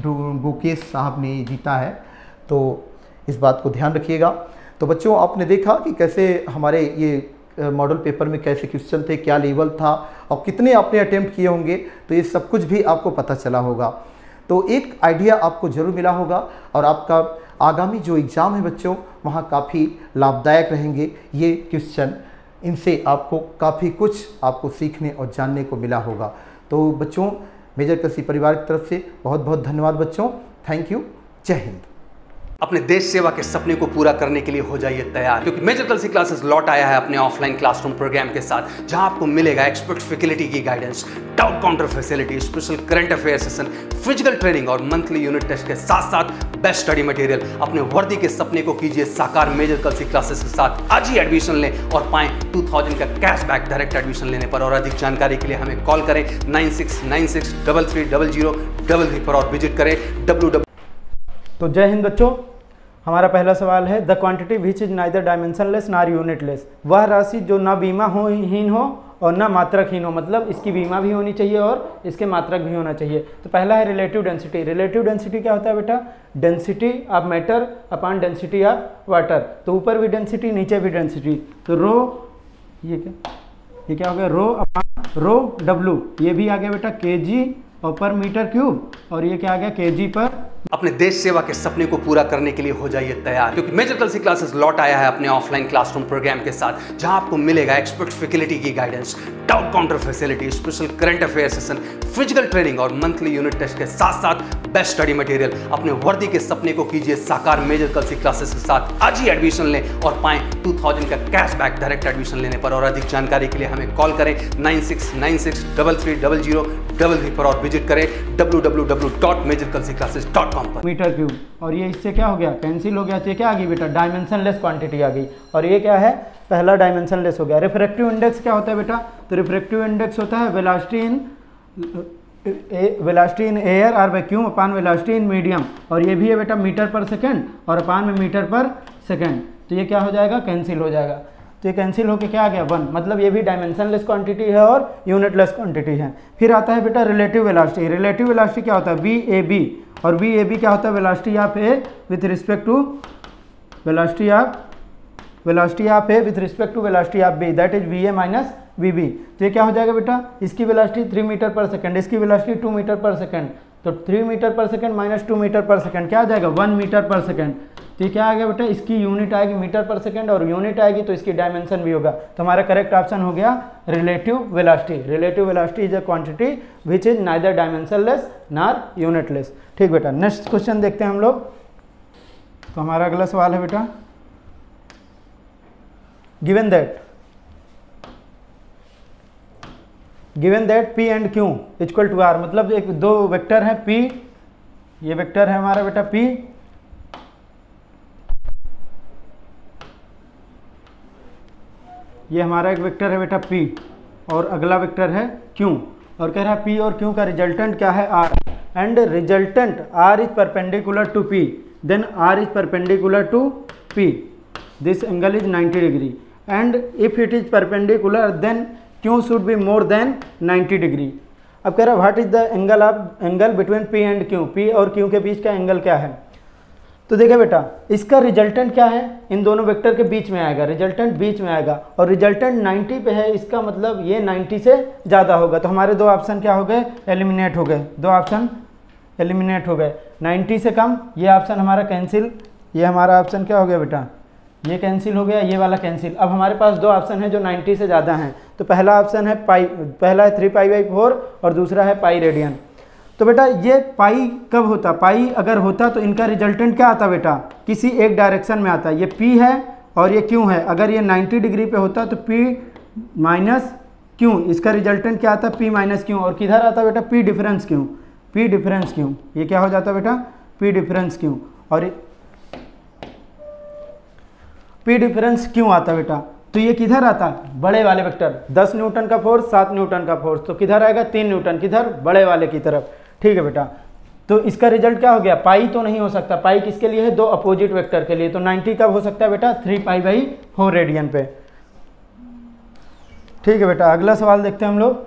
गुकेश साहब ने जीता है, तो इस बात को ध्यान रखिएगा। तो बच्चों, आपने देखा कि कैसे हमारे ये मॉडल पेपर में कैसे क्वेश्चन थे, क्या लेवल था और कितने आपने अटेम्प्ट किए होंगे, तो ये सब कुछ भी आपको पता चला होगा। तो एक आइडिया आपको जरूर मिला होगा और आपका आगामी जो एग्ज़ाम है बच्चों वहाँ काफ़ी लाभदायक रहेंगे ये क्वेश्चन, इनसे आपको काफ़ी कुछ आपको सीखने और जानने को मिला होगा। तो बच्चों, मेजर कृषि परिवार की तरफ से बहुत बहुत धन्यवाद बच्चों, थैंक यू, जय हिंद। अपने देश सेवा के सपने को पूरा करने के लिए हो जाइए तैयार, क्योंकि मेजर कृषि क्लासेस लौट आया है अपने ऑफलाइन क्लासरूम प्रोग्राम के साथ, जहां आपको मिलेगा एक्सपर्ट फैकल्टी की guidance, doubt counter facility, special current affair session, physical training और मंथली यूनिट टेस्ट के साथ साथ बेस्ट स्टडी मटेरियल। अपने वर्दी के सपने को कीजिए साकार मेजर कृषि क्लासेस के साथ। आज ही एडमिशन लें और पाएं टू थाउजेंड का कैशबैक डायरेक्ट एडमिशन लेने पर। और अधिक जानकारी के लिए हमें कॉल करें nine six nine six double three double zero double three पर और विजिट करें डब्ल्यू डब्ल्यू। तो जय हिंद बच्चों, हमारा पहला सवाल है the quantity which is neither dimensionless nor unitless. वह राशि जो ना बीमा हो हीन हो और ना मात्रकहीन हो, मतलब इसकी बीमा भी होनी चाहिए और इसके मात्रक भी होना चाहिए। तो पहला है रिलेटिव डेंसिटी। रिलेटिव डेंसिटी क्या होता है बेटा? Density of matter upon density of water. तो ऊपर भी डेंसिटी नीचे भी डेंसिटी। तो रो, ये क्या ये क्या हो गया? Rho upon rho W. ये भी आ गया बेटा केजी और पर मीटर क्यूब, और ये क्या आ गया केजी पर। अपने देश सेवा के सपने को पूरा करने के लिए हो जाइए तैयार, क्योंकि मेजर कृषि क्लासेस लौट आया है अपने ऑफलाइन क्लासरूम प्रोग्राम के साथ, जहां आपको मिलेगा एक्सपर्ट फैकल्टी की guidance, doubt counter facility, special current affair session, physical training और मंथली यूनिट टेस्ट के साथ साथ बेस्ट स्टडी मटेरियल। अपने वर्दी के सपने को कीजिए साकार मेजर कृषि क्लासेस के साथ। आज ही एडमिशन लें और पाएं टू थाउजेंड का कैशबैक डायरेक्ट एडमिशन लेने पर। और अधिक जानकारी के लिए हमें कॉल करें nine six nine six double three double zero double three पर और विजिट करें W W W dot major Krishi classes dot com पर। मीटर क्यूब, और ये इससे क्या हो गया? कैंसिल हो गया। तो ये क्या आ गई बेटा? डायमेंशनलेस क्वांटिटी आ गई। और ये क्या है? पहला डायमेंशनलेस हो गया। रिफ्रैक्टिव इंडेक्स क्या होता है बेटा? तो रिफ्रैक्टिव इंडेक्स होता है velocity in velocity in air और vacuum upon velocity in medium. और ये भी है बेटा मीटर पर सेकेंड और अपान में मीटर पर सेकेंड। तो ये क्या हो जाएगा? कैंसिल हो जाएगा। तो ये कैंसिल होकर क्या आ गया? वन। मतलब ये भी डायमेंशनलेस क्वांटिटी है और यूनिटलेस क्वांटिटी है। फिर आता है बेटा रिलेटिव वेलोसिटी। रिलेटिव वेलोसिटी क्या होता है? V A B. और वी ए बी क्या होता है? Velocity of A with respect to velocity of velocity of A with respect to velocity of B, that is V A minus V B. तो ये क्या हो जाएगा बेटा? इसकी velocity three metre per second, इसकी velocity two metre per second. तो three metre per second minus two metre per second क्या आ जाएगा? One metre per second. तो ये क्या आ गया बेटा? इसकी यूनिट आएगी मीटर पर सेकंड और यूनिट आएगी तो इसकी डायमेंशन भी होगा। तो हमारा करेक्ट ऑप्शन हो गया relative velocity. Relative velocity is a quantity which is neither dimensionless nor unitless. ठीक बेटा, नेक्स्ट क्वेश्चन देखते हैं हम लोग। तो हमारा अगला सवाल है बेटा, given that given that P and Q equal to R. मतलब एक दो वेक्टर है P, ये वेक्टर है हमारा बेटा P, ये हमारा एक वेक्टर है बेटा P और अगला वेक्टर है Q। और कह रहा है P और Q का रिजल्टेंट क्या है? R। And resultant R is perpendicular to P, then R is perpendicular to P, this angle is ninety degree. And if it is perpendicular then Q should be more than ninety degree. अब कह रहा है what is the angle of angle between P and Q, P और Q के बीच का angle क्या है? तो देखिए बेटा, इसका रिजल्टेंट क्या है? इन दोनों वेक्टर के बीच में आएगा, रिजल्टेंट बीच में आएगा और रिजल्टेंट नाइंटी पे है, इसका मतलब ये नाइंटी से ज़्यादा होगा। तो हमारे दो ऑप्शन क्या हो गए? एलिमिनेट हो गए। दो ऑप्शन एलिमिनेट हो गए। नाइंटी से कम ये ऑप्शन हमारा कैंसिल, ये हमारा ऑप्शन क्या हो गया बेटा? ये कैंसिल हो गया, ये वाला कैंसिल। अब हमारे पास दो ऑप्शन है जो नाइन्टी से ज़्यादा हैं। तो पहला ऑप्शन है पाई, पहला है थ्री पाई बाई फोर और दूसरा है पाई रेडियन। तो बेटा ये पाई कब होता, पाई अगर होता तो इनका रिजल्टेंट क्या आता बेटा, किसी एक डायरेक्शन में आता। ये पी है और ये क्यू है। अगर ये नाइन्टी डिग्री पे होता तो पी माइनस क्यू, इसका रिजल्टेंट क्या आता, पी माइनस क्यू। और किधर आता बेटा, P difference Q, P difference Q. ये क्या हो जाता बेटा, पी डिफरेंस क्यू। और पी डिफरेंस क्यों आता बेटा, तो ये किधर आता, बड़े वाले वेक्टर, दस न्यूटन का फोर्स, सात न्यूटन का फोर्स, तो किधर आएगा, तीन न्यूटन, किधर, बड़े वाले की तरफ। ठीक है बेटा, तो इसका रिजल्ट क्या हो गया, पाई तो नहीं हो सकता, पाई किसके लिए है, दो अपोजिट वेक्टर के लिए। तो नाइन्टी कब हो सकता है बेटा, three pi by four radian पे। ठीक है बेटा, अगला सवाल देखते हैं हम लोग।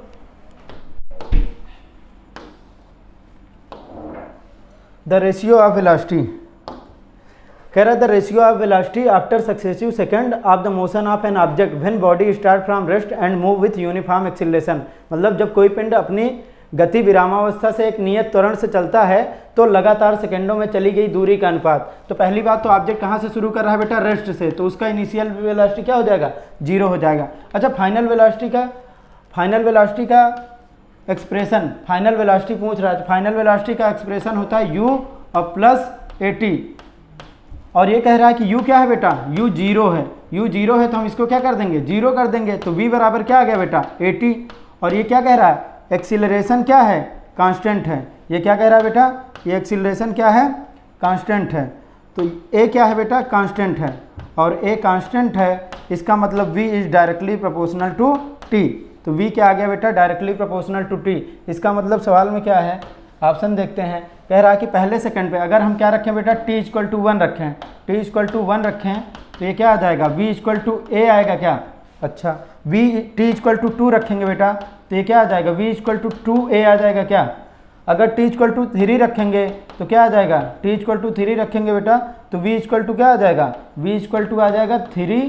द रेशियो ऑफ वेलोसिटी, कह रहा है the ratio of velocity after successive second of the motion of an object when body start from rest and move with uniform acceleration. मतलब जब कोई पिंड अपनी गति विरामावस्था से एक नियत त्वरण से चलता है तो लगातार सेकंडों में चली गई दूरी का अनुपात। तो पहली बात तो ऑब्जेक्ट कहाँ से शुरू कर रहा है बेटा, रेस्ट से, तो उसका इनिशियल वेलोसिटी क्या हो जाएगा, जीरो हो जाएगा। अच्छा, फाइनल वेलोसिटी का फाइनल वेलोसिटी का एक्सप्रेशन, फाइनल वेलोसिटी पूछ रहा है, फाइनल वेलोसिटी का एक्सप्रेशन होता है u और प्लस एटी। और ये कह रहा है कि u क्या है बेटा, u जीरो है, u जीरो है तो हम इसको क्या कर देंगे, जीरो कर देंगे। तो v बराबर क्या आ गया बेटा, एटी। और ये क्या कह रहा है, एक्सीलरेशन क्या है, कांस्टेंट है। ये क्या कह रहा है बेटा, ये एक्सीलरेशन क्या है, कांस्टेंट है। तो a क्या है बेटा, कांस्टेंट है, और a कांस्टेंट है, इसका मतलब v is directly proportional to t। तो v क्या आ गया बेटा, डायरेक्टली प्रोपोर्शनल टू t। इसका मतलब सवाल में क्या है, ऑप्शन देखते हैं। कह रहा है कि पहले सेकंड पे अगर हम क्या रखें बेटा, t इक्वल टू वन रखें, t इक्वल टू वन रखें तो ये क्या आ जाएगा, v इक्वल टू ए आएगा क्या, अच्छा v t equal to two रखेंगे बेटा तो ये क्या आ जाएगा, v equal to two A आ जाएगा क्या। अगर t इक्वल टू थ्री रखेंगे तो क्या आ जाएगा, t इक्वल टू थ्री रखेंगे बेटा तो v इक्वल टू क्या आ जाएगा, v इक्वल टू आ जाएगा थ्री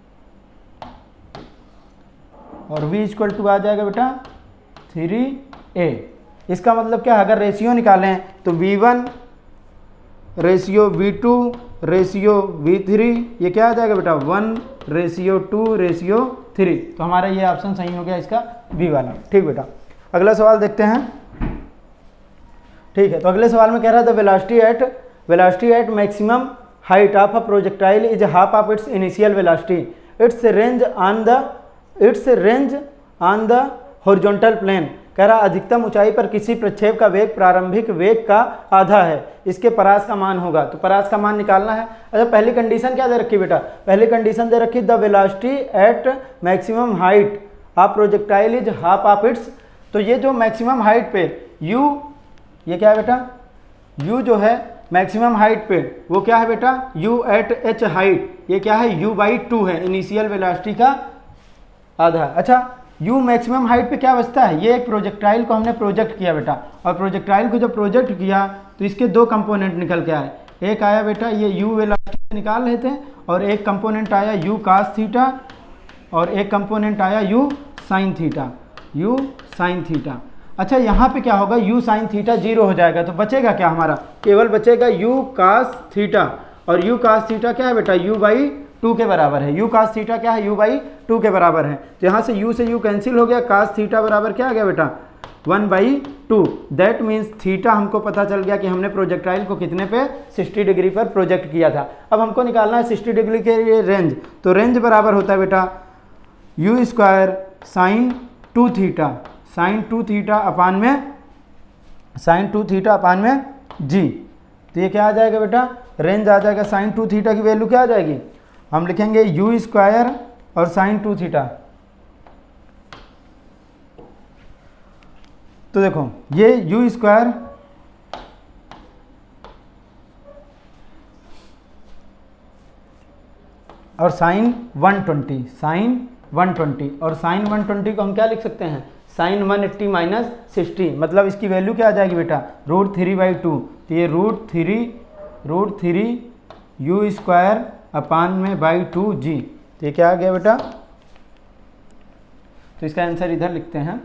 और v इक्वल टू आ जाएगा बेटा थ्री ए। इसका मतलब क्या है, अगर रेशियो निकालें तो V one ratio V two ratio V three, ये क्या आ जाएगा बेटा, one ratio two ratio three. तो हमारा ये ऑप्शन सही हो गया इसका बी वाला। ठीक बेटा, अगला सवाल देखते हैं। ठीक है, तो अगले सवाल में कह रहा था velocity at velocity at maximum height of a projectile is half of its initial velocity, its range on the its range on the horizontal plane. कह रहा अधिकतम ऊंचाई पर किसी प्रक्षेप का वेग प्रारंभिक वेग का आधा है, इसके परास का मान होगा। तो परास का मान निकालना है। अच्छा, पहली कंडीशन क्या दे रखी बेटा, पहली कंडीशन दे रखी the velocity at maximum height of projectile is half of its. तो ये जो मैक्सिमम हाइट पे u, ये क्या है बेटा, u जो है मैक्सिमम हाइट पे वो क्या है बेटा, u एट h हाइट, ये क्या है, u बाई टू है, इनिशियल वेलोसिटी का आधा। अच्छा, u मैक्सिमम हाइट पे क्या बचता है, ये एक प्रोजेक्टाइल को हमने प्रोजेक्ट किया बेटा, और प्रोजेक्टाइल को जब प्रोजेक्ट किया तो इसके दो कंपोनेंट निकल के आए। एक आया बेटा ये u वेलोसिटी निकाल रहे थे, और एक कंपोनेंट आया u cos थीटा, और एक कंपोनेंट आया u sin theta, u sin theta. अच्छा, यहाँ पे क्या होगा, u sin थीटा जीरो हो जाएगा, तो बचेगा क्या हमारा, केवल बचेगा u cos थीटा, और u cos थीटा क्या है बेटा, u बाई टू के बराबर है। u cos थीटा क्या है, u बाई टू के बराबर है। तो यहाँ से u से u कैंसिल हो गया, cos थीटा बराबर क्या आ गया बेटा, one by two. That means theta हमको पता चल गया कि हमने प्रोजेक्टाइल को कितने पे, सिक्सटी डिग्री पर प्रोजेक्ट किया था। अब हमको निकालना है सिक्सटी डिग्री के लिए रेंज, तो रेंज बराबर होता है बेटा u square sine two theta, sine two theta upon में साइन टू थीटा अपान में जी। तो ये क्या आ जाएगा बेटा, रेंज आ जाएगा, साइन टू थीटा की वैल्यू क्या आ जाएगी, हम लिखेंगे यू स्क्वायर और साइन टू थीटा। तो देखो ये यू स्क्वायर और sine one twenty, sine one twenty, और साइन वन ट्वेंटी को हम क्या लिख सकते हैं, sine one eighty minus sixty, मतलब इसकी वैल्यू क्या आ जाएगी बेटा, रूट थ्री बाई टू। तो ये root three root three u square upon में बाई टू जी। तो ये क्या आ गया बेटा, तो इसका आंसर इधर लिखते हैं।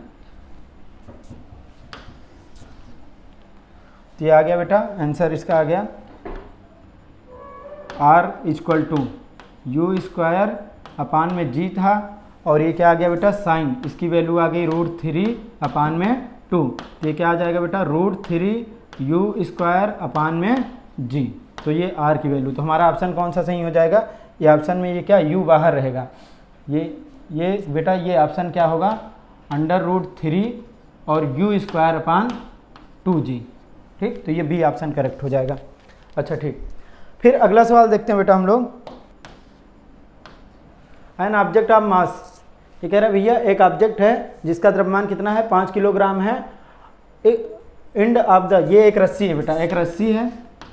तो ये आ गया बेटा आंसर, इसका आ गया R equal to u square upon में जी था, और ये क्या आ गया बेटा साइन, इसकी वैल्यू आ गई रूट थ्री अपान में टू, ये क्या आ जाएगा बेटा root three u square upon में जी। तो ये आर की वैल्यू, तो हमारा ऑप्शन कौन सा सही हो जाएगा, ये ऑप्शन में ये क्या यू बाहर रहेगा, ये ये बेटा ये ऑप्शन क्या होगा अंडर रूट थ्री और u square upon two g. ठीक, तो ये बी ऑप्शन करेक्ट हो जाएगा। अच्छा ठीक, फिर अगला सवाल देखते हैं बेटा हम लोग। एन ऑब्जेक्ट ऑफ मास, ये कह रहा है भैया एक ऑब्जेक्ट है जिसका द्रव्यमान कितना है पाँच किलोग्राम है, एक एंड ऑफ द, ये एक रस्सी है बेटा, एक रस्सी है,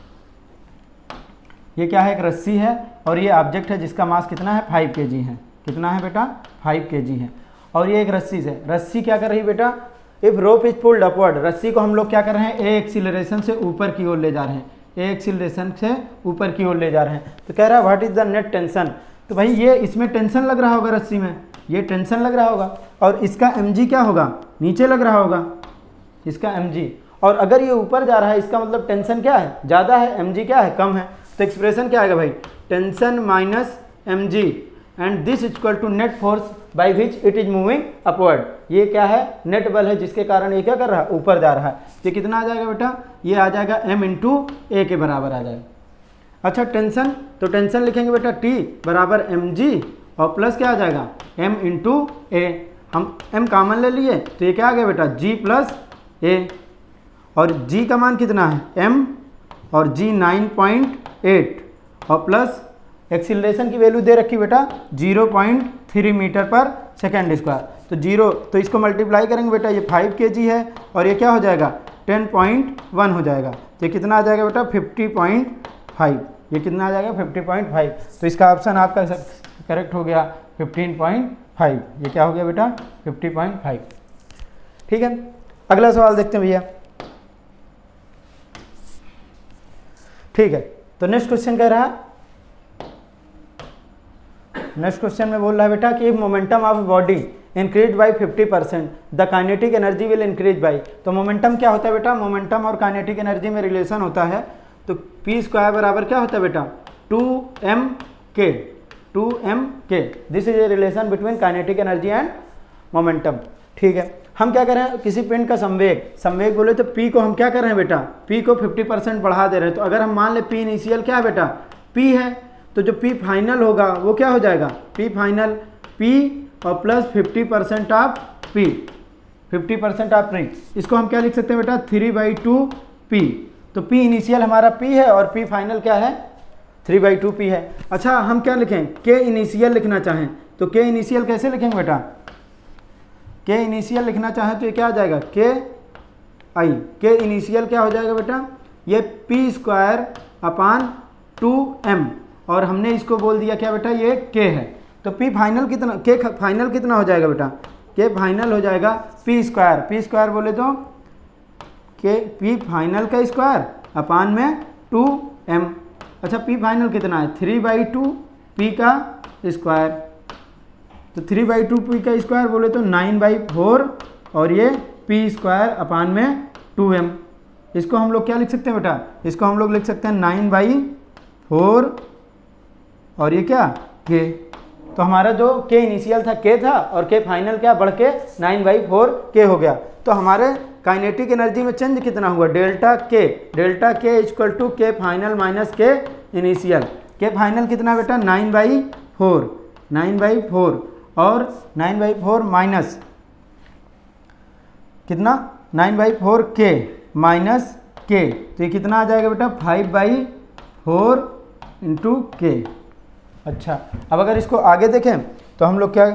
ये क्या है एक रस्सी है, और ये ऑब्जेक्ट है जिसका मास कितना है फाइव के जी है, कितना है बेटा फाइव के जी है, और ये एक रस्सी से, रस्सी क्या कर रही है बेटा, if rope is pulled upward, रस्सी को हम लोग क्या कर रहे हैं ए एक्सीलरेशन से ऊपर की ओर ले जा रहे हैं, ए एक्सीलरेशन से ऊपर की ओर ले जा रहे हैं। तो कह रहा है what is the net tension, तो भाई ये इसमें टेंशन लग रहा होगा, रस्सी में ये टेंशन लग रहा होगा, और इसका mg क्या होगा नीचे लग रहा होगा इसका mg, और अगर ये ऊपर जा रहा है इसका मतलब टेंशन क्या है ज़्यादा है, mg क्या है कम है, तो एक्सप्रेशन क्या आएगा भाई tension minus M G and this equal to net force by which it is moving upward, ये क्या है नेट बल है जिसके कारण ये क्या कर रहा है ऊपर जा रहा है। ये कितना आ जाएगा बेटा, ये आ जाएगा m इंटू ए के बराबर आ जाएगा। अच्छा टेंशन, तो टेंशन लिखेंगे बेटा T बराबर एम जी और प्लस क्या आ जाएगा m इंटू ए, हम m कॉमन ले लिए तो ये क्या आ गया बेटा g प्लस ए, और g का मान कितना है m और g नाइन पॉइंट एट, और प्लस एक्सीलरेशन की वैल्यू दे रखी बेटा zero point three metre per second square, तो जीरो तो इसको मल्टीप्लाई करेंगे बेटा, ये फाइव के जी है और ये क्या हो जाएगा टेन पॉइंट वन हो जाएगा, तो ये कितना आ जाएगा बेटा फिफ्टी पॉइंट फाइव, ये कितना आ जाएगा फिफ्टी पॉइंट फाइव, तो इसका ऑप्शन आपका करेक्ट हो गया फिफ्टीन पॉइंट फाइव, ये क्या हो गया बेटा फिफ्टी पॉइंट फाइव। ठीक है, अगला सवाल देखते हैं भैया। ठीक है, तो नेक्स्ट क्वेश्चन कह रहा है, नेक्स्ट क्वेश्चन में बोल रहा है बेटा कि momentum of body increase by fifty percent the kinetic energy will increase by, तो मोमेंटम क्या होता है बेटा, मोमेंटम और काइनेटिक एनर्जी में रिलेशन होता है, तो पी स्क्वायर बराबर क्या होता है बेटा two M K, two M K, this is a relation between kinetic energy and momentum. ठीक है, हम क्या कर रहे हैं किसी पिंड का संवेग, संवेग बोले तो p को हम क्या कर रहे हैं बेटा p को फिफ्टी परसेंट बढ़ा दे रहे हैं, तो अगर हम मान ले p इनिशियल क्या है बेटा p है, तो जो p फाइनल होगा वो क्या हो जाएगा p फाइनल p और plus fifty percent of p, fifty percent of p, इसको हम क्या लिख सकते हैं बेटा थ्री बाई टू पी, तो p इनिशियल हमारा p है और p फाइनल क्या है थ्री बाई टू पी है। अच्छा हम क्या लिखें k इनिशियल लिखना चाहें तो k इनिशियल कैसे लिखेंगे बेटा, के इनिशियल लिखना चाहें तो ये क्या आ जाएगा के आई, के इनिशियल क्या हो जाएगा बेटा ये P square upon two M, और हमने इसको बोल दिया क्या बेटा ये के है, तो पी फाइनल कितना, के फाइनल कितना हो जाएगा बेटा, के फाइनल हो जाएगा पी स्क्वायर, पी स्क्वायर बोले तो के पी फाइनल का स्क्वायर अपान में टू एम। अच्छा पी फाइनल कितना है थ्री बाई टू पी का स्क्वायर, तो थ्री बाई टू पी का स्क्वायर बोले तो नाइन बाई फोर, और ये पी स्क्वायर अपान में टू एम, इसको हम लोग क्या लिख सकते हैं बेटा, इसको हम लोग लिख सकते हैं नाइन बाई फोर और ये क्या के, तो हमारा जो के इनिशियल था के था और के फाइनल क्या बढ़ के नाइन बाई फोर के हो गया, तो हमारे काइनेटिक एनर्जी में चेंज कितना हुआ delta K, delta K equal to K final minus K initial, K final कितना बेटा nine by four, nine by four और नाइन बाई फोर माइनस कितना nine by four K minus K, तो ये कितना आ जाएगा बेटा फाइव बाई फोर इंटू के। अच्छा अब अगर इसको आगे देखें तो हम लोग क्या,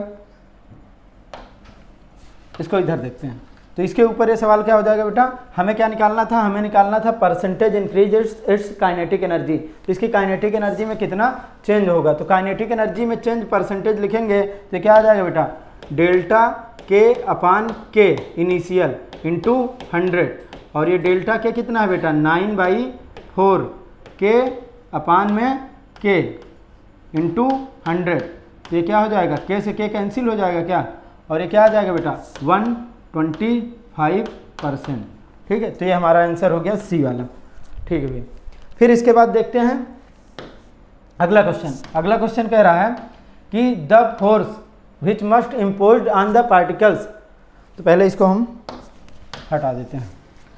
इसको इधर देखते हैं, तो इसके ऊपर ये सवाल क्या हो जाएगा बेटा, हमें क्या निकालना था, हमें निकालना था percentage increase its its kinetic energy, तो इसकी काइनेटिक एनर्जी में कितना चेंज होगा, तो काइनेटिक एनर्जी में चेंज परसेंटेज लिखेंगे तो क्या आ जाएगा बेटा डेल्टा के अपान के इनिशियल इंटू हंड्रेड, और ये डेल्टा के कितना है बेटा नाइन बाई फोर के अपान में के इंटू हंड्रेड, तो ये क्या हो जाएगा के से के कैंसिल हो जाएगा क्या, और ये क्या आ जाएगा बेटा वन ट्वेंटी फाइव परसेंट। ठीक है, तो ये हमारा आंसर हो गया सी वाला। ठीक है भैया, फिर इसके बाद देखते हैं अगला क्वेश्चन अगला क्वेश्चन कह रहा है कि the force which must imposed on the particles, तो पहले इसको हम हटा देते हैं।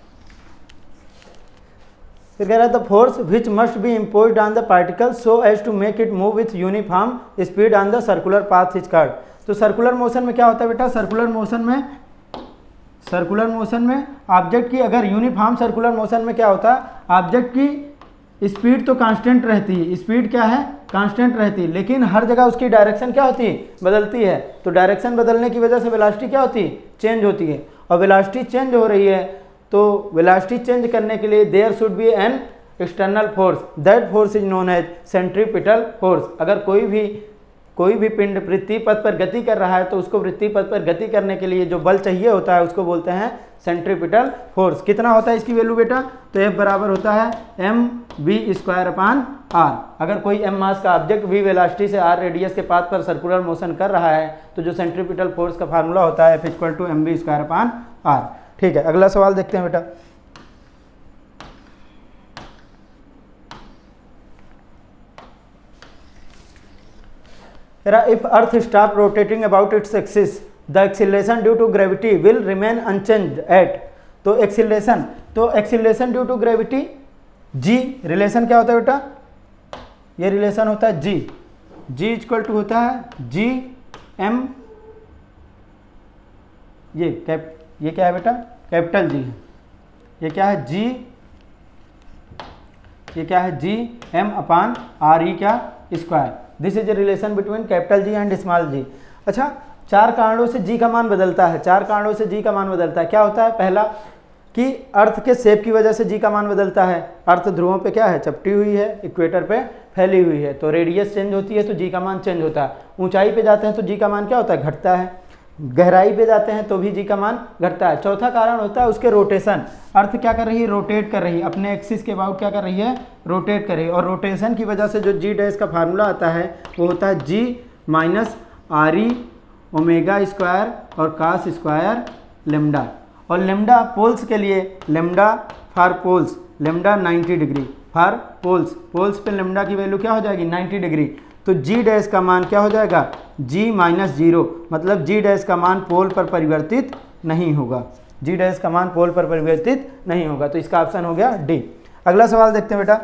फिर कह रहा है the force which must be imposed on the particles so as to make it move with uniform speed on the circular path is called. तो सर्कुलर मोशन में क्या होता है बेटा, सर्कुलर मोशन में सर्कुलर मोशन में ऑब्जेक्ट की अगर यूनिफॉर्म सर्कुलर मोशन में क्या होता है, ऑब्जेक्ट की स्पीड तो कांस्टेंट रहती है, स्पीड क्या है कांस्टेंट रहती है, लेकिन हर जगह उसकी डायरेक्शन क्या होती है बदलती है। तो डायरेक्शन बदलने की वजह से वेलोसिटी क्या होती है चेंज होती है, और वेलोसिटी चेंज हो रही है तो वेलोसिटी चेंज करने के लिए there should be an external force, that force is known as centripetal force. अगर कोई भी कोई भी पिंड वृत्तीय पथ पर गति कर रहा है तो उसको वृत्तीय पथ पर गति करने के लिए जो बल चाहिए होता है उसको बोलते हैं सेंट्रीपिटल फोर्स। कितना होता है इसकी वैल्यू बेटा, तो F बराबर होता है M V square upon R. अगर कोई m मास का ऑब्जेक्ट v वेलोसिटी से r रेडियस के पाथ पर सर्कुलर मोशन कर रहा है तो जो सेंट्रीपिटल फोर्स का फार्मूला होता है F equal to M V square upon R. ठीक है, अगला सवाल देखते हैं बेटा। If Earth stop rotating about its axis, the acceleration due to gravity will remain unchanged at, तो acceleration तो acceleration due to gravity g relation क्या होता है बेटा, ये रिलेशन होता है g, g इक्वल टू होता है g m, ये कैप ये क्या है बेटा कैपिटल g है, ये क्या है g, ये क्या है g m upon R E क्या square. This is a relation between capital G and small G. अच्छा, चार कारणों से जी का मान बदलता है, चार कारणों से जी का मान बदलता है। क्या होता है, पहला कि अर्थ के शेप की वजह से जी का मान बदलता है। अर्थ ध्रुवों पे क्या है चपटी हुई है, इक्वेटर पे फैली हुई है, तो रेडियस चेंज होती है तो जी का मान चेंज होता है। ऊंचाई पे जाते हैं तो जी का मान क्या होता है घटता है, गहराई पे जाते हैं तो भी जी का मान घटता है। चौथा कारण होता है उसके रोटेशन, अर्थ क्या कर रही है रोटेट कर रही है, अपने एक्सिस के अबाउट क्या कर रही है रोटेट कर रही है, और रोटेशन की वजह से जो जी डैश का फार्मूला आता है वो होता है G minus R E omega square और कास स्क्वायर लेमडा। और लेमडा पोल्स के लिए lambda for poles, lambda ninety degree for poles, poles पे लेमडा की वैल्यू क्या हो जाएगी नाइन्टी डिग्री। तो जी डैश का मान क्या हो जाएगा जी माइनस जीरो, मतलब जी डैश का मान पोल पर परिवर्तित नहीं होगा, जी डैश का मान पोल पर परिवर्तित नहीं होगा। तो इसका ऑप्शन हो गया डी। अगला सवाल देखते हैं बेटा।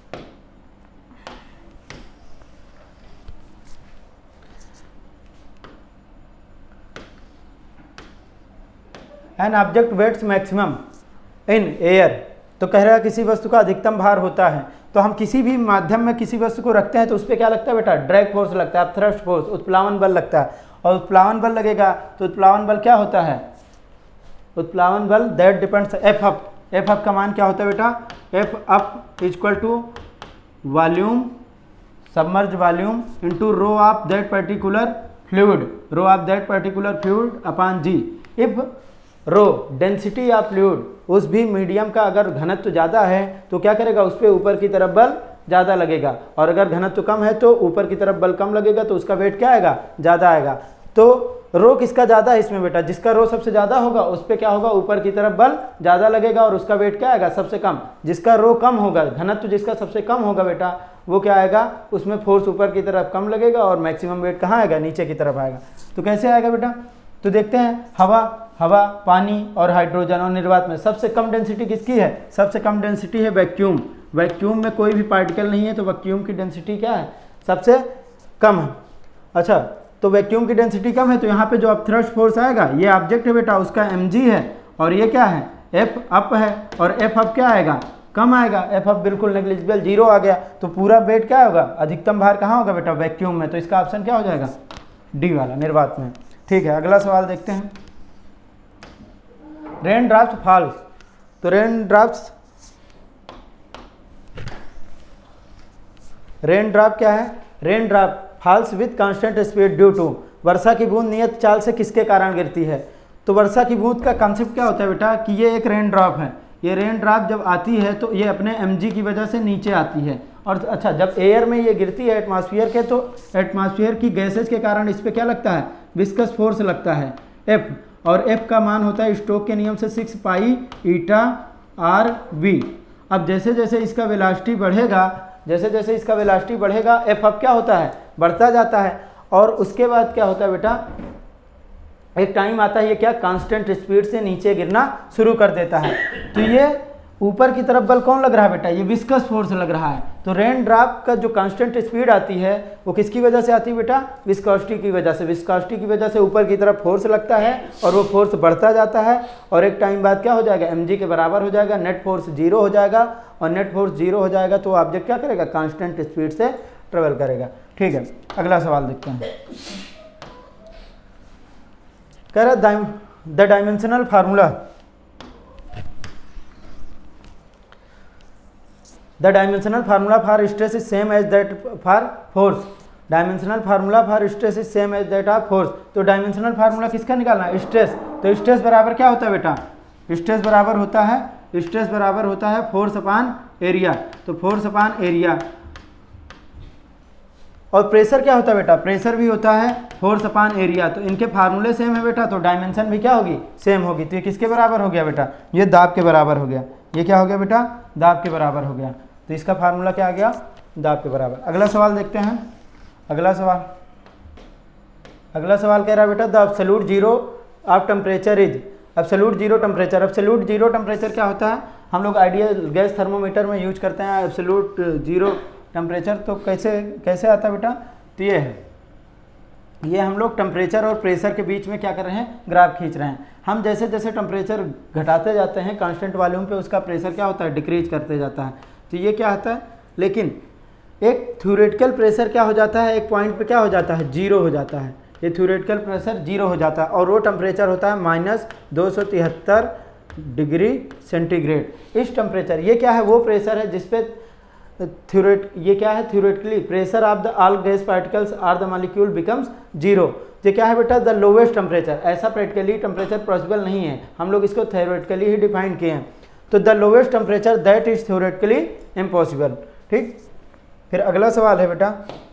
An object weights maximum in air, तो कह रहा है किसी वस्तु का अधिकतम भार होता है, तो हम किसी भी माध्यम में किसी वस्तु को रखते हैं तो उस पर क्या लगता है बेटा ड्रैग फोर्स लगता है, थ्रस्ट फोर्स उत्प्लावन बल लगता है, और उत्प्लावन बल लगेगा तो उत्प्लावन बल क्या होता है, उत्प्लावन बल that depends F up, F up का मान क्या होता है बेटा F up equal to volume submerge volume into rho of that particular fluid, rho of that particular fluid upon G. If rho density of fluid, उस भी medium का अगर घनत्व ज़्यादा है तो क्या करेगा उस पर ऊपर की तरफ बल ज़्यादा लगेगा, और अगर घनत्व कम है तो ऊपर की तरफ बल कम लगेगा तो उसका वेट क्या आएगा ज़्यादा आएगा। तो रो किसका ज़्यादा है इसमें बेटा, जिसका रो सबसे ज़्यादा होगा उस पर क्या होगा ऊपर की तरफ बल ज़्यादा लगेगा और उसका वेट क्या आएगा सबसे कम। जिसका रो कम होगा, घनत्व जिसका सबसे कम होगा बेटा वो क्या आएगा उसमें फोर्स ऊपर की तरफ कम लगेगा और मैक्सिमम वेट कहाँ आएगा नीचे की तरफ आएगा। तो कैसे आएगा बेटा, तो देखते हैं हवा हवा पानी और हाइड्रोजन और निर्वात में सबसे कम डेंसिटी किसकी है, सबसे कम डेंसिटी है वैक्यूम, वैक्यूम में कोई भी पार्टिकल नहीं है तो वैक्यूम की डेंसिटी क्या है सबसे कम है। अच्छा, तो वैक्यूम की डेंसिटी कम है तो यहाँ पे जो अब थ्रस्ट फोर्स आएगा, ये ऑब्जेक्ट है बेटा उसका एम जी है और ये क्या है एफ अप है, और एफ अप क्या आएगा कम आएगा, एफ अप बिल्कुल नेग्लिजिबल जीरो आ गया, तो पूरा वेट क्या होगा अधिकतम भार कहाँ होगा बेटा वैक्यूम में, तो इसका ऑप्शन क्या हो जाएगा डी वाला निर्वात में। ठीक है, अगला सवाल देखते हैं। रेन ड्रॉप्स फॉल्स, तो रेन ड्रॉप्स रेन ड्रॉप क्या है, rain drop falls with constant speed due to, वर्षा की बूंद नियत चाल से किसके कारण गिरती है। तो वर्षा की बूंद का कॉन्सेप्ट क्या होता है बेटा कि ये एक रेन ड्रॉप है, ये रेन ड्रॉप जब आती है तो ये अपने एम जी की वजह से नीचे आती है, और अच्छा जब एयर में ये गिरती है एटमॉस्फेयर के तो एटमॉस्फेयर की गैसेज के कारण इस पर क्या लगता है विस्कस फोर्स लगता है एफ, और एफ का मान होता है स्टोक के नियम से six pi eta R V. अब जैसे जैसे इसका वेलोसिटी बढ़ेगा जैसे जैसे इसका वेलोसिटी बढ़ेगा एफ अब क्या होता है, बढ़ता जाता है। और उसके बाद क्या होता है बेटा, एक टाइम आता है ये क्या कांस्टेंट स्पीड से नीचे गिरना शुरू कर देता है। तो ये ऊपर की तरफ बल कौन लग रहा है बेटा, ये विस्कस फोर्स लग रहा है। तो रेन ड्रॉप का जो कांस्टेंट स्पीड आती है वो किसकी वजह से आती है बेटा, विस्कोसिटी की वजह से। विस्कोसिटी की वजह से ऊपर की तरफ फोर्स लगता है और वो फोर्स बढ़ता जाता है और एक टाइम बाद क्या हो जाएगा, एम जी के बराबर हो जाएगा, नेट फोर्स जीरो हो जाएगा। और नेट फोर्स जीरो हो जाएगा तो ऑब्जेक्ट क्या करेगा, कांस्टेंट स्पीड से ट्रेवल करेगा। ठीक है, अगला सवाल देखते हैं। कह रहा the dimensional formula the dimensional formula for stress is same as that for force. Dimensional formula for stress is same as that of force. तो डायमेंशनल फार्मूला किसका निकालना है, स्ट्रेस। तो स्ट्रेस बराबर क्या होता है बेटा, स्ट्रेस बराबर होता है स्ट्रेस बराबर होता है फोर्स अपान एरिया। तो फोर्स अपान एरिया। और प्रेशर क्या होता है बेटा, प्रेशर भी होता है फोर्स अपान एरिया। तो इनके फार्मूले सेम है बेटा, तो डायमेंशन भी क्या होगी, सेम होगी। तो ये किसके बराबर हो गया बेटा, ये दाब के बराबर हो गया। ये क्या हो गया बेटा, दाब के बराबर हो गया। तो इसका फार्मूला क्या आ गया, दाब के बराबर। अगला सवाल देखते हैं। अगला सवाल अगला सवाल कह रहा है बेटा the absolute zero of temperature is. Absolute zero temperature, absolute zero temperature क्या होता है, हम लोग आइडियल गैस थर्मोमीटर में यूज करते हैं एब्सोल्यूट जीरो टेम्परेचर। तो कैसे कैसे आता है बेटा, तो ये है, ये हम लोग टेम्परेचर और प्रेशर के बीच में क्या कर रहे हैं, ग्राफ खींच रहे हैं। हम जैसे जैसे टेम्परेचर घटाते जाते हैं कांस्टेंट वॉल्यूम पे, उसका प्रेशर क्या होता है, डिक्रीज करते जाता है। तो ये क्या होता है, लेकिन एक थ्योरेटिकल प्रेशर क्या हो जाता है, एक पॉइंट पे क्या हो जाता है, जीरो हो जाता है। ये थ्योरेटिकल प्रेशर जीरो हो जाता है और वो टेम्परेचर होता है माइनस दो सौ तिहत्तर डिग्री सेंटीग्रेड। इस टेम्परेचर, ये क्या है, वो प्रेशर है जिसपे थ्योरेट ये क्या है, theoretically pressure of the all gas particles are the molecule becomes zero. ये क्या है बेटा, द लोवेस्ट टेम्परेचर। ऐसा प्रैक्टिकली टेम्परेचर पॉसिबल नहीं है, हम लोग इसको थ्योरेटिकली ही डिफाइन किए हैं। तो the lowest temperature that is theoretically impossible. ठीक, फिर अगला सवाल है बेटा,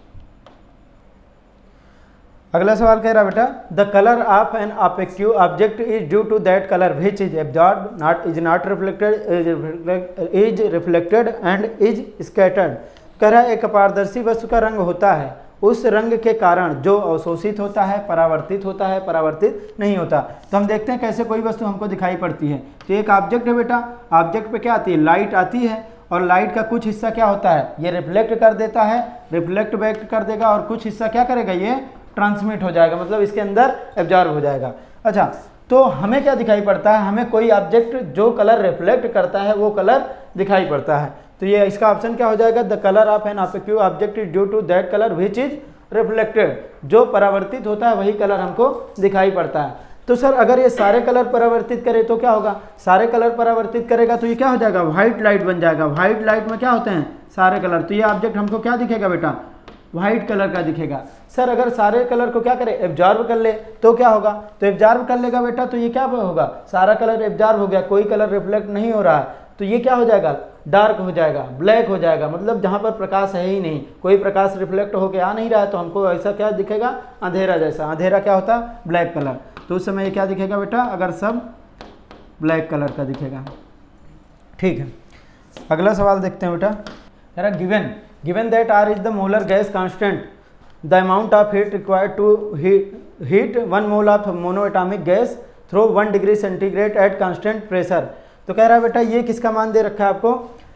अगला सवाल कह रहा बेटा the colour of an objective object is due to that colour which is absorb not is not reflected is reflected and is scattered. कह रहा है एक अपारदर्शी वस्तु का रंग होता है, उस रंग के कारण जो अवशोषित होता है, परावर्तित होता है, परावर्तित नहीं होता। तो हम देखते हैं कैसे कोई वस्तु हमको दिखाई पड़ती है। तो एक ऑब्जेक्ट है बेटा, ऑब्जेक्ट पे क्या आती है, लाइट आती है और लाइट का कुछ हिस्सा क्या होता है, ये रिफ्लेक्ट कर देता है, रिफ्लेक्ट बैक कर देगा और कुछ हिस्सा क्या करेगा, ये ट्रांसमिट हो जाएगा, मतलब इसके अंदर एब्जॉर्ब हो जाएगा। अच्छा, तो हमें क्या दिखाई पड़ता है, हमें कोई ऑब्जेक्ट जो कलर रिफ्लेक्ट करता है वो कलर दिखाई पड़ता है। तो ये इसका ऑप्शन क्या हो जाएगा, the colour of an objective object is due to that colour which is reflected. जो परावर्तित होता है वही कलर हमको दिखाई पड़ता है। तो सर अगर ये सारे कलर परावर्तित करे तो क्या होगा, सारे कलर परावर्तित करेगा तो ये क्या हो जाएगा, व्हाइट लाइट बन जाएगा। व्हाइट लाइट में क्या होते हैं, सारे कलर। तो ये ऑब्जेक्ट हमको क्या दिखेगा बेटा, व्हाइट कलर का दिखेगा। सर अगर सारे कलर को क्या करे, एब्जॉर्ब कर ले तो क्या होगा, तो एब्जॉर्ब कर लेगा बेटा, तो ये क्या होगा, सारा कलर एब्जॉर्ब हो गया, कोई कलर रिफ्लेक्ट नहीं हो रहा है। तो ये क्या हो जाएगा, डार्क हो जाएगा, ब्लैक हो जाएगा, मतलब जहाँ पर प्रकाश है ही नहीं, कोई प्रकाश रिफ्लेक्ट होके आ नहीं रहा है, तो हमको ऐसा क्या दिखेगा, अंधेरा जैसा। अंधेरा क्या होता है, ब्लैक कलर। तो उस समय ये क्या दिखेगा बेटा, अगर सब ब्लैक कलर का दिखेगा। ठीक है, अगला सवाल देखते हैं बेटा। यार given given that R is the molar gas constant, the amount of heat required to heat one mole of monoatomic gas through one degree centigrade at constant pressure. तो कह रहा है बेटा ये किसका मान दे रखा है आपको,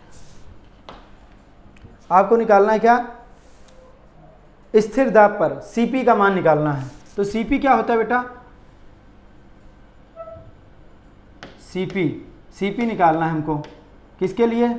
आपको निकालना है क्या, स्थिर दाब पर सीपी का मान निकालना है। तो सीपी क्या होता है बेटा, सीपी सीपी निकालना है हमको, किसके लिए,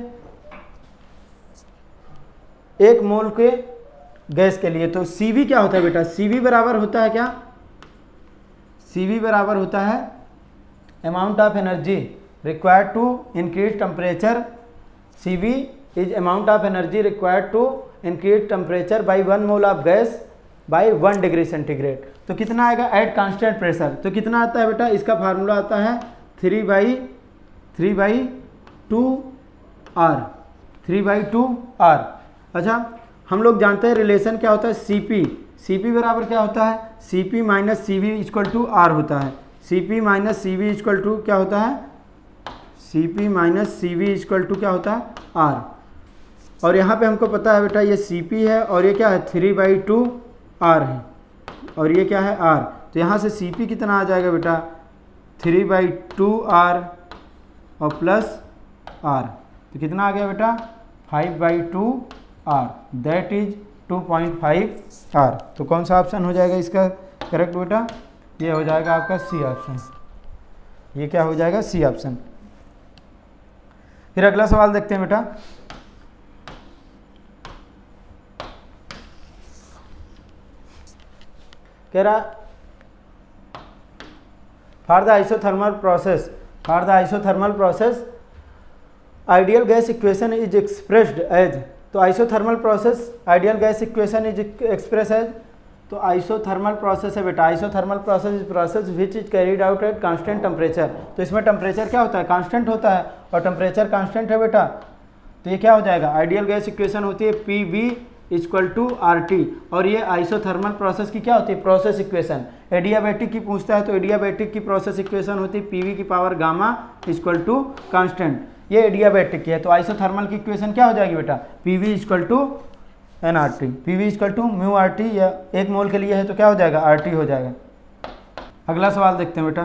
एक मोल के गैस के लिए। तो सीवी क्या होता है बेटा, सीवी बराबर होता है क्या, सीवी बराबर होता है amount of energy required to increase temperature. CV is amount of energy required to increase temperature by one mole of gas by one degree centigrade. तो कितना आएगा एट कांस्टेंट प्रेशर। तो कितना आता है बेटा, इसका फार्मूला आता है three by three by two R three by two R. अच्छा, हम लोग जानते हैं रिलेशन क्या होता है, सीपी सीपी बराबर क्या होता है, CP minus C V equal to R होता है। CP minus C V equal to क्या होता है, CP minus C V equal to क्या होता है, आर। और यहाँ पे हमको पता है बेटा ये सी पी है और ये क्या है थ्री बाई टू आर है और ये क्या है आर। तो यहाँ से सी पी कितना आ जाएगा बेटा थ्री बाई टू आर और प्लस आर, तो कितना आ गया बेटा five by two R, that is two point five R. तो कौन सा ऑप्शन हो जाएगा इसका करेक्ट बेटा, ये हो जाएगा आपका सी ऑप्शन। ये क्या हो जाएगा सी ऑप्शन। फिर अगला सवाल देखते हैं बेटा, कह रहा for the isothermal process for the isothermal process ideal gas equation is expressed as. तो isothermal process ideal gas equation is express as, तो आइसोथर्मल प्रोसेस है बेटा, isothermal process is process which is carried out at constant temperature. तो इसमें temperature क्या होता है constant होता है और टेम्परेचर कांस्टेंट है बेटा, तो ये क्या हो जाएगा आइडियल गैस इक्वेशन होती है P V equal to R T, और ये आइसोथर्मल प्रोसेस की क्या होती है प्रोसेस इक्वेशन। एडियाबैटिक की पूछता है तो एडियाबैटिक की प्रोसेस इक्वेशन होती है पी वी की power gamma equal to constant, ये एडियाबैटिक की है। तो आइसोथर्मल की इक्वेशन क्या हो जाएगी बेटा P V equal to n R T, P V equal to mu R T, या एक मोल के लिए है तो क्या हो जाएगा आर टी हो जाएगा। अगला सवाल देखते हैं बेटा,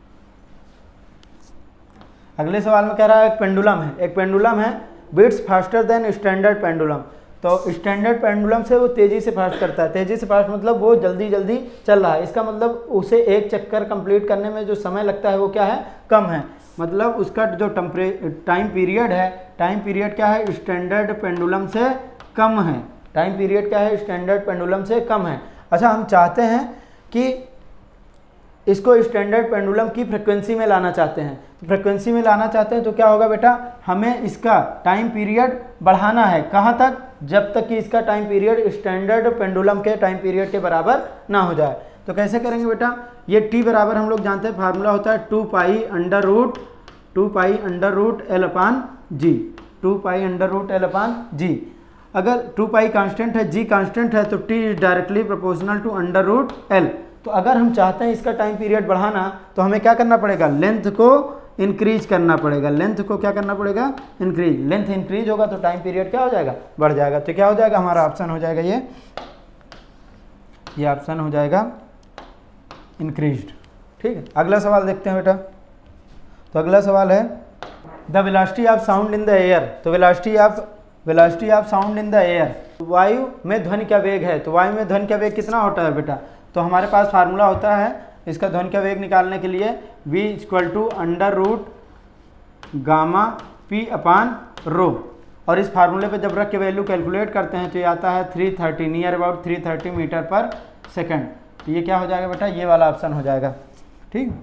अगले सवाल में कह रहा है एक पेंडुलम है एक पेंडुलम है beats faster than standard pendulum. तो स्टैंडर्ड पेंडुलम से वो तेज़ी से फास्ट करता है, तेज़ी से फास्ट मतलब वो जल्दी जल्दी चल रहा है, इसका मतलब उसे एक चक्कर कंप्लीट करने में जो समय लगता है वो क्या है कम है, मतलब उसका जो टेम्परे टाइम पीरियड है टाइम पीरियड क्या है स्टैंडर्ड पेंडुलम से कम है, टाइम पीरियड क्या है स्टैंडर्ड पेंडुलम से कम है। अच्छा हम चाहते हैं कि इसको स्टैंडर्ड पेंडुलम की फ्रिक्वेंसी में लाना चाहते हैं, तो फ्रिक्वेंसी में लाना चाहते हैं तो क्या होगा बेटा हमें इसका टाइम पीरियड बढ़ाना है, कहाँ तक, जब तक कि इसका टाइम पीरियड स्टैंडर्ड पेंडुलम के टाइम पीरियड के बराबर ना हो जाए। तो कैसे करेंगे बेटा, ये टी बराबर हम लोग जानते हैं फार्मूला होता है two pi under root two pi under root L upon G, two pi under root L upon G. अगर टू पाई कांस्टेंट है जी कांस्टेंट है तो T is directly proportional to under root L. तो अगर हम चाहते हैं इसका टाइम पीरियड बढ़ाना तो हमें क्या करना पड़ेगा लेंथ को इंक्रीज करना पड़ेगा, लेंथ को क्या करना पड़ेगा इंक्रीज, लेंथ इंक्रीज होगा तो टाइम पीरियड क्या हो जाएगा बढ़ जाएगा। तो क्या हो जाएगा हमारा ऑप्शन हो जाएगा ये ये ऑप्शन हो जाएगा इंक्रीज्ड। ठीक है अगला सवाल देखते हैं बेटा, तो अगला सवाल है the velocity of sound in the air. तो velocity of velocity of sound in the air, वायु में ध्वनि का वेग है, तो वायु में ध्वनि का वेग कितना होता है बेटा, तो हमारे पास फार्मूला होता है इसका ध्वनि का वेग निकालने के लिए v equal to under root gamma P upon rho, और इस फार्मूले पे जब रख के वैल्यू कैलकुलेट करते हैं तो ये आता है three thirty near about three thirty metre per second. तो ये क्या हो जाएगा बेटा ये वाला ऑप्शन हो जाएगा। ठीक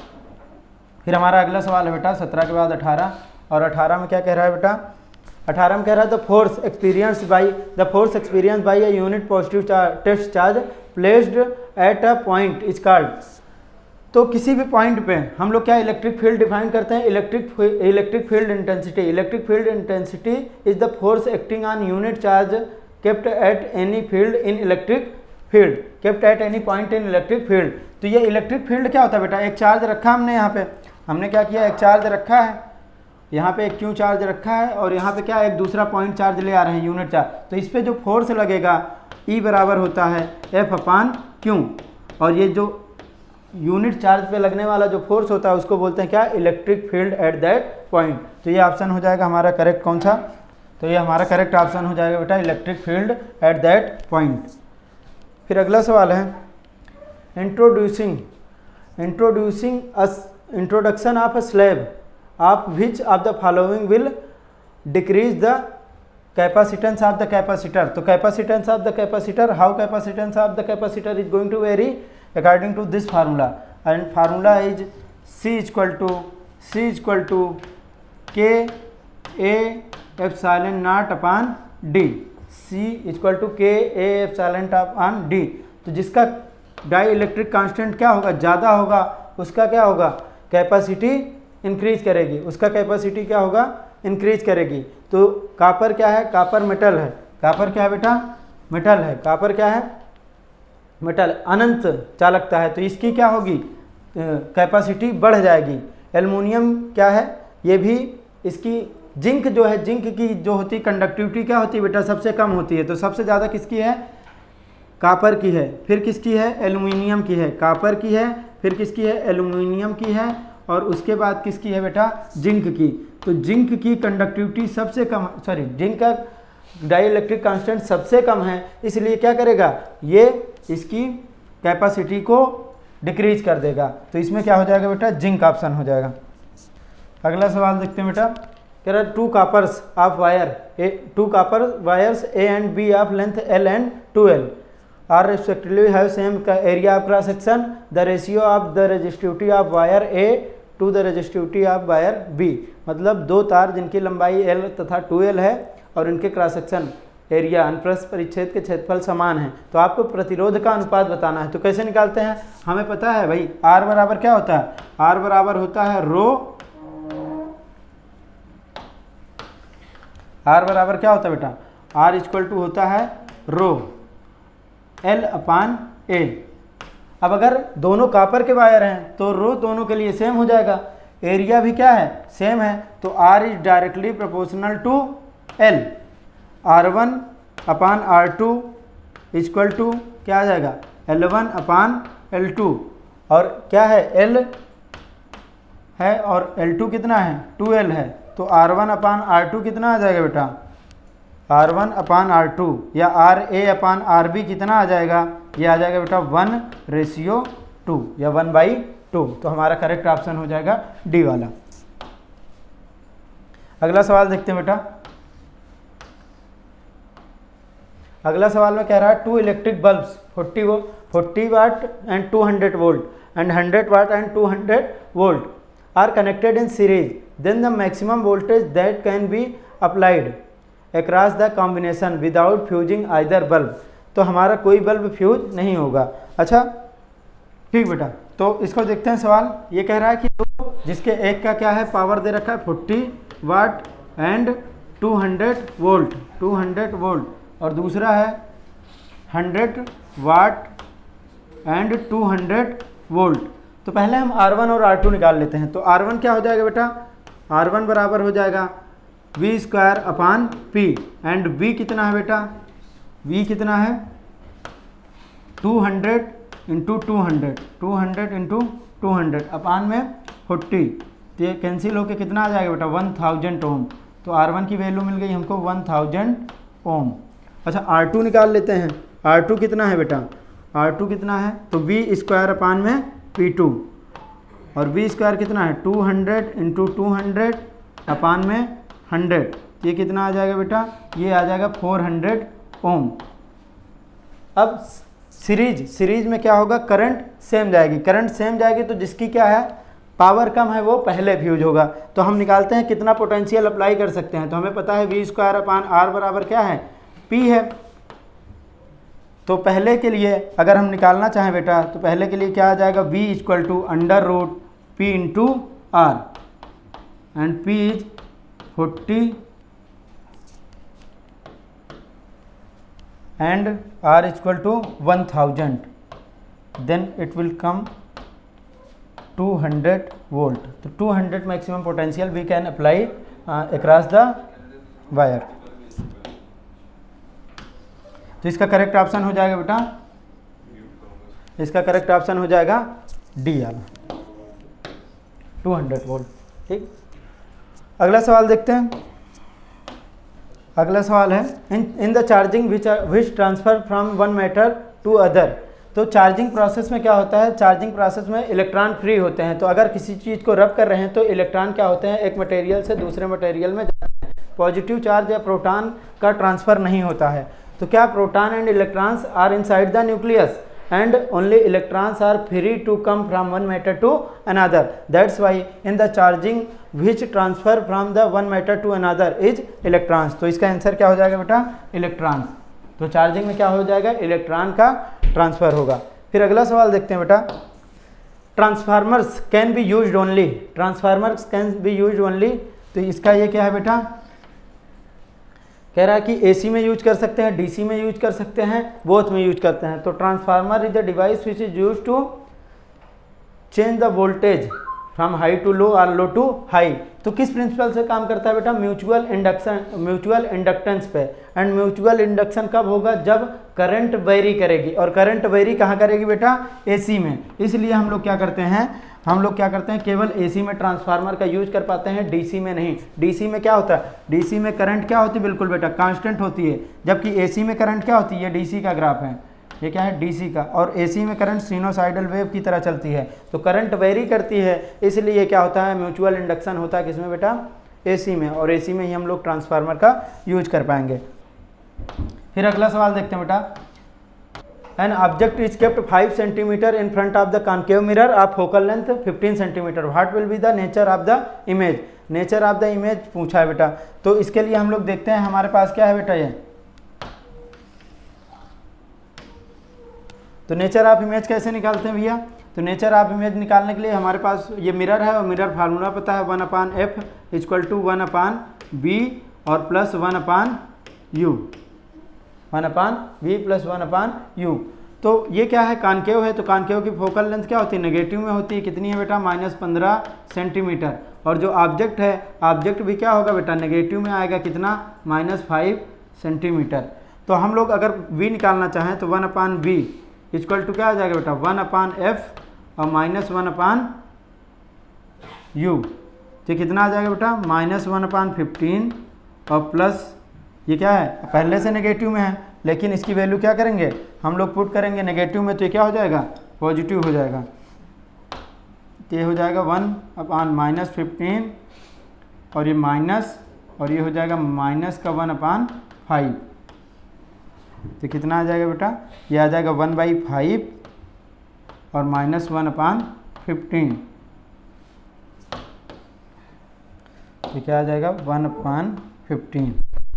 फिर हमारा अगला सवाल है बेटा सत्रह के बाद अठारह, और अठारह में क्या कह रहा है बेटा, अठारह में कह रहा है the force experience by the force experience by a unit positive test charge placed at a point is called. तो किसी भी पॉइंट पे हम लोग क्या इलेक्ट्रिक फील्ड डिफाइन करते हैं, electric electric field intensity. Electric field intensity is the force acting on unit charge kept at any field in electric field kept at any point in electric field. तो ये electric field क्या होता है बेटा, एक charge रखा हमने यहाँ पे, हमने क्या किया एक चार्ज रखा है यहाँ पे एक क्यू चार्ज रखा है और यहाँ पे क्या एक दूसरा पॉइंट चार्ज ले आ रहे हैं यूनिट चार्ज, तो इस पे जो फोर्स लगेगा ई बराबर होता है एफ अपान क्यू, और ये जो यूनिट चार्ज पे लगने वाला जो फोर्स होता है उसको बोलते हैं क्या electric field at that point. तो ये ऑप्शन हो जाएगा हमारा करेक्ट कौन सा, तो ये हमारा करेक्ट ऑप्शन हो जाएगा बेटा electric field at that point. फिर अगला सवाल है introducing introducing introduction of a slab of which of the following will decrease the capacitance of the capacitor. तो capacitance of the capacitor, how capacitance of the capacitor is going to vary according to this formula, and formula is C equal to C equal to K A epsilon naught upon D, C equal to K A epsilon upon D। तो जिसका die electric constant क्या होगा ज़्यादा होगा उसका क्या होगा capacity increase करेगी, उसका कैपेसिटी क्या होगा इंक्रीज करेगी। तो कापर क्या है, कापर मेटल है, कापर क्या है बेटा मेटल है, कापर क्या है मेटल अनंत चालकता है, तो इसकी क्या होगी कैपेसिटी बढ़ जाएगी। एल्युमिनियम क्या है, ये भी इसकी जिंक जो है, जिंक की जो होती है कंडक्टिविटी क्या होती है बेटा, सबसे कम होती है। तो सबसे ज़्यादा किसकी है, कापर की है, फिर किसकी है, एल्यूमिनियम की है, कापर की है, फिर किसकी है, एल्यूमिनियम की है, और उसके बाद किसकी है बेटा, जिंक की। तो जिंक की कंडक्टिविटी सबसे कम, सॉरी जिंक का डाइइलेक्ट्रिक कांस्टेंट सबसे कम है, इसलिए क्या करेगा, ये इसकी कैपेसिटी को डिक्रीज कर देगा। तो इसमें क्या हो जाएगा बेटा, जिंक ऑप्शन हो जाएगा। अगला सवाल देखते हैं बेटा, कह रहा है two coppers of wire A two copper wires A and B of length L and two L are respectively have same area of cross section, the ratio of the resistivity of wire A to the resistivity of wire B. मतलब दो तार जिनकी लंबाई L तथा to L है और इनके cross section area अनुप्रस्थ परिच्छेद के क्षेत्रफल समान है, तो आपको प्रतिरोध का अनुपात बताना है। तो कैसे निकालते हैं, हमें पता है भाई आर बराबर क्या होता है, आर बराबर होता है रो, आर बराबर क्या होता है बेटा, आर इक्वल टू होता है रो एल अपान ए। अब अगर दोनों कापर के वायर हैं तो रो दोनों के लिए सेम हो जाएगा, एरिया भी क्या है, सेम है, तो R is directly proportional to L. R one upon R two equal to क्या आ जाएगा, L one upon L two, और क्या है एल है और एल टू कितना है, टू एल है, तो R one upon R two कितना आ जाएगा बेटा, R one upon R two, या R A upon R B कितना आ जाएगा, ये आ जाएगा बेटा वन रेशियो टू या वन बाई टू। तो हमारा करेक्ट ऑप्शन हो जाएगा डी वाला। अगला सवाल देखते हैं बेटा, अगला सवाल में कह रहा है टू इलेक्ट्रिक बल्ब्स फोर्टी वो forty watt and two hundred volt and hundred watt and two hundred volt are connected in series, then the maximum voltage that can be applied across the combination without fusing either bulb. तो हमारा कोई bulb fuse नहीं होगा। अच्छा ठीक बेटा, तो इसको देखते हैं सवाल। ये कह रहा है कि तो जिसके एक का क्या है, पावर दे रखा है forty watt and two hundred volt two hundred volt, और दूसरा है hundred watt and two hundred volt. तो पहले हम आर वन और आर टू निकाल लेते हैं। तो आर वन क्या हो जाएगा बेटा, आर वन बराबर हो जाएगा V square upon P, and V कितना है बेटा, वी कितना है two hundred into two hundred two hundred into two hundred upon में फोर्टी, तो ये कैंसिल होके कितना आ जाएगा बेटा, वन थाउजेंड ओम। तो आर वन की वैल्यू मिल गई हमको वन थाउजेंड ओम। अच्छा आर टू निकाल लेते हैं, आर टू कितना है बेटा, आर टू कितना है, तो वी स्क्वायर अपान में पी टू, और वी स्क्वायर कितना है two hundred into two hundred upon में हंड्रेड, ये कितना आ जाएगा बेटा, ये आ जाएगा फोर हंड्रेड ओम। अब सीरीज सीरीज में क्या होगा, करंट सेम जाएगी, करंट सेम जाएगी तो जिसकी क्या है पावर कम है वो पहले फ्यूज होगा। तो हम निकालते हैं कितना पोटेंशियल अप्लाई कर सकते हैं। तो हमें पता है वी स्क्वायर अपान आर बराबर क्या है, पी है। तो पहले के लिए अगर हम निकालना चाहें बेटा, तो पहले के लिए क्या आ जाएगा, v equal to under root P into R, and p is forty and r equal to one thousand, then it will come to hundred volt. तो two hundred maximum potential we can apply across the wire. तो इसका correct option हो जाएगा बेटा, इसका correct option हो जाएगा D वाला टू हंड्रेड वोल्ट। ठीक, अगला सवाल देखते हैं। अगला सवाल है in in the charging which which transfer from one matter to other. तो चार्जिंग प्रोसेस में क्या होता है, चार्जिंग प्रोसेस में इलेक्ट्रॉन फ्री होते हैं। तो अगर किसी चीज़ को रब कर रहे हैं तो इलेक्ट्रॉन क्या होते हैं, एक मटेरियल से दूसरे मटेरियल में जाते हैं। पॉजिटिव चार्ज या प्रोटॉन का ट्रांसफ़र नहीं होता है। तो क्या proton and electrons are inside the nucleus and only electrons are free to come from one matter to another. That's why in the charging which transfer from the one matter to another is electrons. तो इसका answer क्या हो जाएगा बेटा, electrons. तो charging में क्या हो जाएगा, इलेक्ट्रॉन का ट्रांसफर होगा। फिर अगला सवाल देखते हैं बेटा, transformers can be used only, transformers can be used only. तो इसका ये क्या है बेटा, कह रहा है कि एसी में यूज कर सकते हैं, डीसी में यूज कर सकते हैं, बोथ में यूज करते हैं। तो transformer is the device which is use to change the voltage from high to low और लो टू हाई। तो किस प्रिंसिपल से काम करता है बेटा? म्यूचुअल इंडक्शन, म्यूचुअल इंडक्टेंस पे। एंड म्यूचुअल इंडक्शन कब होगा? जब करंट वेरी करेगी, और करंट वेरी कहाँ करेगी बेटा? एसी में। इसलिए हम लोग क्या करते हैं, हम लोग क्या करते हैं, केवल एसी में ट्रांसफार्मर का यूज कर पाते हैं, डीसी में नहीं। डीसी में क्या होता है? डीसी में करंट क्या होती है? बिल्कुल बेटा कांस्टेंट होती है, जबकि एसी में करंट क्या होती है? ये डीसी का ग्राफ है, ये क्या है? डीसी का। और एसी में करंट सिनोसाइडल वेव की तरह चलती है, तो करंट वेरी करती है, इसलिए क्या होता है? म्यूचुअल इंडक्शन होता है किसमें बेटा? एसी में। और एसी में ही हम लोग ट्रांसफार्मर का यूज कर पाएंगे। फिर अगला सवाल देखते हैं बेटा। An object is kept five centimetre in front of the concave mirror of focal length fifteen centimetre, what will be the nature of the image? Nature of the image पूछा है बेटा। तो इसके लिए हम लोग देखते हैं हमारे पास क्या है बेटा, ये तो नेचर ऑफ इमेज कैसे निकालते हैं भैया? तो नेचर ऑफ इमेज निकालने के लिए हमारे पास ये मिरर है, और मिरर फार्मूला पता है, one upon F equal to one upon B और plus one upon U, one upon V plus one upon U. तो ये क्या है? कॉनकेव है, तो कॉनकेव की फोकल लेंथ क्या होती है? नेगेटिव में होती है। कितनी है बेटा? माइनस पंद्रह सेंटीमीटर। और जो ऑब्जेक्ट है, ऑब्जेक्ट भी क्या होगा बेटा? नेगेटिव में आएगा, कितना? Minus five centimetre. तो हम लोग अगर वी निकालना चाहें तो one upon B equal to क्या आ जाएगा बेटा? वन अपान एफ और माइनस वन अपान यू। तो कितना आ जाएगा बेटा? माइनस वन अपान फिफ्टीन और प्लस ये क्या है? पहले से नेगेटिव में है, लेकिन इसकी वैल्यू क्या करेंगे हम लोग? पुट करेंगे नेगेटिव में, तो ये क्या हो जाएगा? पॉजिटिव हो जाएगा। तो ये हो जाएगा वन अपान माइनस फिफ्टीन और ये माइनस, और ये हो जाएगा माइनस का वन अपान फाइव। तो कितना आ जाएगा बेटा? ये आ जाएगा वन बाई फाइव और माइनस वन अपान फिफ्टीन। तो क्या आ जाएगा? One upon fifteen.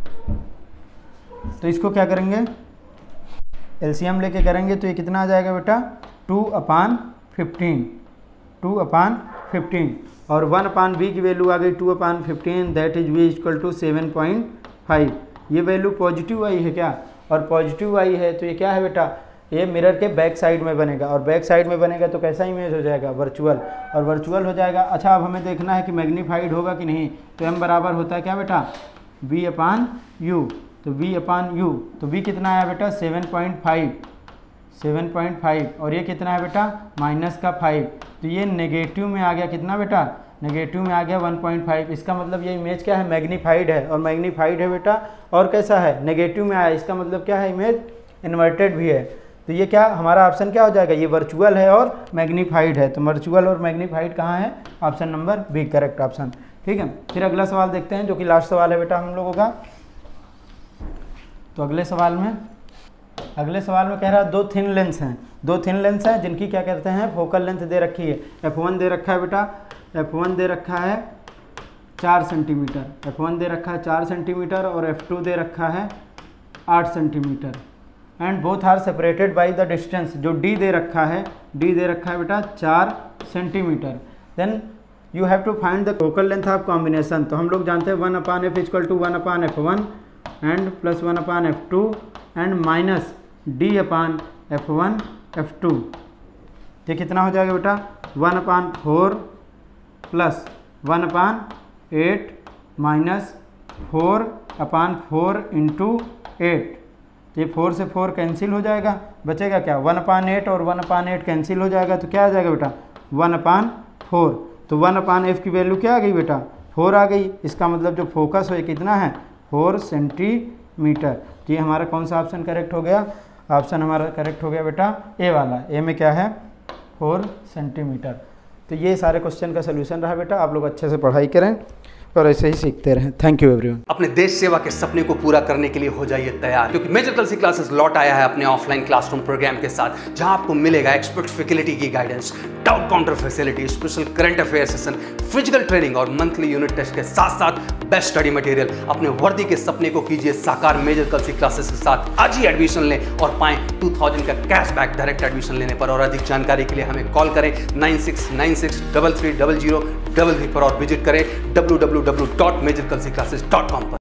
तो इसको क्या करेंगे? एलसीएम लेके करेंगे, तो ये कितना आ जाएगा बेटा? Two upon fifteen, two upon fifteen. और वन अपान बी की वैल्यू आ गई two upon fifteen, that is V equal to seven point five. ये वैल्यू पॉजिटिव आई है क्या? और पॉजिटिव आई है, तो ये क्या है बेटा? ये मिरर के बैक साइड में बनेगा, और बैक साइड में बनेगा तो कैसा इमेज हो जाएगा? वर्चुअल, और वर्चुअल हो जाएगा। अच्छा, अब हमें देखना है कि मैग्नीफाइड होगा कि नहीं। तो एम बराबर होता है क्या बेटा? V upon U. तो v अपान यू, तो v कितना आया बेटा? Seven point five, seven point five. और ये कितना है बेटा? माइनस का फाइव। तो ये नेगेटिव में आ गया, कितना बेटा? नेगेटिव में आ गया वन पॉइंट फाइव। इसका मतलब ये इमेज क्या है? मैग्नीफाइड है, और मैग्नीफाइड है बेटा। और कैसा है? नेगेटिव में आया, इसका मतलब क्या है? इमेज इन्वर्टेड भी है। तो ये क्या हमारा ऑप्शन क्या हो जाएगा? ये वर्चुअल है और मैग्नीफाइड है। तो वर्चुअल और मैग्नीफाइड कहाँ है? Option number B correct option. ठीक है, फिर अगला सवाल देखते हैं, जो कि लास्ट सवाल है बेटा हम लोगों का। तो अगले सवाल में अगले सवाल में कह रहा है दो थिन लेंस हैं, दो थिन लेंस हैं जिनकी क्या कहते हैं? फोकल लेंथ दे रखी है। एफ वन दे रखा है बेटा, एफ वन दे रखा है चार सेंटीमीटर, एफ वन दे रखा है चार सेंटीमीटर, और एफ टू दे रखा है आठ centimetre. And both are separated by the distance. जो डी दे रखा है, डी दे रखा है बेटा चार centimetre. Then you have to find the focal length of combination. तो हम लोग जानते हैं one upon F equal to one upon F one and plus one upon F two and minus D upon F one F two. ये कितना हो जाएगा बेटा? One upon four plus one upon eight minus four upon four into eight. ये four से four cancel हो जाएगा, बचेगा क्या? वन अपान एट और वन अपान एट कैंसिल हो जाएगा, तो क्या आ जाएगा बेटा? One upon four. तो वन अपान एफ की वैल्यू क्या आ गई बेटा? फोर आ गई। इसका मतलब जो फोकस है कितना है? Four centimetre. तो ये हमारा कौन सा ऑप्शन करेक्ट हो गया? ऑप्शन हमारा करेक्ट हो गया बेटा ए वाला। ए में क्या है? Four centimetre. तो ये सारे क्वेश्चन का सोल्यूशन रहा बेटा। आप लोग अच्छे से पढ़ाई करें और ऐसे ही सीखते रहें। Thank you everyone. अपने देश सेवा के सपने को पूरा करने के लिए हो जाइए तैयार, क्योंकि मेजर कलसी क्लासेस लौट आया है अपने ऑफलाइन क्लासरूम प्रोग्राम के साथ, जहां आपको मिलेगा एक्सपर्ट फैकल्टी की guidance, doubt counter facility, special current affair session, physical training और मंथली यूनिट टेस्ट के साथ साथ बेस्ट स्टडी मटेरियल। अपने वर्दी के सपने को कीजिए साकार मेजर कलसी क्लासेस के साथ। आज ही एडमिशन लें और पाएं टू थाउजेंड का कैशबैक डायरेक्ट एडमिशन लेने पर। और अधिक जानकारी के लिए हमें कॉल करें nine six nine six double three double zero double three पर, और विजिट करें W W W dot major Kalsi classes dot com पर।